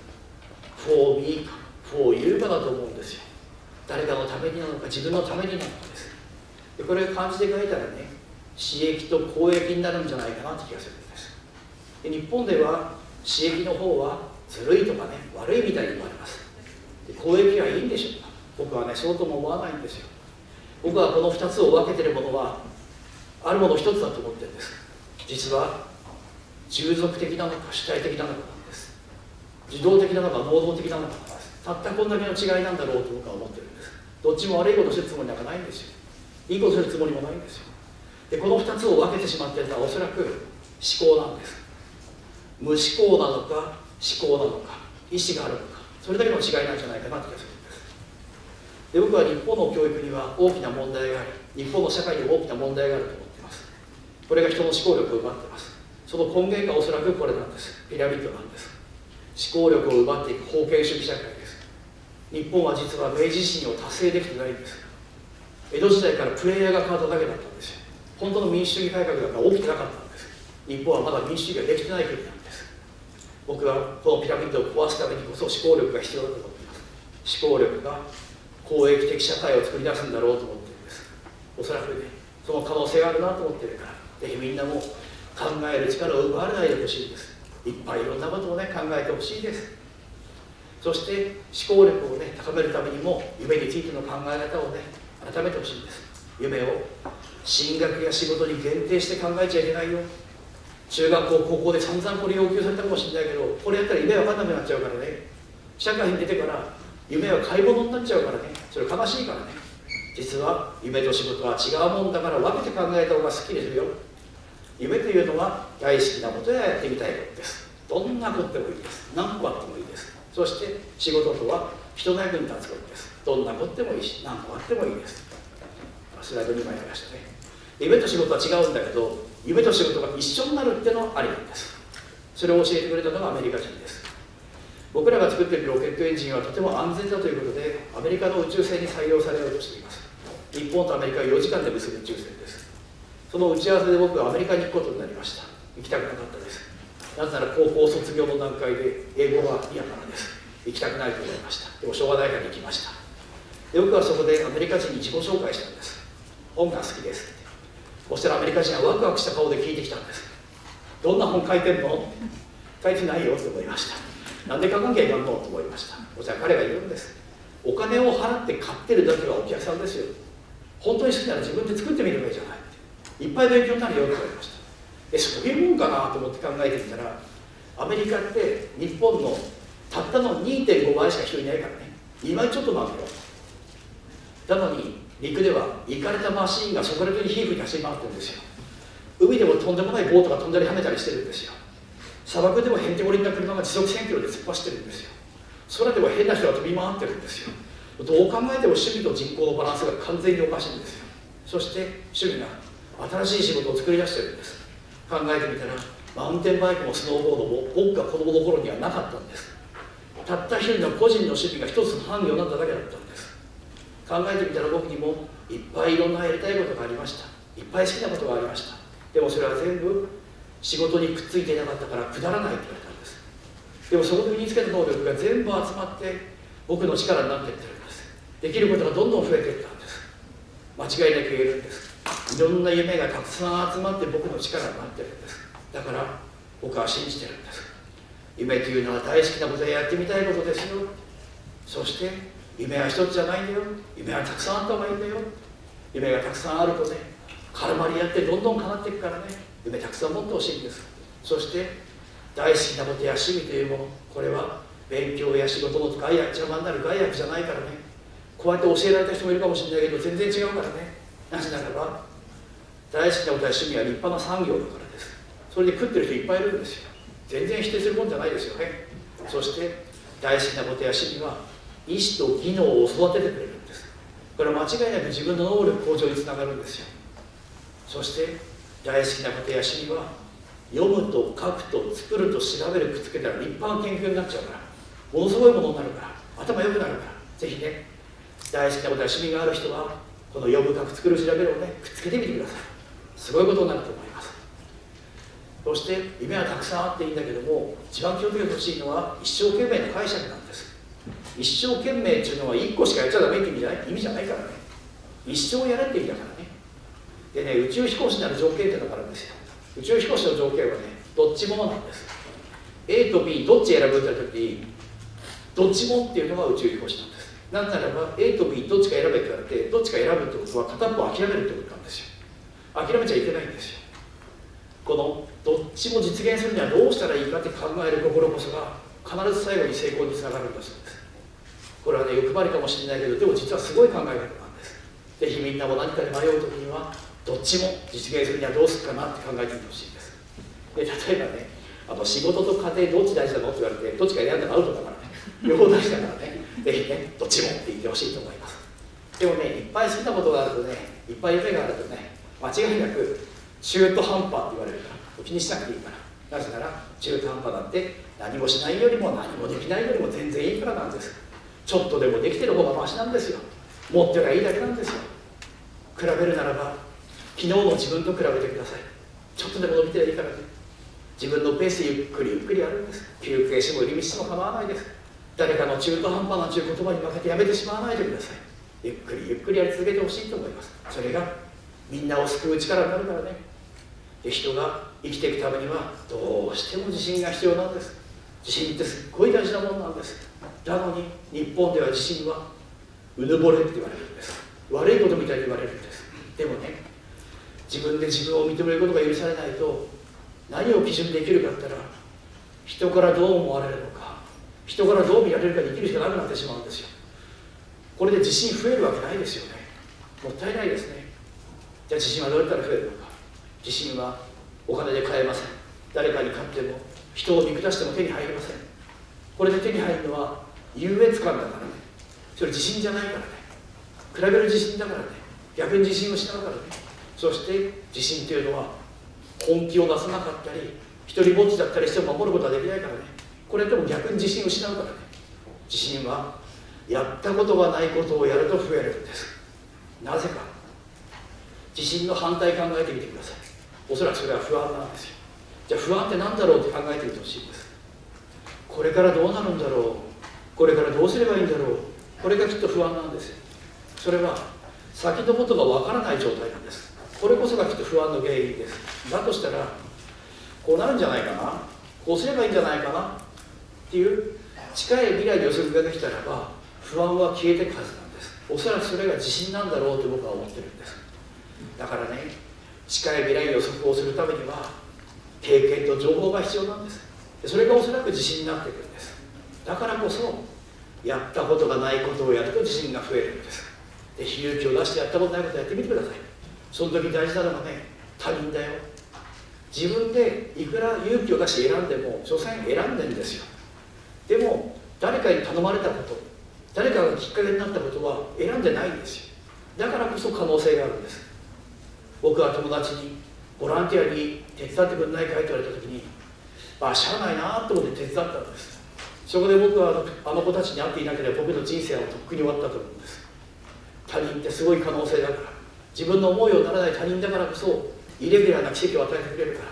for me か for you かだと思うんですよ。誰かのためになのか自分のためになのかです。でこれを漢字で書いたらね、私益と公益になるんじゃないかなって気がするんです。で日本では私益の方はずるいとかね、悪いみたいに言われます。で公益はいいんでしょうか。僕はねそうとも思わないんですよ。僕はこのふたつを分けているものはあるもの一つだと思ってるんです。実は従属的なのか主体的なのかなんです。受動的なのか能動的なのかなんです。たったこんだけの違いなんだろうと僕は思ってるんです。どっちも悪いことするつもりなんかないんですよ。いいことするつもりもないんですよ。でこのふたつを分けてしまっているのはおそらく思考なんです。無思考なのか思考なのか意思があるのか、それだけの違いなんじゃないかなと気がするんです。で僕は日本の教育には大きな問題があり、日本の社会に大きな問題があると思っています。これが人の思考力を奪っています。その根源がおそらくこれなんです。ピラミッドなんです。思考力を奪っていく封建主義社会です。日本は実は明治維新を達成できてないんです。江戸時代からプレイヤーが変わっただけだったんですよ。本当の民主主義改革なんか起きてなかったんです。日本はまだ民主主義ができてない国なんです。僕はこのピラミッドを壊すためにこそ思考力が必要だと思っています。思考力が公益的社会を作り出すんだろうと思っているんです。おそらくね、その可能性があるなと思っているから、ぜひみんなも考える力を奪われないでほしいです。いっぱいいろんなことをね考えてほしいです。そして思考力をね高めるためにも夢についての考え方をね改めてほしいんです。夢を進学や仕事に限定して考えちゃいけないよ。中学校高校で散々これ要求されたかもしれないけど、これやったら夢わかんなくなっちゃうからね。社会に出てから夢は買い物になっちゃうからね。それ悲しいからね。実は夢と仕事は違うもんだから分けて考えた方がすっきりするよ。夢というのは大好きなことややってみたいことです。どんなことでもいいです。何個あってもいいです。そして仕事とは人の役に立つことです。どんなことでもいいし、何個あってもいいです。スライドにもありましたね。夢と仕事は違うんだけど、夢と仕事が一緒になるっていうのはありなんです。それを教えてくれたのがアメリカ人です。僕らが作っているロケットエンジンはとても安全だということで、アメリカの宇宙船に採用されようとしています。日本とアメリカはよじかんで結ぶ宇宙船です。 その打ち合わせで僕はアメリカに行くことになりました。行きたくなかったです。なぜなら高校卒業の段階で英語が嫌からです。行きたくないと思いました。でも昭和大学に行きました。で僕はそこでアメリカ人に自己紹介したんです。本が好きですって。そしたらアメリカ人はワクワクした顔で聞いてきたんです。どんな本書いてんの？書いてないよと思いました。なんで書かなきゃいかんのと思いました。そしたら彼が言うんです。お金を払って買ってるだけはお客さんですよ。本当に好きなら自分で作ってみればいいじゃないって。いっぱい勉強になるよと言われました。え、そういうもんかなと思って考えてみたら、アメリカって日本のたったの にてんご 倍しか人いないからね。にばいちょっとなんだよ。なのに陸ではイカれたマシーンがそこら中に皮膚に走り回ってるんですよ。海でもとんでもないボートが飛んだりはめたりしてるんですよ。砂漠でもへんてこりんな車が時速せんキロで突っ走ってるんですよ。空でも変な人が飛び回ってるんですよ。どう考えても趣味と人口のバランスが完全におかしいんですよ。そして趣味が新しい仕事を作り出してるんです。考えてみたらマウンテンバイクもスノーボードも僕が子供の頃にはなかったんです。たった一人の個人の趣味が一つの産業になっただけだったんです。考えてみたら僕にもいっぱいいろんなやりたいことがありました。いっぱい好きなことがありました。でもそれは全部仕事にくっついていなかったからくだらないって言われたんです。でもそこで身につけた能力が全部集まって僕の力になっていってるんです。できることがどんどん増えていったんです。間違いなく言えるんです。いろんな夢がたくさん集まって僕の力になってるんです。だから僕は信じてるんです。夢というのは大好きなことでやってみたいことですよ。そして夢は一つじゃないんだよ。夢はたくさんあった方がいいんだよ。夢がたくさんあるとね、絡まり合ってどんどん叶っていくからね、夢たくさん持ってほしいんです。そして大好きなことや趣味というもの、これは勉強や仕事の害悪邪魔になる害悪じゃないからね。こうやって教えられた人もいるかもしれないけど全然違うからね。なぜならば大好きなことや趣味は立派な産業だからです。それで食ってる人いっぱいいるんですよ。全然否定するもんじゃないですよね。そして大好きなことや趣味は意志と技能を育ててくれるんです。これは間違いなく自分の能力向上につながるんですよ。そして大好きなことや趣味は読むと書くと作ると調べるくっつけたら立派な研究になっちゃうから、ものすごいものになるから、頭良くなるから、ぜひね、大好きなことや趣味がある人はこの読む書く作る調べるをねくっつけてみてください。すごいことになると思います。そして夢はたくさんあっていいんだけども、一番気をつけてほしいのは一生懸命の解釈なんです。一生懸命っていうのはいっこしかやっちゃダメって意味じゃない、意味じゃないからね。一生やれって意味だからね。でね、宇宙飛行士になる条件っていうのがあるんですよ。宇宙飛行士の条件はね、どっちもなんです。 A と B どっち選ぶって言った時にどっちもっていうのが宇宙飛行士なんです。なんならば A と B どっちか選べって言われて、どっちか選ぶってことは片っぽ諦めるってことなんですよ。諦めちゃいけないんですよ。このどっちも実現するにはどうしたらいいかって考える心こそが必ず最後に成功につながるんだそうです。これはね、欲張りかもしれないけど、でも実はすごい考え方なんです。ぜひみんなも何かで迷う時にはどっちも実現するにはどうするかなって考えてみてほしいんです。で、例えばね、あの仕事と家庭どっち大事なのって言われて、どっちか選んだらアウトだからね、両方大事だからね、ぜひね、どっちもって言ってほしいと思います。でもね、いっぱい好きなことがあるとね、いっぱい夢があるとね、間違いなく中途半端って言われるから、気にしなくていいから。なぜなら、中途半端だって何もしないよりも何もできないよりも全然いいからなんです。ちょっとでもできてる方がマシなんですよ。持ってりゃいいだけなんですよ。比べるならば、昨日の自分と比べてください。ちょっとでも伸びてりゃいいからね。自分のペースでゆっくりゆっくりやるんです。休憩してもリミッシュも構わないです。誰かの中途半端な中言葉に負けてやめてしまわないでください。ゆっくりゆっくりやり続けてほしいと思います。それがみんなを救う力になるからね。で、人が生きていくためにはどうしても自信が必要なんです。自信ってすっごい大事なものなんです。なのに日本では自信はうぬぼれって言われるんです。悪いことみたいに言われるんです。でもね、自分で自分を認めることが許されないと、何を基準で生きるかって言ったら、人からどう思われるのか、人からどう見られるかで生きるしかなくなってしまうんですよ。これで自信増えるわけないですよね。もったいないですね。じゃあ自信はどうやったら増えるのか。自信はお金で買えません。誰かに買っても人を見下しても手に入りません。これで手に入るのは優越感だからね。それ自信じゃないからね。比べる自信だからね。逆に自信を失うからね。そして自信というのは本気を出さなかったり一人ぼっちだったりしても守ることはできないからね。これでも逆に自信を失うからね。自信はやったことがないことをやると増えるんです。なぜか。 自信の反対考えてみてください。おそらくそれは不安なんですよ。じゃあ不安って何だろうって考えてみてほしいんです。これからどうなるんだろう、これからどうすればいいんだろう、これがきっと不安なんですよ。それは先のことがわからない状態なんです。これこそがきっと不安の原因です。だとしたらこうなるんじゃないかな、こうすればいいんじゃないかなっていう近い未来の予測ができたらば不安は消えていくはずなんです。おそらくそれが自信なんだろうと僕は思ってるんです。だからね、近い未来予測をするためには経験と情報が必要なんです。それがおそらく自信になってくるんです。だからこそやったことがないことをやると自信が増えるんです。で勇気を出してやったことないことをやってみてください。その時大事なのがね、他人だよ。自分でいくら勇気を出して選んでも所詮選んでるんですよ。でも誰かに頼まれたこと、誰かがきっかけになったことは選んでないんですよ。だからこそ可能性があるんです。僕は友達にボランティアに手伝ってくれないかいと言われた時に、まあしゃあないなと思って手伝ったんです。そこで僕はあのあの子たちに会っていなければ僕の人生はとっくに終わったと思うんです。他人ってすごい可能性だから、自分の思いをならない他人だからこそイレギュラーな奇跡を与えてくれるから、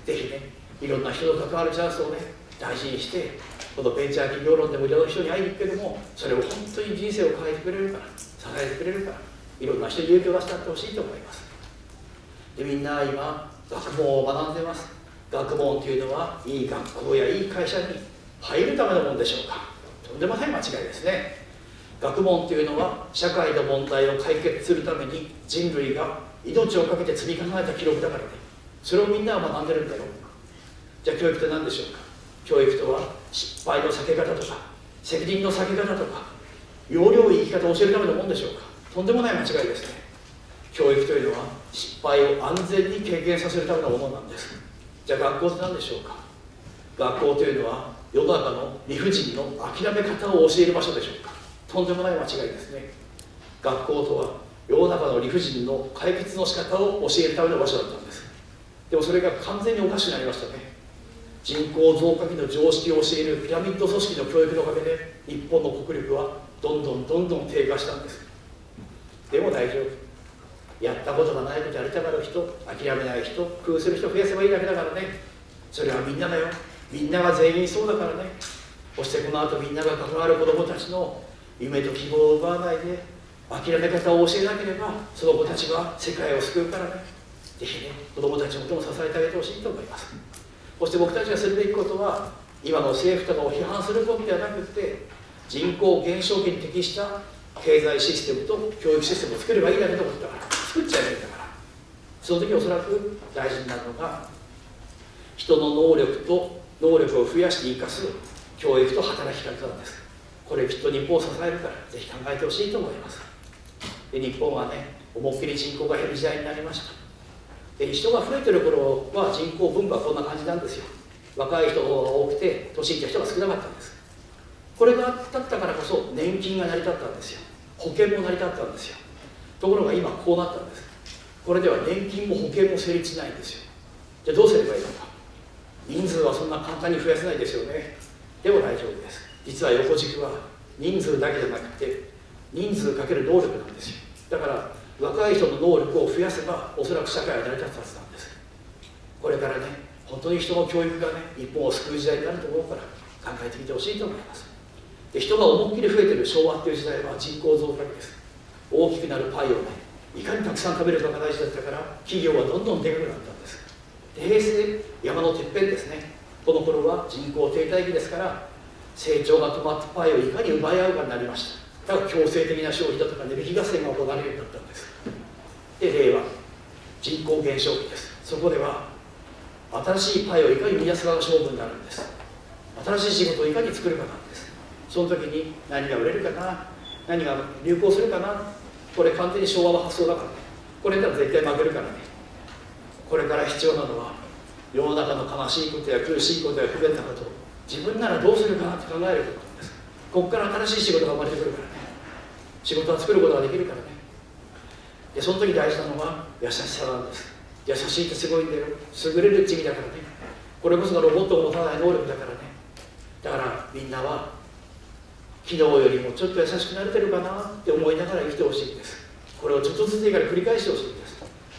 ぜひね、いろんな人と関わるチャンスをね大事にして、このベンチャー企業論でもいろんな人に会いに行くけども、それを本当に人生を変えてくれるから、支えてくれるから、いろんな人に勇気を出してやってほしいと思います。でみんな今学問を学んでます。学問というのはいい学校やいい会社に入るためのものでしょうか。とんでもない間違いですね。学問というのは社会の問題を解決するために人類が命を懸けて積み重ねた記録だからね。それをみんなは学んでるんだよ。じゃあ教育って何でしょうか。教育とは失敗の避け方とか責任の避け方とか要領いい生き方を教えるためのものでしょうか。とんでもない間違いですね。教育というのは失敗を安全に経験させるためのものなんです。じゃあ学校って何でしょうか。学校というのは世の中の理不尽の諦め方を教える場所でしょうか。とんでもない間違いですね。学校とは世の中の理不尽の解決の仕方を教えるための場所だったんです。でもそれが完全におかしくなりましたね。人口増加期の常識を教えるピラミッド組織の教育のおかげで日本の国力はどんどんどんどん低下したんです。でも大丈夫。やったことがないことやりたがる人、諦めない人、工夫する人増やせばいいだけだからね。それはみんなだよ。みんなが全員そうだからね。そしてこの後みんなが関わる子どもたちの夢と希望を奪わないで諦め方を教えなければ、その子たちは世界を救うからね。ぜひね、子どもたちのことも支えてあげてほしいと思います。そして僕たちがするべきことは、今の政府とかを批判することではなくて、人口減少期に適した経済システムと教育システムを作ればいいだけのことだから、作っちゃえばいいんだから。その時おそらく大事になるのが、人の能力と能力を増やして生かす教育と働き方なんです。これきっと日本を支えるから、ぜひ考えてほしいと思います。で日本はね、思いっきり人口が減る時代になりました。で人が増えてる頃は人口分布はこんな感じなんですよ。若い人が多くて年いった人が少なかったんです。これがあったからこそ年金が成り立ったんですよ。保険も成り立ったんですよ。ところが今こうなったんです。これでは年金も保険も成立しないんですよ。じゃあどうすればいいのか。人数はそんな簡単に増やせないですよね。でも大丈夫です。実は横軸は人数だけじゃなくて人数かける能力なんですよ。だから若い人の能力を増やせばおそらく社会は成り立つはずなんです。これからね、本当に人の教育がね、日本を救う時代になると思うから考えてみてほしいと思います。で人が思いっきり増えてる昭和っていう時代は人口増加期です。大きくなるパイをね、いかにたくさん食べるかが大事だったから企業はどんどんでかくなったんです。で平成、山のてっぺんですね。この頃は人口停滞期ですから成長が止まったパイをいかに奪い合うかになりました。だから強制的な消費だとか値引き合戦が行われるようになったんです。で令和、人口減少期です。そこでは新しいパイをいかに生み出すかが勝負になるんです。新しい仕事をいかに作るかなんです。その時に何が売れるかな、何が流行するかな、これ完全に昭和の発想だからね。これなら絶対負けるからね。これから必要なのは世の中の悲しいことや苦しいことや不便なことを自分ならどうするかなって考えることなんです。ここから新しい仕事が生まれてくるからね。仕事は作ることができるからね。でその時大事なのは優しさなんです。優しいってすごいんだよ。優れるって意味だからね。これこそがロボットを持たない能力だからね。だからみんなは昨日よりもちょっと優しくなれてるかなって思いながら生きてほしいんです。これをちょっとずついいから繰り返してほしいんです。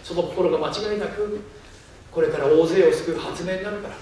その心が間違いなくこれから大勢を救う発明になるから、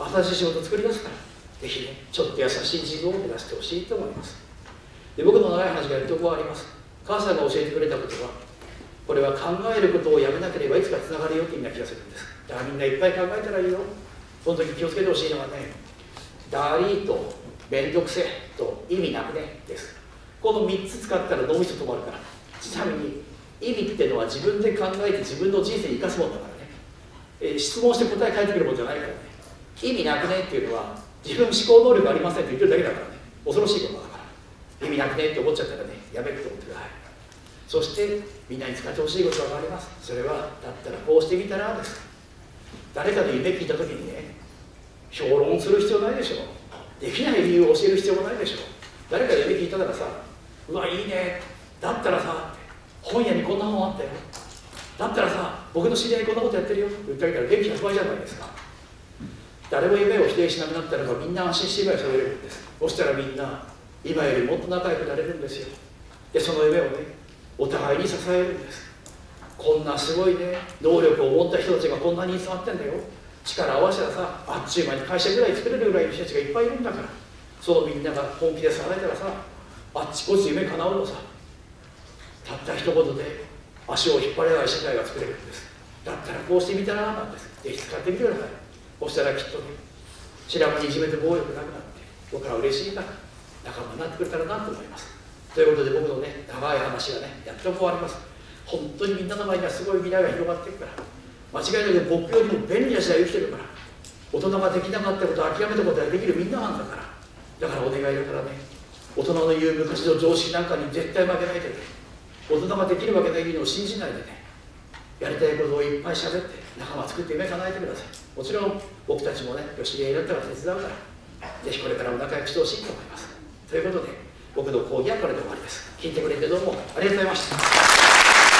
新しい仕事を作り出すから、ぜひね、ちょっと優しい自分を目指してほしいと思います。で、僕の長い話がやるところはあります。母さんが教えてくれたことは、これは考えることをやめなければいつかつながるよっていうような気がするんです。だからみんないっぱい考えたらいいよ。その時気をつけてほしいのはね、ダリーとめんどくせえと意味なくねです。このみっつ使ったら脳みそ止まるから。ちなみに意味っていうのは自分で考えて自分の人生に生かすもんだからね、えー、質問して答え返ってくるもんじゃないからね。意味なくねっていうのは自分思考能力ありませんって言ってるだけだからね、恐ろしいことだから、意味なくねって思っちゃったらね、やめると思ってください。そしてみんなに使ってほしいことがあります。それは、だったらこうしてみたらです。誰かの夢聞いた時にね、評論する必要ないでしょ。できない理由を教える必要もないでしょ。誰かの夢聞いたからさ、うわいいね、だったらさ、本屋にこんな本あったよ、だったらさ、僕の知り合いこんなことやってるよって言ってあげたら元気ひゃくばいじゃないですか。誰も夢を否定しなくなったらば、みんな安心して夢をしゃべれるんです。そしたらみんな今よりもっと仲良くなれるんですよ。で、その夢をね、お互いに支えるんです。こんなすごいね、能力を持った人たちがこんなに集まってんだよ。力を合わせたらさ、あっちゅう間に会社ぐらい作れるぐらいの人たちがいっぱいいるんだから、そのみんなが本気で支えたらさ、あっちこっち夢叶うのさ。たった一言で足を引っ張れない社会が作れるんです。だったらこうしてみたらなんです。ぜひ使ってみてください。そしたらきっとね、白間にいじめて暴力なくなって、僕は嬉しいから仲間になってくれたらなと思います。ということで、僕のね、長い話がね、やっと終わります。本当にみんなの前にはすごい未来が広がっていくから、間違いなく僕よりも便利な時代を生きてるから、大人ができなかったことを諦めたことができるみんななんだから、だからお願いだからね、大人の言う昔の常識なんかに絶対負けないでね、大人ができるわけないのを信じないでね、やりたいことをいっぱいしゃべって仲間作って夢叶えてください。もちろん僕たちもね、吉芸だったら手伝うから、ぜひこれからも仲良くしてほしいと思います。ということで、僕の講義はこれで終わりです。聞いてくれてどうもありがとうございました。